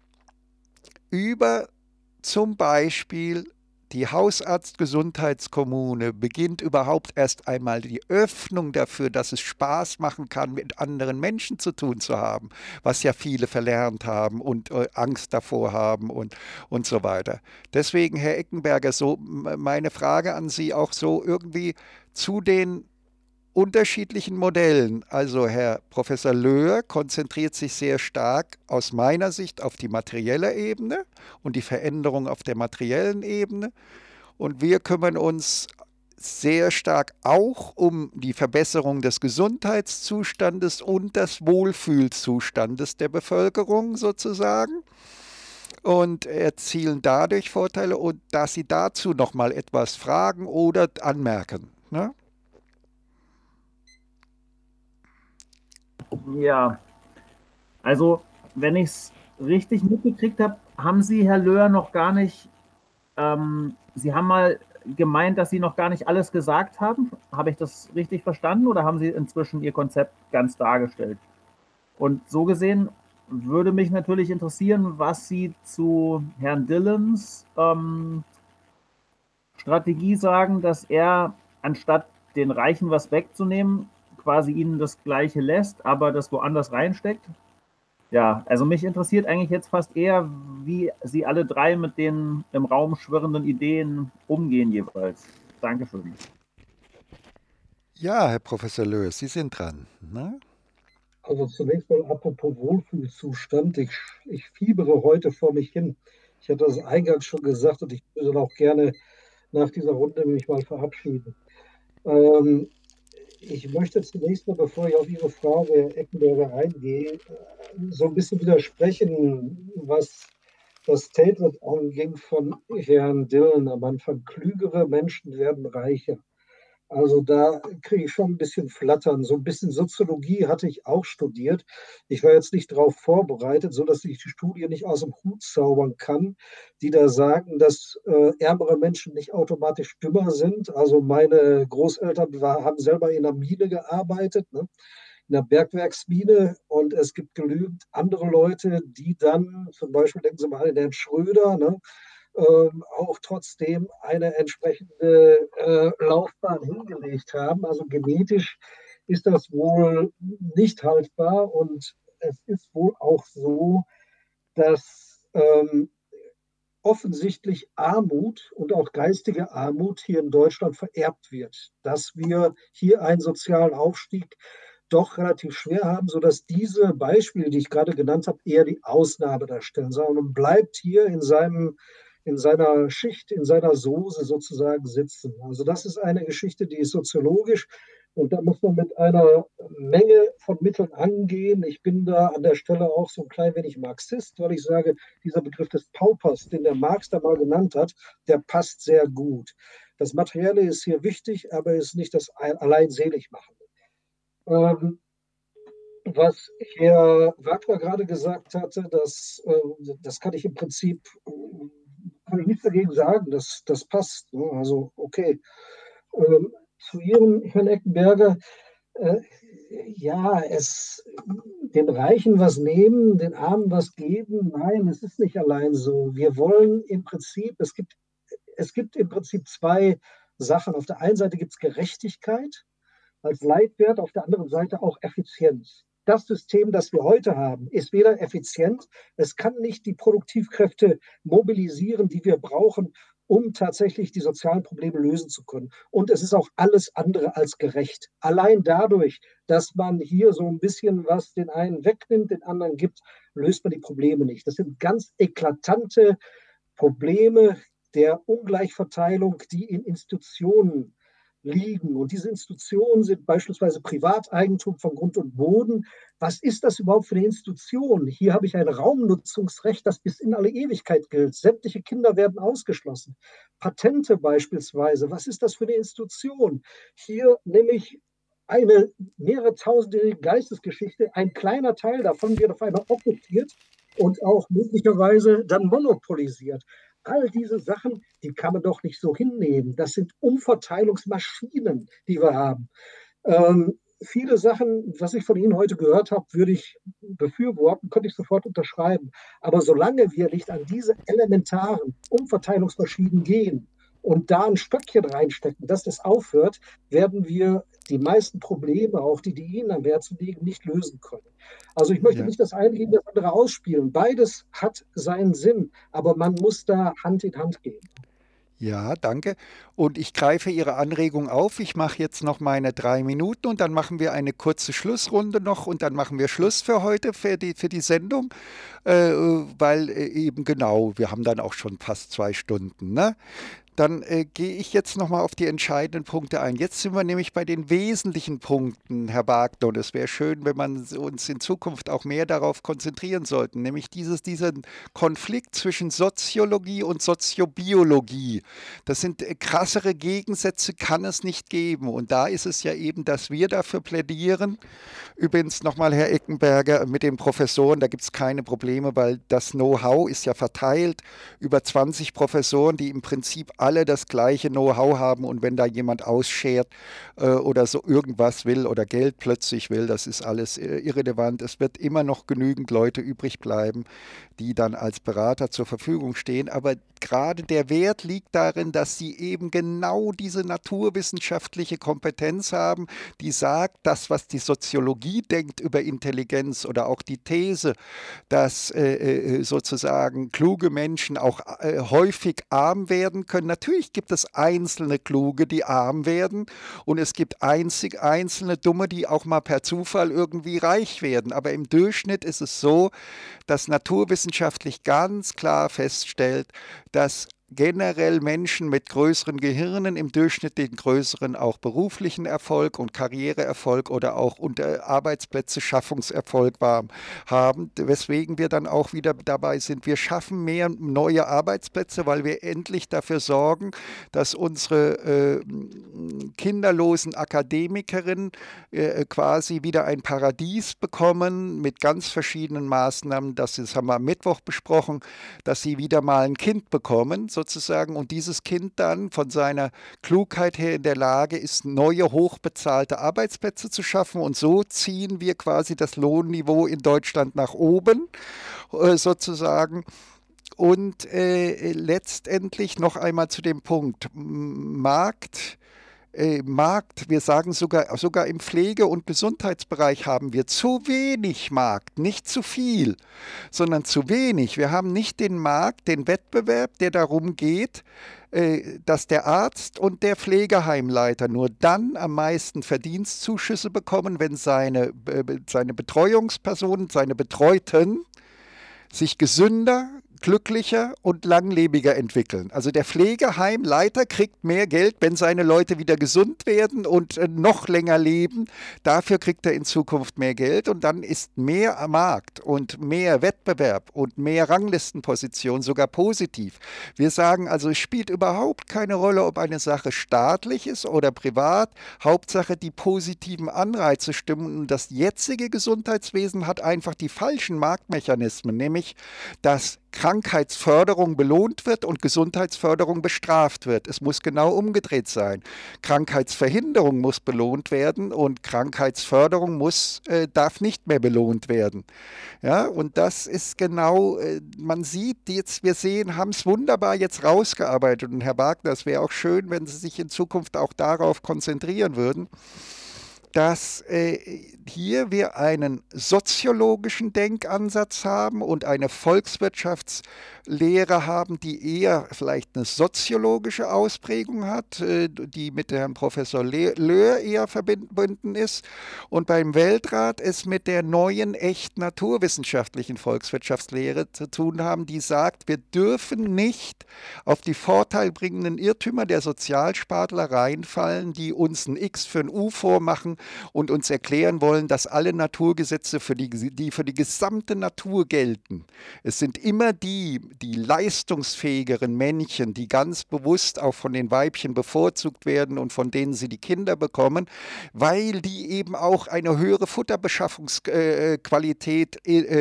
A: über zum Beispiel die Hausarzt-Gesundheitskommune beginnt überhaupt erst einmal die Öffnung dafür, dass es Spaß machen kann, mit anderen Menschen zu tun zu haben, was ja viele verlernt haben und Angst davor haben und so weiter. Deswegen, Herr Eckenberger, so meine Frage an Sie auch so irgendwie zu den unterschiedlichen Modellen. Also Herr Professor Löhr konzentriert sich sehr stark aus meiner Sicht auf die materielle Ebene und die Veränderung auf der materiellen Ebene. Und wir kümmern uns sehr stark auch um die Verbesserung des Gesundheitszustandes und des Wohlfühlzustandes der Bevölkerung sozusagen und erzielen dadurch Vorteile, und dass Sie dazu noch mal etwas fragen oder anmerken. Ne?
C: Ja, also wenn ich es richtig mitgekriegt habe, haben Sie, Herr Löhr, noch gar nicht, Sie haben mal gemeint, dass Sie noch gar nicht alles gesagt haben. Habe ich das richtig verstanden oder haben Sie inzwischen Ihr Konzept ganz dargestellt? Und so gesehen würde mich natürlich interessieren, was Sie zu Herrn Dillons Strategie sagen, dass er anstatt den Reichen was wegzunehmen, quasi ihnen das Gleiche lässt, aber das woanders reinsteckt. Ja, also mich interessiert eigentlich jetzt fast eher, wie Sie alle drei mit den im Raum schwirrenden Ideen umgehen jeweils. Dankeschön.
A: Ja, Herr Professor Löhr, Sie sind dran. Ne?
B: Also zunächst mal apropos Wohlfühlzustand. Ich fiebere heute vor mich hin. Ich hatte das eingangs schon gesagt und ich würde dann auch gerne nach dieser Runde mich mal verabschieden. Ich möchte zunächst mal, bevor ich auf Ihre Frage, Herr Eckenberger, eingehe, so ein bisschen widersprechen, was das Statement anging von Herrn Dillon am Anfang. Klügere Menschen werden reicher. Also da kriege ich schon ein bisschen Flattern. So ein bisschen Soziologie hatte ich auch studiert. Ich war jetzt nicht darauf vorbereitet, sodass ich die Studie nicht aus dem Hut zaubern kann, die da sagen, dass ärmere Menschen nicht automatisch dümmer sind. Also meine Großeltern haben selber in einer Mine gearbeitet, ne? In einer Bergwerksmine. Und es gibt genügend andere Leute, die dann, zum Beispiel denken Sie mal an Herrn Schröder, ne? Auch trotzdem eine entsprechende Laufbahn hingelegt haben. Also genetisch ist das wohl nicht haltbar und es ist wohl auch so, dass offensichtlich Armut und auch geistige Armut hier in Deutschland vererbt wird, dass wir hier einen sozialen Aufstieg doch relativ schwer haben, sodass diese Beispiele, die ich gerade genannt habe, eher die Ausnahme darstellen, sondern man bleibt hier in seiner Schicht, in seiner Soße sozusagen sitzen. Also das ist eine Geschichte, die ist soziologisch und da muss man mit einer Menge von Mitteln angehen. Ich bin da an der Stelle auch so ein klein wenig Marxist, weil ich sage, dieser Begriff des Paupers, den der Marx da mal genannt hat, der passt sehr gut. Das Materielle ist hier wichtig, aber ist nicht das allein Seligmachende. Was Herr Wagner gerade gesagt hatte, das kann ich im Prinzip kann ich nichts dagegen sagen, das passt. Ne? Also okay. Zu Ihrem, Herrn Eckenberger, ja, den Reichen was nehmen, den Armen was geben. Nein, es ist nicht allein so. Wir wollen im Prinzip, es gibt im Prinzip zwei Sachen. Auf der einen Seite gibt es Gerechtigkeit als Leitwert, auf der anderen Seite auch Effizienz. Das System, das wir heute haben, ist weder effizient, es kann nicht die Produktivkräfte mobilisieren, die wir brauchen, um tatsächlich die sozialen Probleme lösen zu können. Und es ist auch alles andere als gerecht. Allein dadurch, dass man hier so ein bisschen was den einen wegnimmt, den anderen gibt, löst man die Probleme nicht. Das sind ganz eklatante Probleme der Ungleichverteilung, die in Institutionen liegen. Und diese Institutionen sind beispielsweise Privateigentum von Grund und Boden. Was ist das überhaupt für eine Institution? Hier habe ich ein Raumnutzungsrecht, das bis in alle Ewigkeit gilt. Sämtliche Kinder werden ausgeschlossen. Patente beispielsweise, was ist das für eine Institution? Hier nehme ich eine mehrere tausendjährige Geistesgeschichte, ein kleiner Teil davon wird auf einmal okkupiert und auch möglicherweise dann monopolisiert. All diese Sachen, die kann man doch nicht so hinnehmen. Das sind Umverteilungsmaschinen, die wir haben. Viele Sachen, was ich von Ihnen heute gehört habe, würde ich befürworten, könnte ich sofort unterschreiben. Aber solange wir nicht an diese elementaren Umverteilungsmaschinen gehen und da ein Stöckchen reinstecken, dass das aufhört, werden wir die meisten Probleme, auch die Ihnen am Herzen liegen, nicht lösen können. Also ich möchte nicht das eine gegen das andere ausspielen. Beides hat seinen Sinn, aber man muss da Hand in Hand gehen.
A: Ja, danke. Und ich greife Ihre Anregung auf. Ich mache jetzt noch meine 3 Minuten und dann machen wir eine kurze Schlussrunde noch und dann machen wir Schluss für heute, für die Sendung, weil eben genau, wir haben dann auch schon fast 2 Stunden, ne? Dann gehe ich jetzt nochmal auf die entscheidenden Punkte ein. Jetzt sind wir nämlich bei den wesentlichen Punkten, Herr Wagner. Und es wäre schön, wenn man uns in Zukunft auch mehr darauf konzentrieren sollten, nämlich diesen Konflikt zwischen Soziologie und Soziobiologie. Das sind krassere Gegensätze, kann es nicht geben. Und da ist es ja eben, dass wir dafür plädieren. Übrigens nochmal, Herr Eckenberger, mit den Professoren, da gibt es keine Probleme, weil das Know-how ist ja verteilt über 20 Professoren, die im Prinzip alle das gleiche Know-how haben und wenn da jemand ausschert oder so irgendwas will oder Geld plötzlich will, das ist alles irrelevant. Es wird immer noch genügend Leute übrig bleiben, die dann als Berater zur Verfügung stehen. Aber gerade der Wert liegt darin, dass sie eben genau diese naturwissenschaftliche Kompetenz haben, die sagt, das, was die Soziologie denkt über Intelligenz oder auch die These, dass sozusagen kluge Menschen auch häufig arm werden können. Natürlich gibt es einzelne Kluge, die arm werden und es gibt einzelne Dumme, die auch mal per Zufall irgendwie reich werden. Aber im Durchschnitt ist es so, dass naturwissenschaftlich ganz klar feststellt, dass generell Menschen mit größeren Gehirnen im Durchschnitt den größeren auch beruflichen Erfolg und Karriereerfolg oder auch unter Arbeitsplätze Schaffungserfolg haben, weswegen wir dann auch wieder dabei sind. Wir schaffen mehr neue Arbeitsplätze, weil wir endlich dafür sorgen, dass unsere kinderlosen Akademikerinnen quasi wieder ein Paradies bekommen mit ganz verschiedenen Maßnahmen. Das haben wir am Mittwoch besprochen, dass sie wieder mal ein Kind bekommen, sozusagen, und dieses Kind dann von seiner Klugheit her in der Lage ist, neue, hochbezahlte Arbeitsplätze zu schaffen. Und so ziehen wir quasi das Lohnniveau in Deutschland nach oben, sozusagen. Und letztendlich noch einmal zu dem Punkt Markt. Wir sagen sogar im Pflege- und Gesundheitsbereich haben wir zu wenig Markt, nicht zu viel, sondern zu wenig. Wir haben nicht den Markt, den Wettbewerb, der darum geht, dass der Arzt und der Pflegeheimleiter nur dann am meisten Verdienstzuschüsse bekommen, wenn seine Betreuungspersonen, seine Betreuten sich gesünder, glücklicher und langlebiger entwickeln. Also der Pflegeheimleiter kriegt mehr Geld, wenn seine Leute wieder gesund werden und noch länger leben. Dafür kriegt er in Zukunft mehr Geld und dann ist mehr am Markt und mehr Wettbewerb und mehr Ranglistenposition sogar positiv. Wir sagen also, es spielt überhaupt keine Rolle, ob eine Sache staatlich ist oder privat. Hauptsache, die positiven Anreize stimmen. Und das jetzige Gesundheitswesen hat einfach die falschen Marktmechanismen, nämlich dass Krankheitsförderung belohnt wird und Gesundheitsförderung bestraft wird. Es muss genau umgedreht sein. Krankheitsverhinderung muss belohnt werden und Krankheitsförderung darf nicht mehr belohnt werden. Ja, und das ist genau, man sieht jetzt, haben es wunderbar jetzt rausgearbeitet. Und Herr Wagner, es wäre auch schön, wenn Sie sich in Zukunft auch darauf konzentrieren würden, dass hier wir einen soziologischen Denkansatz haben und eine Volkswirtschaftslehre haben, die eher vielleicht eine soziologische Ausprägung hat, die mit Herrn Professor Löhr eher verbunden ist. Und beim Weltrat es mit der neuen, echt naturwissenschaftlichen Volkswirtschaftslehre zu tun haben, die sagt, wir dürfen nicht auf die vorteilbringenden Irrtümer der Sozialspartler reinfallen, die uns ein X für ein U vormachen und uns erklären wollen, dass alle Naturgesetze die für die gesamte Natur gelten. Es sind immer die leistungsfähigeren Männchen, die ganz bewusst auch von den Weibchen bevorzugt werden und von denen sie die Kinder bekommen, weil die eben auch eine höhere Futterbeschaffungsqualität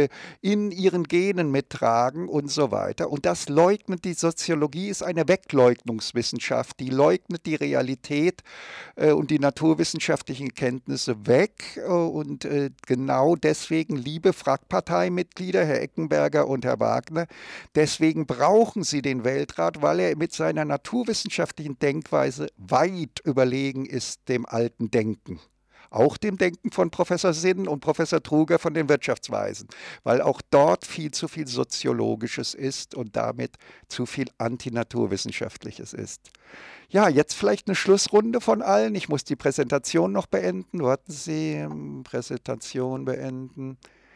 A: in ihren Genen mittragen und so weiter. Und das leugnet die Soziologie, ist eine Wegleugnungswissenschaft, die leugnet die Realität und die naturwissenschaftlichen Kenntnisse weg. Und genau deswegen, liebe FRAG-Parteimitglieder, Herr Eckenberger und Herr Wagner, deswegen brauchen Sie den Weltrat, weil er mit seiner naturwissenschaftlichen Denkweise weit überlegen ist dem alten Denken. Auch dem Denken von Professor Sinn und Professor Truger von den Wirtschaftsweisen, weil auch dort viel zu viel Soziologisches ist und damit zu viel Antinaturwissenschaftliches ist. Ja, jetzt vielleicht eine Schlussrunde von allen. Ich muss die Präsentation noch beenden. Warten Sie, Präsentation beenden.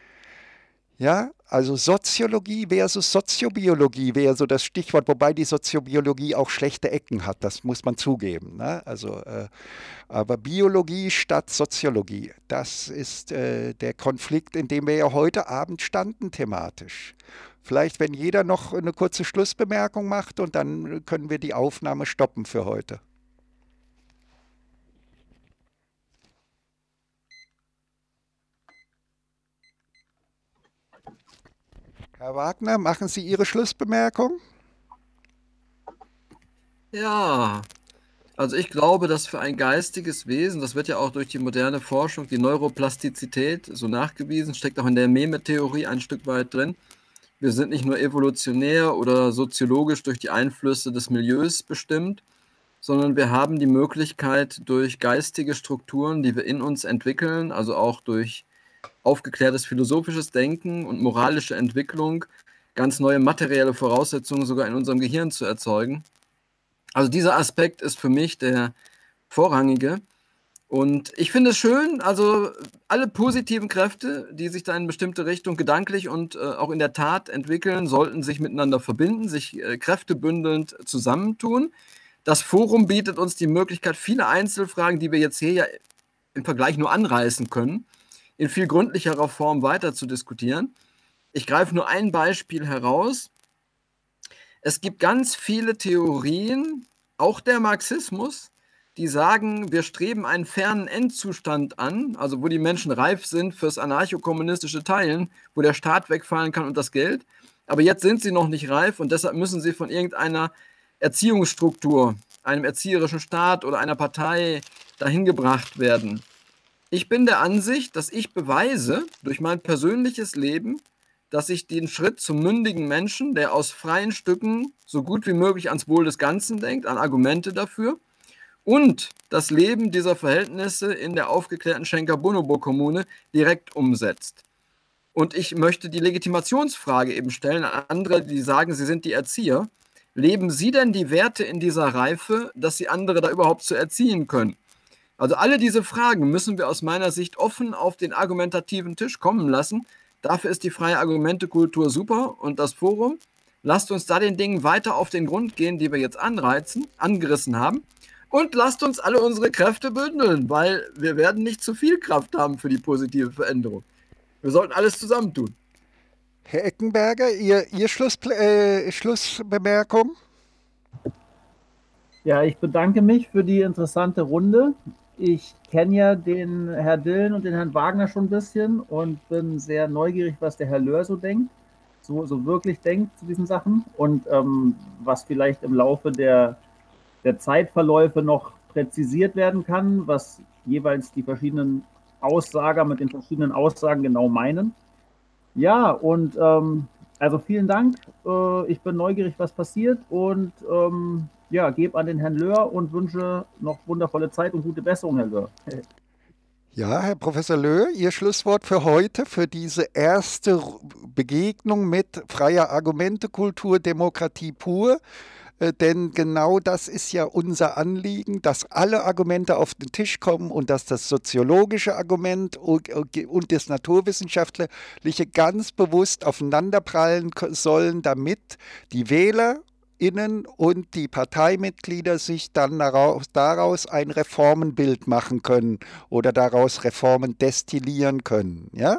A: Ja, also Soziologie versus Soziobiologie wäre so das Stichwort, wobei die Soziobiologie auch schlechte Ecken hat, das muss man zugeben. Ne? Also, aber Biologie statt Soziologie, das ist der Konflikt, in dem wir ja heute Abend standen thematisch. Vielleicht, wenn jeder noch eine kurze Schlussbemerkung macht und dann können wir die Aufnahme stoppen für heute. Herr Wagner, machen Sie Ihre Schlussbemerkung?
D: Ja, also ich glaube, dass für ein geistiges Wesen, das wird ja auch durch die moderne Forschung, die Neuroplastizität so nachgewiesen, steckt auch in der Meme-Theorie ein Stück weit drin. Wir sind nicht nur evolutionär oder soziologisch durch die Einflüsse des Milieus bestimmt, sondern wir haben die Möglichkeit, durch geistige Strukturen, die wir in uns entwickeln, also auch durch aufgeklärtes philosophisches Denken und moralische Entwicklung, ganz neue materielle Voraussetzungen sogar in unserem Gehirn zu erzeugen. Also dieser Aspekt ist für mich der vorrangige. Und ich finde es schön, also alle positiven Kräfte, die sich da in bestimmte Richtung gedanklich und auch in der Tat entwickeln, sollten sich miteinander verbinden, sich kräftebündelnd zusammentun. Das Forum bietet uns die Möglichkeit, viele Einzelfragen, die wir jetzt hier ja im Vergleich nur anreißen können, in viel gründlicherer Form weiter zu diskutieren. Ich greife nur ein Beispiel heraus. Es gibt ganz viele Theorien, auch der Marxismus, die sagen, wir streben einen fernen Endzustand an, also wo die Menschen reif sind fürs anarchokommunistische Teilen, wo der Staat wegfallen kann und das Geld. Aber jetzt sind sie noch nicht reif und deshalb müssen sie von irgendeiner Erziehungsstruktur, einem erzieherischen Staat oder einer Partei dahin gebracht werden. Ich bin der Ansicht, dass ich beweise durch mein persönliches Leben, dass ich den Schritt zum mündigen Menschen, der aus freien Stücken so gut wie möglich ans Wohl des Ganzen denkt, an Argumente dafür, und das Leben dieser Verhältnisse in der aufgeklärten Schenker-Bonobo-Kommune direkt umsetzt. Und ich möchte die Legitimationsfrage eben stellen an andere, die sagen, sie sind die Erzieher. Leben Sie denn die Werte in dieser Reife, dass Sie andere da überhaupt zu erziehen können? Also alle diese Fragen müssen wir aus meiner Sicht offen auf den argumentativen Tisch kommen lassen. Dafür ist die freie Argumentekultur super und das Forum. Lasst uns da den Dingen weiter auf den Grund gehen, die wir jetzt angerissen haben. Und lasst uns alle unsere Kräfte bündeln, weil wir werden nicht zu viel Kraft haben für die positive Veränderung. Wir sollten alles zusammentun.
A: Herr Eckenberger, Ihr Schlussbemerkung?
C: Ja, ich bedanke mich für die interessante Runde. Ich kenne ja den Herr Dillen und den Herrn Wagner schon ein bisschen und bin sehr neugierig, was der Herr Löhr so denkt, so wirklich denkt zu diesen Sachen und was vielleicht im Laufe der Zeitverläufe noch präzisiert werden kann, was jeweils die verschiedenen Aussager mit den verschiedenen Aussagen genau meinen. Ja, und also vielen Dank. Ich bin neugierig, was passiert und ja, gebe an den Herrn Löhr und wünsche noch wundervolle Zeit und gute Besserung, Herr Löhr.
A: Ja, Herr Professor Löhr, Ihr Schlusswort für heute, für diese erste Begegnung mit freier Argumentekultur, Demokratie pur. Denn genau das ist ja unser Anliegen, dass alle Argumente auf den Tisch kommen und dass das soziologische Argument und das naturwissenschaftliche ganz bewusst aufeinanderprallen sollen, damit die WählerInnen und die Parteimitglieder sich dann daraus ein Reformenbild machen können oder daraus Reformen destillieren können. Ja?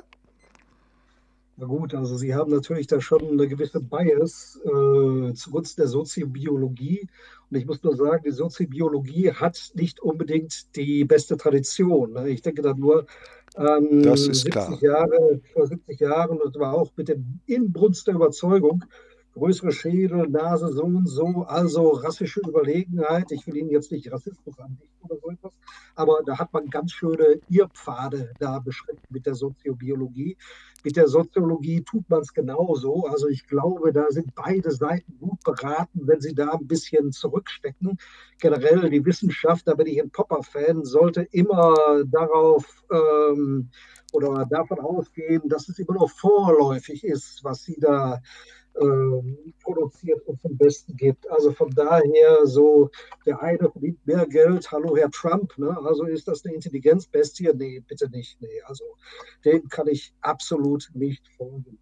B: Na gut, also Sie haben natürlich da schon eine gewisse Bias zugunsten der Soziobiologie. Und ich muss nur sagen, die Soziobiologie hat nicht unbedingt die beste Tradition. Ne? Ich denke da nur an
A: Das ist klar.
B: vor 70 Jahren, und war auch mit der Inbrunst der Überzeugung, größere Schädel, Nase so und so, also rassische Überlegenheit. Ich will Ihnen jetzt nicht Rassismus andichten oder so etwas, aber da hat man ganz schöne Irrpfade da beschritten mit der Soziobiologie. Mit der Soziologie tut man es genauso. Also ich glaube, da sind beide Seiten gut beraten, wenn sie da ein bisschen zurückstecken. Generell die Wissenschaft, da bin ich ein Popper-Fan, sollte immer darauf oder davon ausgehen, dass es immer noch vorläufig ist, was sie da produziert und zum Besten gibt. Also von daher so, der eine verdient mehr Geld, hallo Herr Trump, ne? Also ist das eine Intelligenzbestie? Nee, bitte nicht. Nee, also dem kann ich absolut nicht folgen.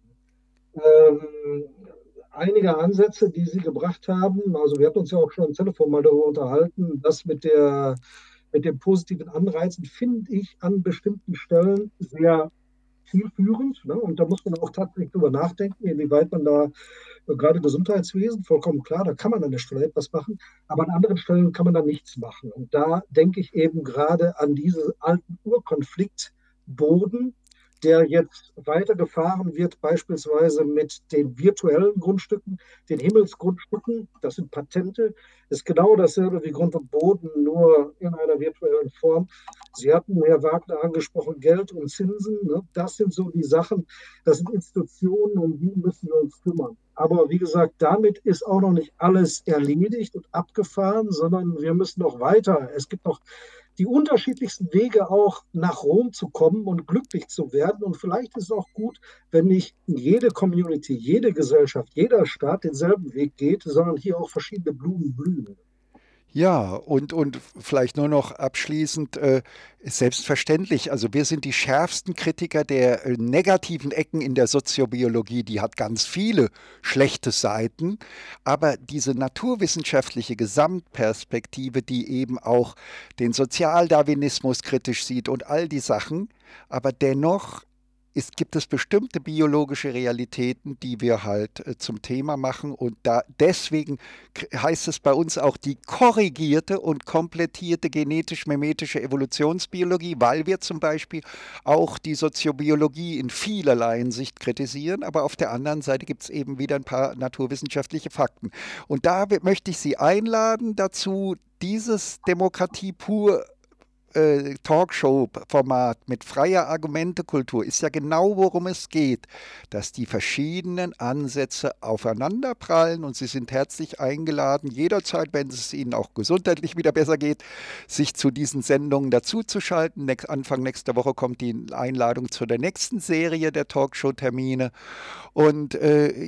B: Einige Ansätze, die Sie gebracht haben, also wir hatten uns ja auch schon am Telefon mal darüber unterhalten, das mit den positiven Anreizen finde ich an bestimmten Stellen sehr zielführend. Ne? Und da muss man auch tatsächlich drüber nachdenken, inwieweit man da gerade Gesundheitswesen, vollkommen klar, da kann man an der Stelle etwas machen, aber an anderen Stellen kann man da nichts machen. Und da denke ich eben gerade an diesen alten Urkonfliktboden, der jetzt weitergefahren wird, beispielsweise mit den virtuellen Grundstücken, den Himmelsgrundstücken, das sind Patente, ist genau dasselbe wie Grund und Boden, nur in einer virtuellen Form. Sie hatten, Herr Wagner, angesprochen, Geld und Zinsen, ne? Das sind so die Sachen, das sind Institutionen, um die müssen wir uns kümmern. Aber wie gesagt, damit ist auch noch nicht alles erledigt und abgefahren, sondern wir müssen noch weiter. Es gibt noch die unterschiedlichsten Wege auch nach Rom zu kommen und glücklich zu werden. Und vielleicht ist es auch gut, wenn nicht jede Community, jede Gesellschaft, jeder Staat denselben Weg geht, sondern hier auch verschiedene Blumen blühen.
A: Ja, und vielleicht nur noch abschließend, selbstverständlich, also wir sind die schärfsten Kritiker der negativen Ecken in der Soziobiologie, die hat ganz viele schlechte Seiten, aber diese naturwissenschaftliche Gesamtperspektive, die eben auch den Sozialdarwinismus kritisch sieht und all die Sachen, aber dennoch gibt es bestimmte biologische Realitäten, die wir halt zum Thema machen und deswegen heißt es bei uns auch die korrigierte und komplettierte genetisch-memetische Evolutionsbiologie, weil wir zum Beispiel auch die Soziobiologie in vielerlei Hinsicht kritisieren, aber auf der anderen Seite gibt es eben wieder ein paar naturwissenschaftliche Fakten. Und da möchte ich Sie einladen dazu, dieses Demokratie pur Talkshow-Format mit freier Argumentekultur ist ja genau, worum es geht, dass die verschiedenen Ansätze aufeinanderprallen und Sie sind herzlich eingeladen, jederzeit, wenn es Ihnen auch gesundheitlich wieder besser geht, sich zu diesen Sendungen dazuzuschalten. Anfang nächster Woche kommt die Einladung zu der nächsten Serie der Talkshow-Termine und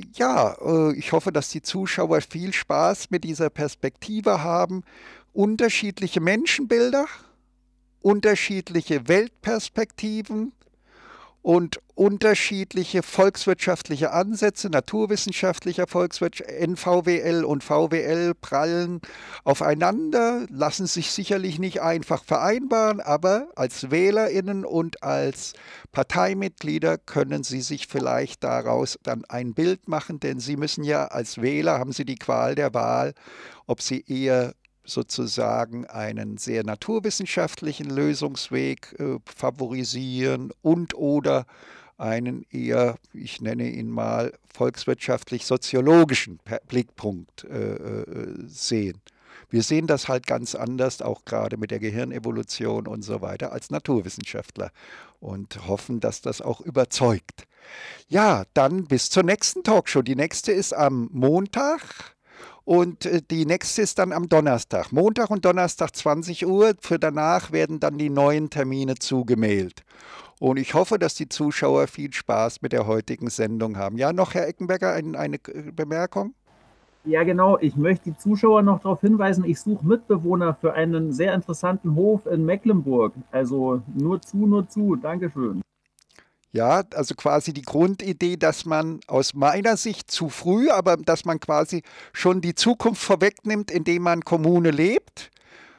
A: ich hoffe, dass die Zuschauer viel Spaß mit dieser Perspektive haben. Unterschiedliche Menschenbilder, unterschiedliche Weltperspektiven und unterschiedliche volkswirtschaftliche Ansätze, naturwissenschaftlicher Volkswirtschaft, NVWL und VWL prallen aufeinander, lassen sich sicherlich nicht einfach vereinbaren, aber als WählerInnen und als Parteimitglieder können Sie sich vielleicht daraus dann ein Bild machen, denn Sie müssen ja als Wähler, haben Sie die Qual der Wahl, ob Sie eher sozusagen einen sehr naturwissenschaftlichen Lösungsweg favorisieren und oder einen eher, ich nenne ihn mal, volkswirtschaftlich-soziologischen Blickpunkt sehen. Wir sehen das halt ganz anders, auch gerade mit der Gehirnevolution und so weiter, als Naturwissenschaftler und hoffen, dass das auch überzeugt. Ja, dann bis zur nächsten Talkshow. Die nächste ist am Montag. Und die nächste ist dann am Donnerstag. Montag und Donnerstag 20 Uhr. Für danach werden dann die neuen Termine zugemailt. Und ich hoffe, dass die Zuschauer viel Spaß mit der heutigen Sendung haben. Ja, noch, Herr Eckenberger, eine Bemerkung?
C: Ja, genau. Ich möchte die Zuschauer noch darauf hinweisen, ich suche Mitbewohner für einen sehr interessanten Hof in Mecklenburg. Also nur zu. Dankeschön.
A: Ja, also quasi die Grundidee, dass man aus meiner Sicht zu früh, aber dass man quasi schon die Zukunft vorwegnimmt, indem man Kommune lebt.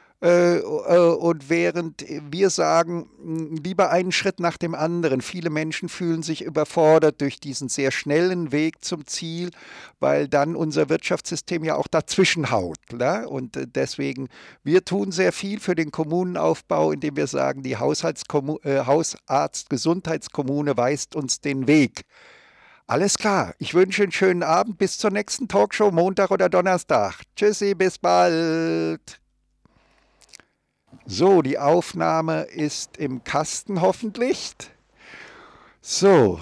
A: Und während wir sagen, lieber einen Schritt nach dem anderen. Viele Menschen fühlen sich überfordert durch diesen sehr schnellen Weg zum Ziel, weil dann unser Wirtschaftssystem ja auch dazwischen haut. Ne? Und deswegen, wir tun sehr viel für den Kommunenaufbau, indem wir sagen, die Hausarzt-Gesundheitskommune weist uns den Weg. Alles klar, ich wünsche einen schönen Abend, bis zur nächsten Talkshow, Montag oder Donnerstag. Tschüssi, bis bald. So, die Aufnahme ist im Kasten hoffentlich. So,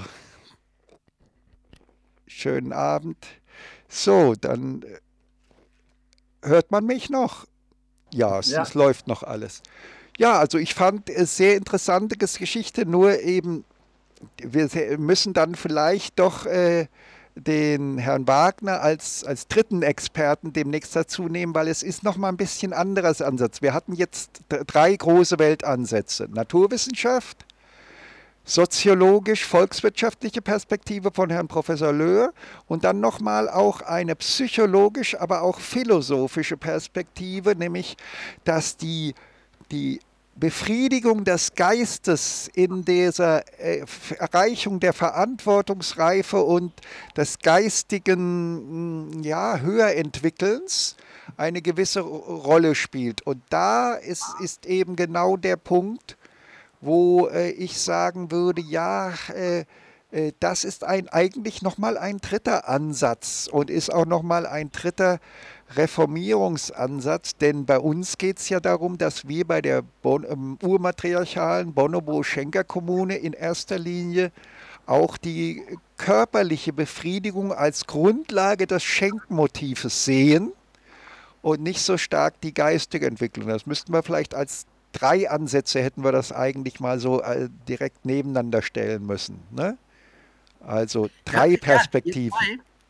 A: schönen Abend. So, dann hört man mich noch? Ja, es läuft noch alles. Ja, also ich fand es sehr interessante Geschichte, nur eben, wir müssen dann vielleicht doch den Herrn Wagner als dritten Experten demnächst dazu nehmen, weil es ist noch mal ein bisschen anderes Ansatz. Wir hatten jetzt 3 große Weltansätze. Naturwissenschaft, soziologisch-volkswirtschaftliche Perspektive von Herrn Professor Löhe und dann noch mal auch eine psychologisch, aber auch philosophische Perspektive, nämlich, dass die Befriedigung des Geistes in dieser Erreichung der Verantwortungsreife und des geistigen Höherentwickelns eine gewisse Rolle spielt. Und da ist eben genau der Punkt, wo ich sagen würde, das ist eigentlich nochmal ein dritter Ansatz und ist auch nochmal ein dritter Reformierungsansatz, denn bei uns geht es ja darum, dass wir bei der urmatriarchalen Bonobo-Schenker-Kommune in erster Linie auch die körperliche Befriedigung als Grundlage des Schenkmotives sehen und nicht so stark die geistige Entwicklung. Das müssten wir vielleicht als 3 Ansätze, hätten wir das eigentlich mal so direkt nebeneinander stellen müssen. Ne? Also 3 Perspektiven.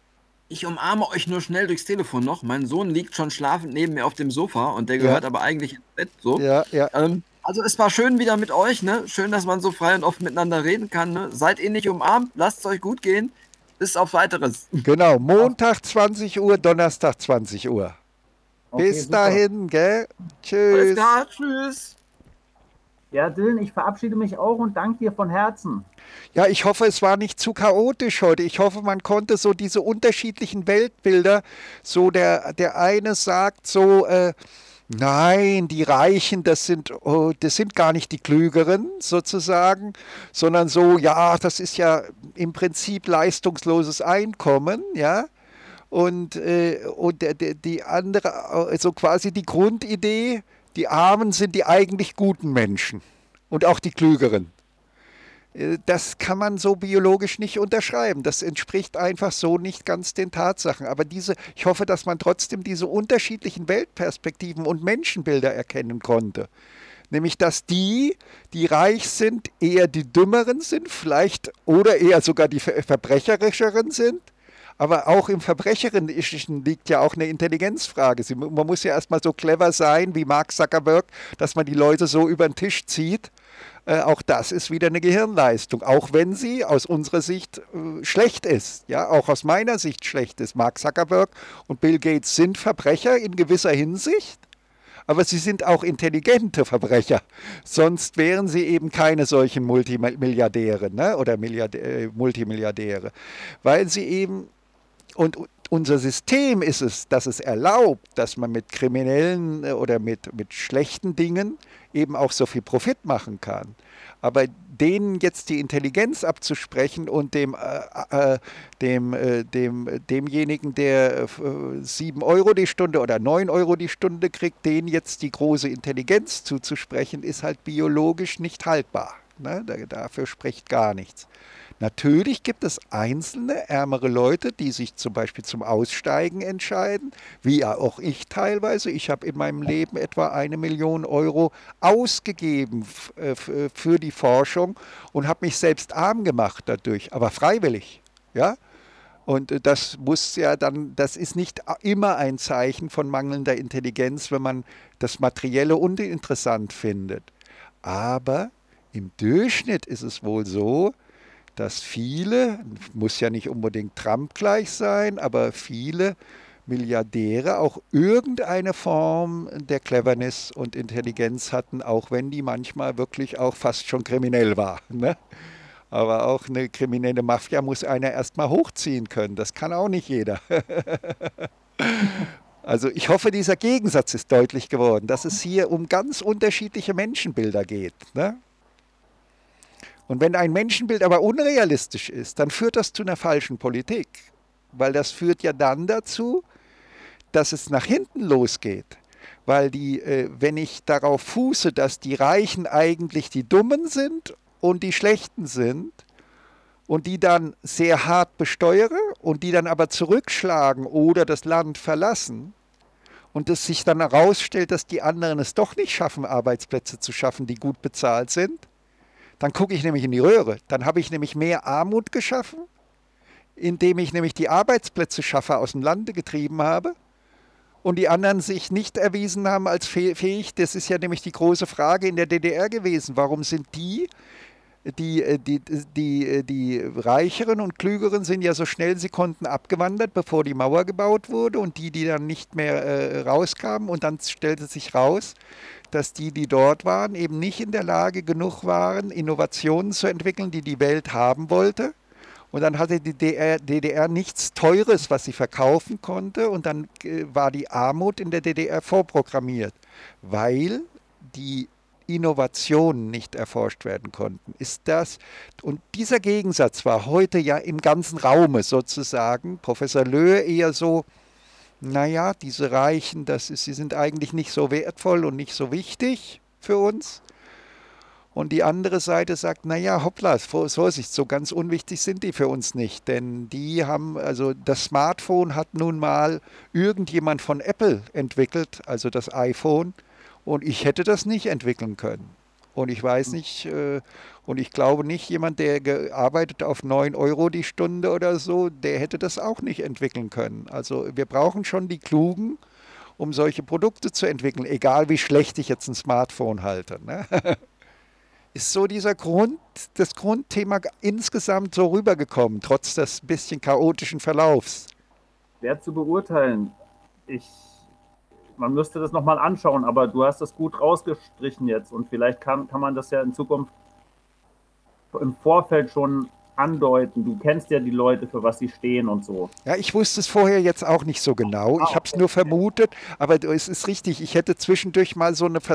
D: Ich umarme euch nur schnell durchs Telefon noch. Mein Sohn liegt schon schlafend neben mir auf dem Sofa und der
A: Ja.
D: gehört aber eigentlich ins Bett. So.
A: Ja, ja.
D: Also es war schön wieder mit euch. Ne? Schön, dass man so frei und offen miteinander reden kann. Ne? Seid ihr nicht umarmt, lasst es euch gut gehen. Bis auf Weiteres.
A: Genau, Montag 20 Uhr, Donnerstag 20 Uhr.
C: Okay,
A: Bis
C: super.
A: dahin, gell?
D: Alles
A: Tschüss.
D: klar, tschüss.
C: Ja, Dylan, ich verabschiede mich auch und danke dir von Herzen.
A: Ja, ich hoffe, es war nicht zu chaotisch heute. Ich hoffe, man konnte so diese unterschiedlichen Weltbilder, so der eine sagt so, nein, die Reichen, das sind gar nicht die Klügeren sozusagen, sondern so, ja, das ist ja im Prinzip leistungsloses Einkommen, ja. Und die andere, so quasi die Grundidee, die Armen sind die eigentlich guten Menschen und auch die Klügeren. Das kann man so biologisch nicht unterschreiben. Das entspricht einfach so nicht ganz den Tatsachen. Aber ich hoffe, dass man trotzdem diese unterschiedlichen Weltperspektiven und Menschenbilder erkennen konnte. Nämlich, dass die reich sind, eher die Dümmeren sind, vielleicht oder eher sogar die Verbrecherischeren sind. Aber auch im Verbrecherischen liegt ja auch eine Intelligenzfrage. Man muss ja erstmal so clever sein wie Mark Zuckerberg, dass man die Leute so über den Tisch zieht. Auch das ist wieder eine Gehirnleistung, auch wenn sie aus unserer Sicht schlecht ist, ja, auch aus meiner Sicht schlecht ist. Mark Zuckerberg und Bill Gates sind Verbrecher in gewisser Hinsicht, aber sie sind auch intelligente Verbrecher. Sonst wären sie eben keine solchen Multimilliardäre, ne, oder Multimilliardäre, weil sie eben, und unser System ist es, dass es erlaubt, dass man mit kriminellen oder mit schlechten Dingen eben auch so viel Profit machen kann. Aber denen jetzt die Intelligenz abzusprechen und demjenigen, der 7 Euro die Stunde oder 9 Euro die Stunde kriegt, denen jetzt die große Intelligenz zuzusprechen, ist halt biologisch nicht haltbar. Ne? Dafür spricht gar nichts. Natürlich gibt es einzelne ärmere Leute, die sich zum Beispiel zum Aussteigen entscheiden, wie auch ich teilweise. Ich habe in meinem Leben etwa 1 Million Euro ausgegeben für die Forschung und habe mich selbst arm gemacht dadurch, aber freiwillig. Ja? Und das ist nicht immer ein Zeichen von mangelnder Intelligenz, wenn man das Materielle uninteressant findet. Aber im Durchschnitt ist es wohl so, dass viele, muss ja nicht unbedingt Trump gleich sein, aber viele Milliardäre auch irgendeine Form der Cleverness und Intelligenz hatten, auch wenn die manchmal wirklich auch fast schon kriminell war. Ne? Aber auch eine kriminelle Mafia muss einer erstmal hochziehen können. Das kann auch nicht jeder. Also ich hoffe, dieser Gegensatz ist deutlich geworden, dass es hier um ganz unterschiedliche Menschenbilder geht. Ne? Und wenn ein Menschenbild aber unrealistisch ist, dann führt das zu einer falschen Politik. Weil das führt ja dann dazu, dass es nach hinten losgeht. Weil wenn ich darauf fuße, dass die Reichen eigentlich die Dummen sind und die Schlechten sind und die dann sehr hart besteuere und die dann aber zurückschlagen oder das Land verlassen und es sich dann herausstellt, dass die anderen es doch nicht schaffen, Arbeitsplätze zu schaffen, die gut bezahlt sind, dann gucke ich nämlich in die Röhre. Dann habe ich nämlich mehr Armut geschaffen, indem ich nämlich die Arbeitsplätze schaffe, aus dem Lande getrieben habe und die anderen sich nicht erwiesen haben als fähig. Das ist ja nämlich die große Frage in der DDR gewesen. Warum sind die Reicheren und Klügeren sind ja so schnell sie konnten abgewandert, bevor die Mauer gebaut wurde und die dann nicht mehr rauskamen und dann stellte sich raus, dass die dort waren, eben nicht in der Lage genug waren, Innovationen zu entwickeln, die die Welt haben wollte. Und dann hatte die DDR nichts Teures, was sie verkaufen konnte. Und dann war die Armut in der DDR vorprogrammiert, weil die Innovationen nicht erforscht werden konnten. Und dieser Gegensatz war heute ja im ganzen Raume sozusagen. Professor Löhe eher so, naja, diese Reichen, sie sind eigentlich nicht so wertvoll und nicht so wichtig für uns. Und die andere Seite sagt, naja, hoppla, Vorsicht, so ganz unwichtig sind die für uns nicht. Denn also das Smartphone hat nun mal irgendjemand von Apple entwickelt, also das iPhone. Und ich hätte das nicht entwickeln können. Und ich weiß nicht, und ich glaube nicht, jemand, der gearbeitet auf 9 Euro die Stunde oder so, der hätte das auch nicht entwickeln können. Also wir brauchen schon die Klugen, um solche Produkte zu entwickeln, egal wie schlecht ich jetzt ein Smartphone halte. Ne? Ist so das Grundthema insgesamt so rübergekommen, trotz des bisschen chaotischen Verlaufs?
C: Schwer zu beurteilen. Man müsste das nochmal anschauen, aber du hast das gut rausgestrichen jetzt und vielleicht kann man das ja in Zukunft im Vorfeld schon andeuten. Du kennst ja die Leute, für was sie stehen und so.
A: Ja, ich wusste es vorher jetzt auch nicht so genau. Ich habe es nur vermutet, aber es ist richtig. Ich hätte zwischendurch mal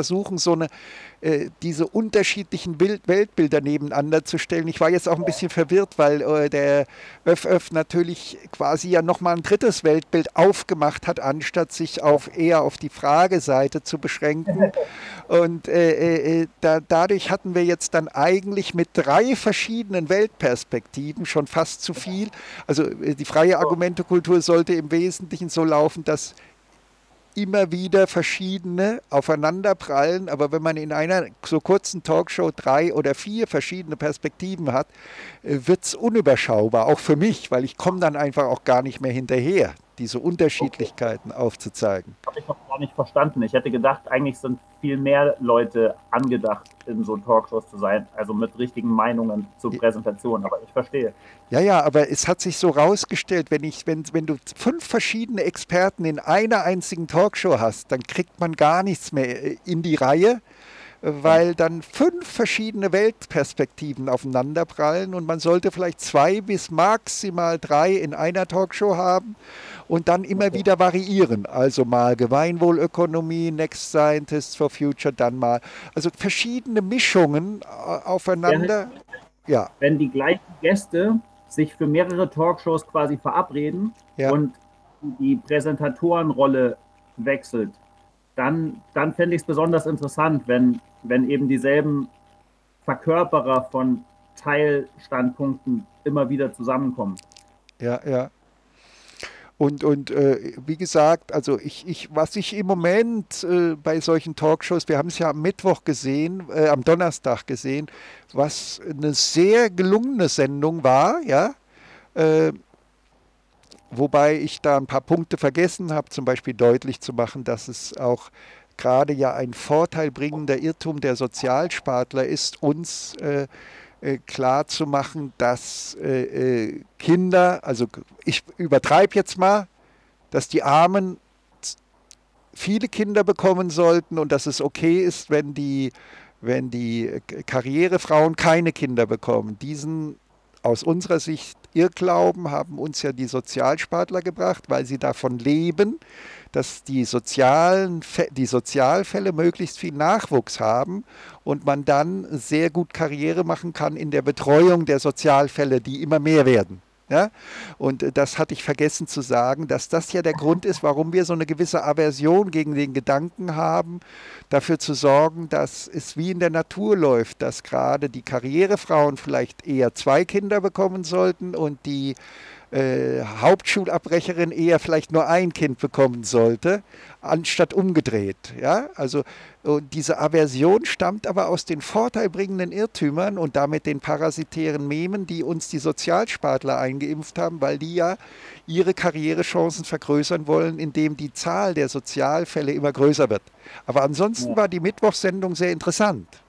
A: diese unterschiedlichen Weltbilder nebeneinander zu stellen. Ich war jetzt auch ein bisschen verwirrt, weil der Öff natürlich quasi ja nochmal ein drittes Weltbild aufgemacht hat, anstatt sich eher auf die Frageseite zu beschränken. Und dadurch hatten wir jetzt dann eigentlich mit 3 verschiedenen Weltperspektiven schon fast zu viel. Also die freie Argumentekultur sollte im Wesentlichen so laufen, dass immer wieder verschiedene aufeinanderprallen, aber wenn man in einer so kurzen Talkshow 3 oder 4 verschiedene Perspektiven hat, wird es unüberschaubar, auch für mich, weil ich komme dann einfach auch gar nicht mehr hinterher, diese Unterschiedlichkeiten aufzuzeigen.
C: Habe ich noch gar nicht verstanden. Ich hätte gedacht, eigentlich sind viel mehr Leute angedacht, in so Talkshows zu sein, also mit richtigen Meinungen zur Präsentation, aber ich verstehe.
A: Ja, aber es hat sich so rausgestellt, wenn du 5 verschiedene Experten in einer einzigen Talkshow hast, dann kriegt man gar nichts mehr in die Reihe, weil dann 5 verschiedene Weltperspektiven aufeinanderprallen und man sollte vielleicht 2 bis maximal 3 in einer Talkshow haben und dann immer wieder variieren. Also mal Gemeinwohlökonomie, Next Scientists for Future, dann mal. Also verschiedene Mischungen aufeinander. Ja.
C: Wenn die gleichen Gäste sich für mehrere Talkshows quasi verabreden und die Präsentatorenrolle wechselt, dann fände ich es besonders interessant, wenn eben dieselben Verkörperer von Teilstandpunkten immer wieder zusammenkommen.
A: Ja. Und wie gesagt, also was ich im Moment bei solchen Talkshows, wir haben es ja am Mittwoch gesehen, am Donnerstag gesehen, was eine sehr gelungene Sendung war, ja, wobei ich da ein paar Punkte vergessen habe, zum Beispiel deutlich zu machen, dass es auch gerade ja ein vorteilbringender Irrtum der Sozialspartler ist, uns klar zu machen, dass Kinder, also ich übertreibe jetzt mal, dass die Armen viele Kinder bekommen sollten und dass es okay ist, wenn die Karrierefrauen keine Kinder bekommen. Diesen aus unserer Sicht Irrglauben haben uns ja die Sozialspartler gebracht, weil sie davon leben, dass die Sozialfälle möglichst viel Nachwuchs haben und man dann sehr gut Karriere machen kann in der Betreuung der Sozialfälle, die immer mehr werden. Ja? Und das hatte ich vergessen zu sagen, dass das ja der Grund ist, warum wir so eine gewisse Aversion gegen den Gedanken haben, dafür zu sorgen, dass es wie in der Natur läuft, dass gerade die Karrierefrauen vielleicht eher 2 Kinder bekommen sollten und die Hauptschulabbrecherin eher vielleicht nur 1 Kind bekommen sollte, anstatt umgedreht. Ja? Also und diese Aversion stammt aber aus den vorteilbringenden Irrtümern und damit den parasitären Memen, die uns die Sozialspartler eingeimpft haben, weil die ja ihre Karrierechancen vergrößern wollen, indem die Zahl der Sozialfälle immer größer wird. Aber ansonsten war die Mittwochssendung sehr interessant.